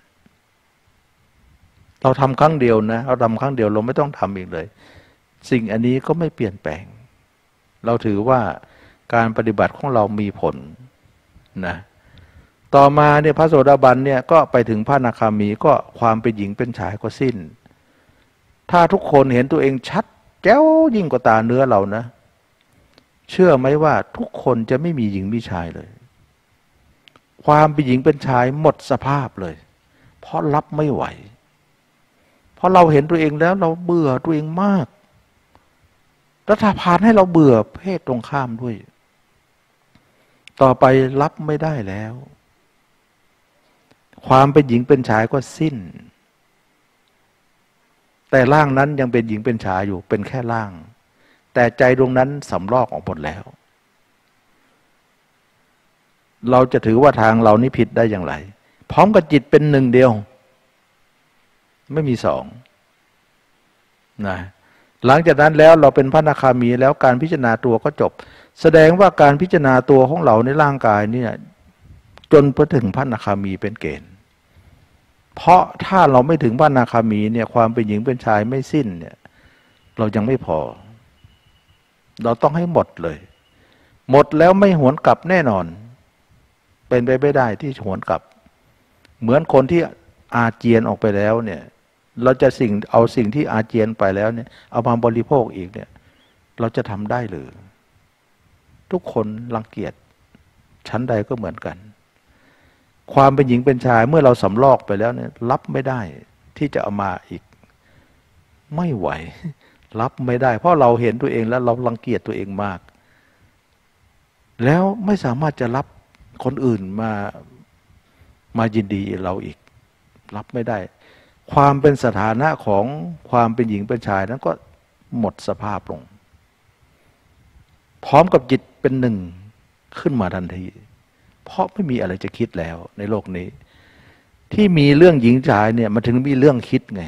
เราทำครั้งเดียวนะเราทำครั้งเดียวเราไม่ต้องทำอีกเลยสิ่งอันนี้ก็ไม่เปลี่ยนแปลงเราถือว่าการปฏิบัติของเรามีผลนะต่อมาเนี่ยพระโสดาบันเนี่ยก็ไปถึงพระอนาคามีก็ความเป็นหญิงเป็นชายก็สิ้นถ้าทุกคนเห็นตัวเองชัดแจ๋วยิ่งกว่าตาเนื้อเรานะเชื่อไหมว่าทุกคนจะไม่มีหญิงมีชายเลยความเป็นหญิงเป็นชายหมดสภาพเลยเพราะรับไม่ไหวเพราะเราเห็นตัวเองแล้วเราเบื่อตัวเองมากแล้วถ้าพานให้เราเบื่อเพศตรงข้ามด้วยต่อไปรับไม่ได้แล้วความเป็นหญิงเป็นชายก็สิ้นแต่ร่างนั้นยังเป็นหญิงเป็นชายอยู่เป็นแค่ร่างแต่ใจดวงนั้นสำลอกออกหมดแล้วเราจะถือว่าทางเรานี่ผิดได้อย่างไรพร้อมกับจิตเป็นหนึ่งเดียวไม่มีสองนะหลังจากนั้นแล้วเราเป็นพระอนาคามีแล้วการพิจารณาตัวก็จบแสดงว่าการพิจารณาตัวของเราในร่างกายนี่จนไปถึงพระอนาคามีเป็นเกณฑ์เพราะถ้าเราไม่ถึงพระอนาคามีเนี่ยความเป็นหญิงเป็นชายไม่สิ้นเนี่ยเรายังไม่พอเราต้องให้หมดเลยหมดแล้วไม่หวนกลับแน่นอนเป็นไปไม่ได้ที่หวนกลับเหมือนคนที่อาเจียนออกไปแล้วเนี่ยเราจะเอาสิ่งที่อาเจียนไปแล้วเนี่ยเอามาบริโภคอีกเนี่ยเราจะทำได้หรือทุกคนรังเกียจชั้นใดก็เหมือนกันความเป็นหญิงเป็นชายเมื่อเราสำลอกไปแล้วเนี่ยรับไม่ได้ที่จะเอามาอีกไม่ไหวรับไม่ได้เพราะเราเห็นตัวเองแล้วเรารังเกียจตัวเองมากแล้วไม่สามารถจะรับคนอื่นมายินดีเราอีกรับไม่ได้ความเป็นสถานะของความเป็นหญิงเป็นชายนั้นก็หมดสภาพลงพร้อมกับจิตเป็นหนึ่งขึ้นมาทันทีเพราะไม่มีอะไรจะคิดแล้วในโลกนี้ที่มีเรื่องหญิงชายเนี่ยมันถึงมีเรื่องคิดไง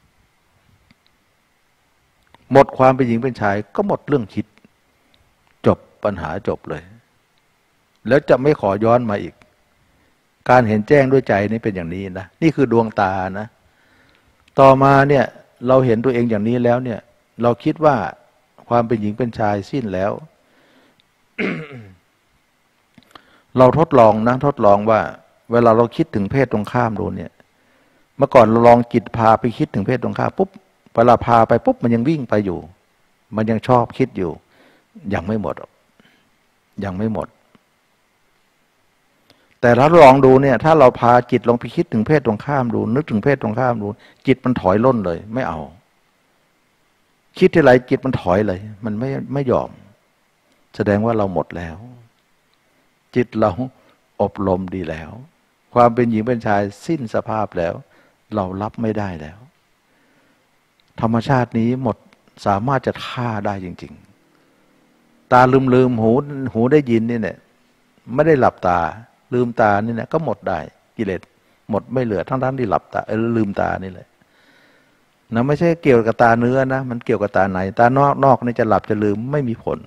หมดความเป็นหญิงเป็นชายก็หมดเรื่องคิดจบปัญหาจบเลยแล้วจะไม่ขอย้อนมาอีกการเห็นแจ้งด้วยใจนี่เป็นอย่างนี้นะนี่คือดวงตานะต่อมาเนี่ยเราเห็นตัวเองอย่างนี้แล้วเนี่ยเราคิดว่าความเป็นหญิงเป็นชายสิ้นแล้ว เราทดลองว่าเวลาเราคิดถึงเพศตรงข้ามดูเนี่ยเมื่อก่อนเราลองจิตพาไปคิดถึงเพศตรงข้ามปุ๊บเวลาพาไปปุ๊บมันยังวิ่งไปอยู่มันยังชอบคิดอยู่ยังไม่หมดยังไม่หมดแต่ถ้าลองดูเนี่ยถ้าเราพาจิตลองไปคิดถึงเพศตรงข้ามดูนึกถึงเพศตรงข้ามดูจิตมันถอยล่นเลยไม่เอาคิดทีไรจิตมันถอยเลยมันไม่ยอมแสดงว่าเราหมดแล้วจิตเราอบรมดีแล้วความเป็นหญิงเป็นชายสิ้นสภาพแล้วเรารับไม่ได้แล้วธรรมชาตินี้หมดสามารถจะฆ่าได้จริงๆตาลืมหูได้ยินนี่เนี่ยไม่ได้หลับตาลืมตานี่เนี่ยก็หมดได้กิเลสหมดไม่เหลือทั้งที่หลับตาลืมตานี่แหละนะไม่ใช่เกี่ยวกับตาเนื้อนะมันเกี่ยวกับตาไหนตานอกนี่จะหลับจะลืมไม่มีผล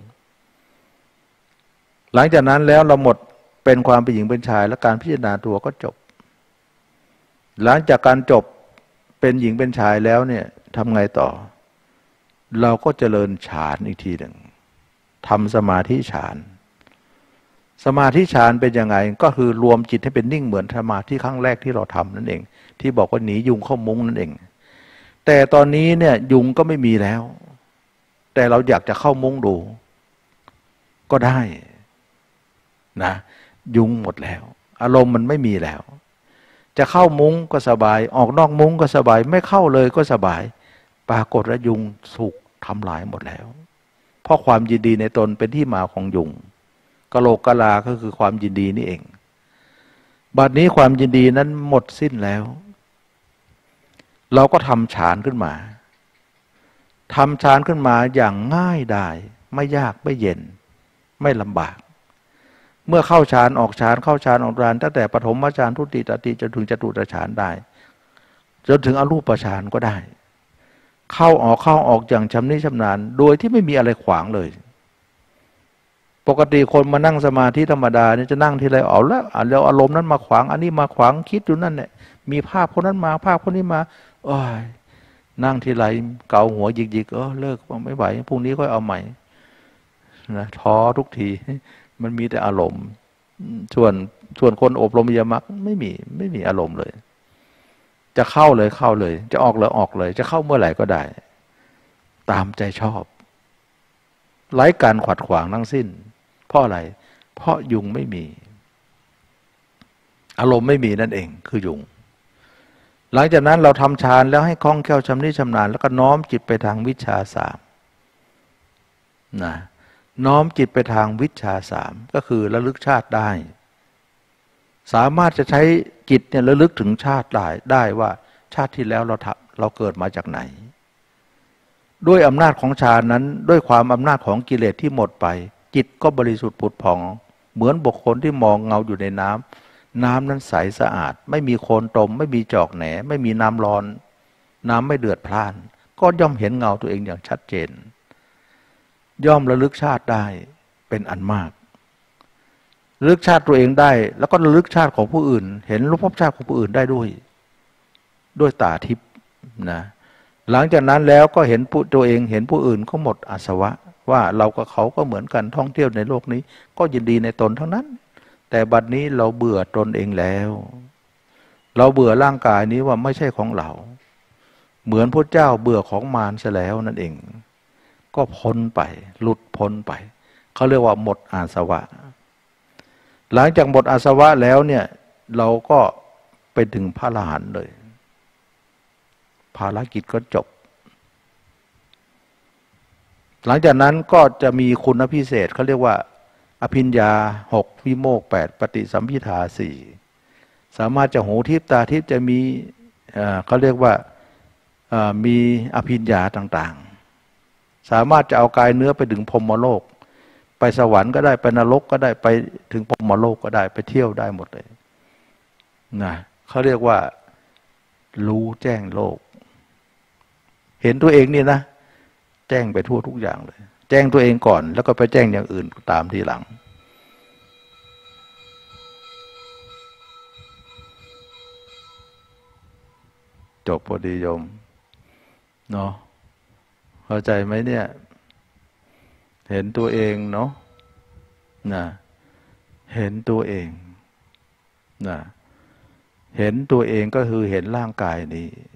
หลังจากนั้นแล้วเราหมดเป็นความเป็นหญิงเป็นชายและการพิจารณาตัวก็จบหลังจากการจบเป็นหญิงเป็นชายแล้วเนี่ยทำไงต่อเราก็เจริญฌานอีกทีหนึ่งทำสมาธิฌานสมาธิฌานเป็นยังไงก็คือรวมจิตให้เป็นนิ่งเหมือนสมาธิครั้งแรกที่เราทำนั่นเองที่บอกว่าหนียุงเข้ามุ้งนั่นเองแต่ตอนนี้เนี่ยยุงก็ไม่มีแล้วแต่เราอยากจะเข้ามุ้งดูก็ได้นะยุงหมดแล้วอารมณ์มันไม่มีแล้วจะเข้ามุ้งก็สบายออกนอกมุ้งก็สบายไม่เข้าเลยก็สบายปรากฏว่ายุงถูกทำลายหมดแล้วเพราะความยินดีในตนเป็นที่มาของยุงกะโหลกกะลาก็คือความยินดีนี่เองบัดนี้ความยินดีนั้นหมดสิ้นแล้วเราก็ทำฌานขึ้นมาทำฌานขึ้นมาอย่างง่ายดายไม่ยากไม่เย็นไม่ลำบากเมื่อเข้าฌานออกฌานเข้าฌานออกฌานตั้งแต่ปฐมฌานทุติยตติจนถึงจตุตฌานได้จนถึงอรูปฌานก็ได้เข้าออกอย่างชำนิชำนาญโดยที่ไม่มีอะไรขวางเลยปกติคนมานั่งสมาธิธรรมดาเนี่ยจะนั่งทีไรเอาแล้วอารมณ์นั้นมาขวางอันนี้มาขวางคิดอยู่นั่นเนี่ยมีภาพคนนั้นมาภาพคนนี้มาโอ้ยนั่งทีไรเกาหัวหยิกๆเลิกไม่ไหวพรุ่งนี้ค่อยเอาใหม่นะท้อทุกทีมันมีแต่อารมณ์ส่วนคนอบรมยมรรคไม่มีอารมณ์เลยจะเข้าเลยเข้าเลยจะออกเลยออกเลยจะเข้าเมื่อไหร่ก็ได้ตามใจชอบไร้การขัดขวางทั้งสิ้นเพราะอะไรเพราะยุงไม่มีอารมณ์ไม่มีนั่นเองคือยุงหลังจากนั้นเราทำฌานแล้วให้คล่องแคล่วชำนิชำนาญแล้วก็น้อมจิตไปทางวิชาสามนะน้อมจิตไปทางวิชาสามก็คือระลึกชาติได้สามารถจะใช้จิตเนี่ยระลึกถึงชาติได้ว่าชาติที่แล้วเราเกิดมาจากไหนด้วยอำนาจของฌานนั้นด้วยความอำนาจของกิเลสที่หมดไปจิตก็บริสุทธิ์ผุดผ่องเหมือนบุคคลที่มองเงาอยู่ในน้ำนั้นใสสะอาดไม่มีโคลนตมไม่มีจอกแหนไม่มีน้ำร้อนน้ำไม่เดือดพล่านก็ย่อมเห็นเงาตัวเองอย่างชัดเจนย่อมระลึกชาติได้เป็นอันมากระลึกชาติตัวเองได้แล้วก็ระลึกชาติของผู้อื่นเห็นรูปภพชาติของผู้อื่นได้ด้วยตาทิพย์นะหลังจากนั้นแล้วก็เห็นตัวเองเห็นผู้อื่นก็หมดอาสวะว่าเรากับเขาก็เหมือนกันท่องเที่ยวในโลกนี้ก็ยินดีในตนทั้งนั้นแต่บัดนี้เราเบื่อตนเองแล้วเราเบื่อร่างกายนี้ว่าไม่ใช่ของเราเหมือนพระเจ้าเบื่อของมารซะแล้วนั่นเองก็พ้นไปหลุดพ้นไปเขาเรียกว่าหมดอาสวะหลังจากหมดอาสวะแล้วเนี่ยเราก็ไปถึงพระอรหันต์เลยภารกิจก็จบหลังจากนั้นก็จะมีคุณพิเศษเขาเรียกว่าอภิญญา6วิโมกข์8ปฏิสัมภิทา4สามารถจะหูทิพตาทิพจะมีเขาเรียกว่ามีอภิญญาต่างๆสามารถจะเอากายเนื้อไปถึงพรหมโลกไปสวรรค์ก็ได้ไปนรกก็ได้ไปถึงพรหมโลกก็ได้ไปเที่ยวได้หมดเลยนะเขาเรียกว่ารู้แจ้งโลกเห็นตัวเองนี่นะแจ้งไปทั่วทุกอย่างเลยแจ้งตัวเองก่อนแล้วก็ไปแจ้งอย่างอื่นตามทีหลังจบพอดีโยมเนาะเข้าใจไหมเนี่ยเห็นตัวเองเนาะนะเห็นตัวเองนะเห็นตัวเองก็คือเห็นร่างกายนี้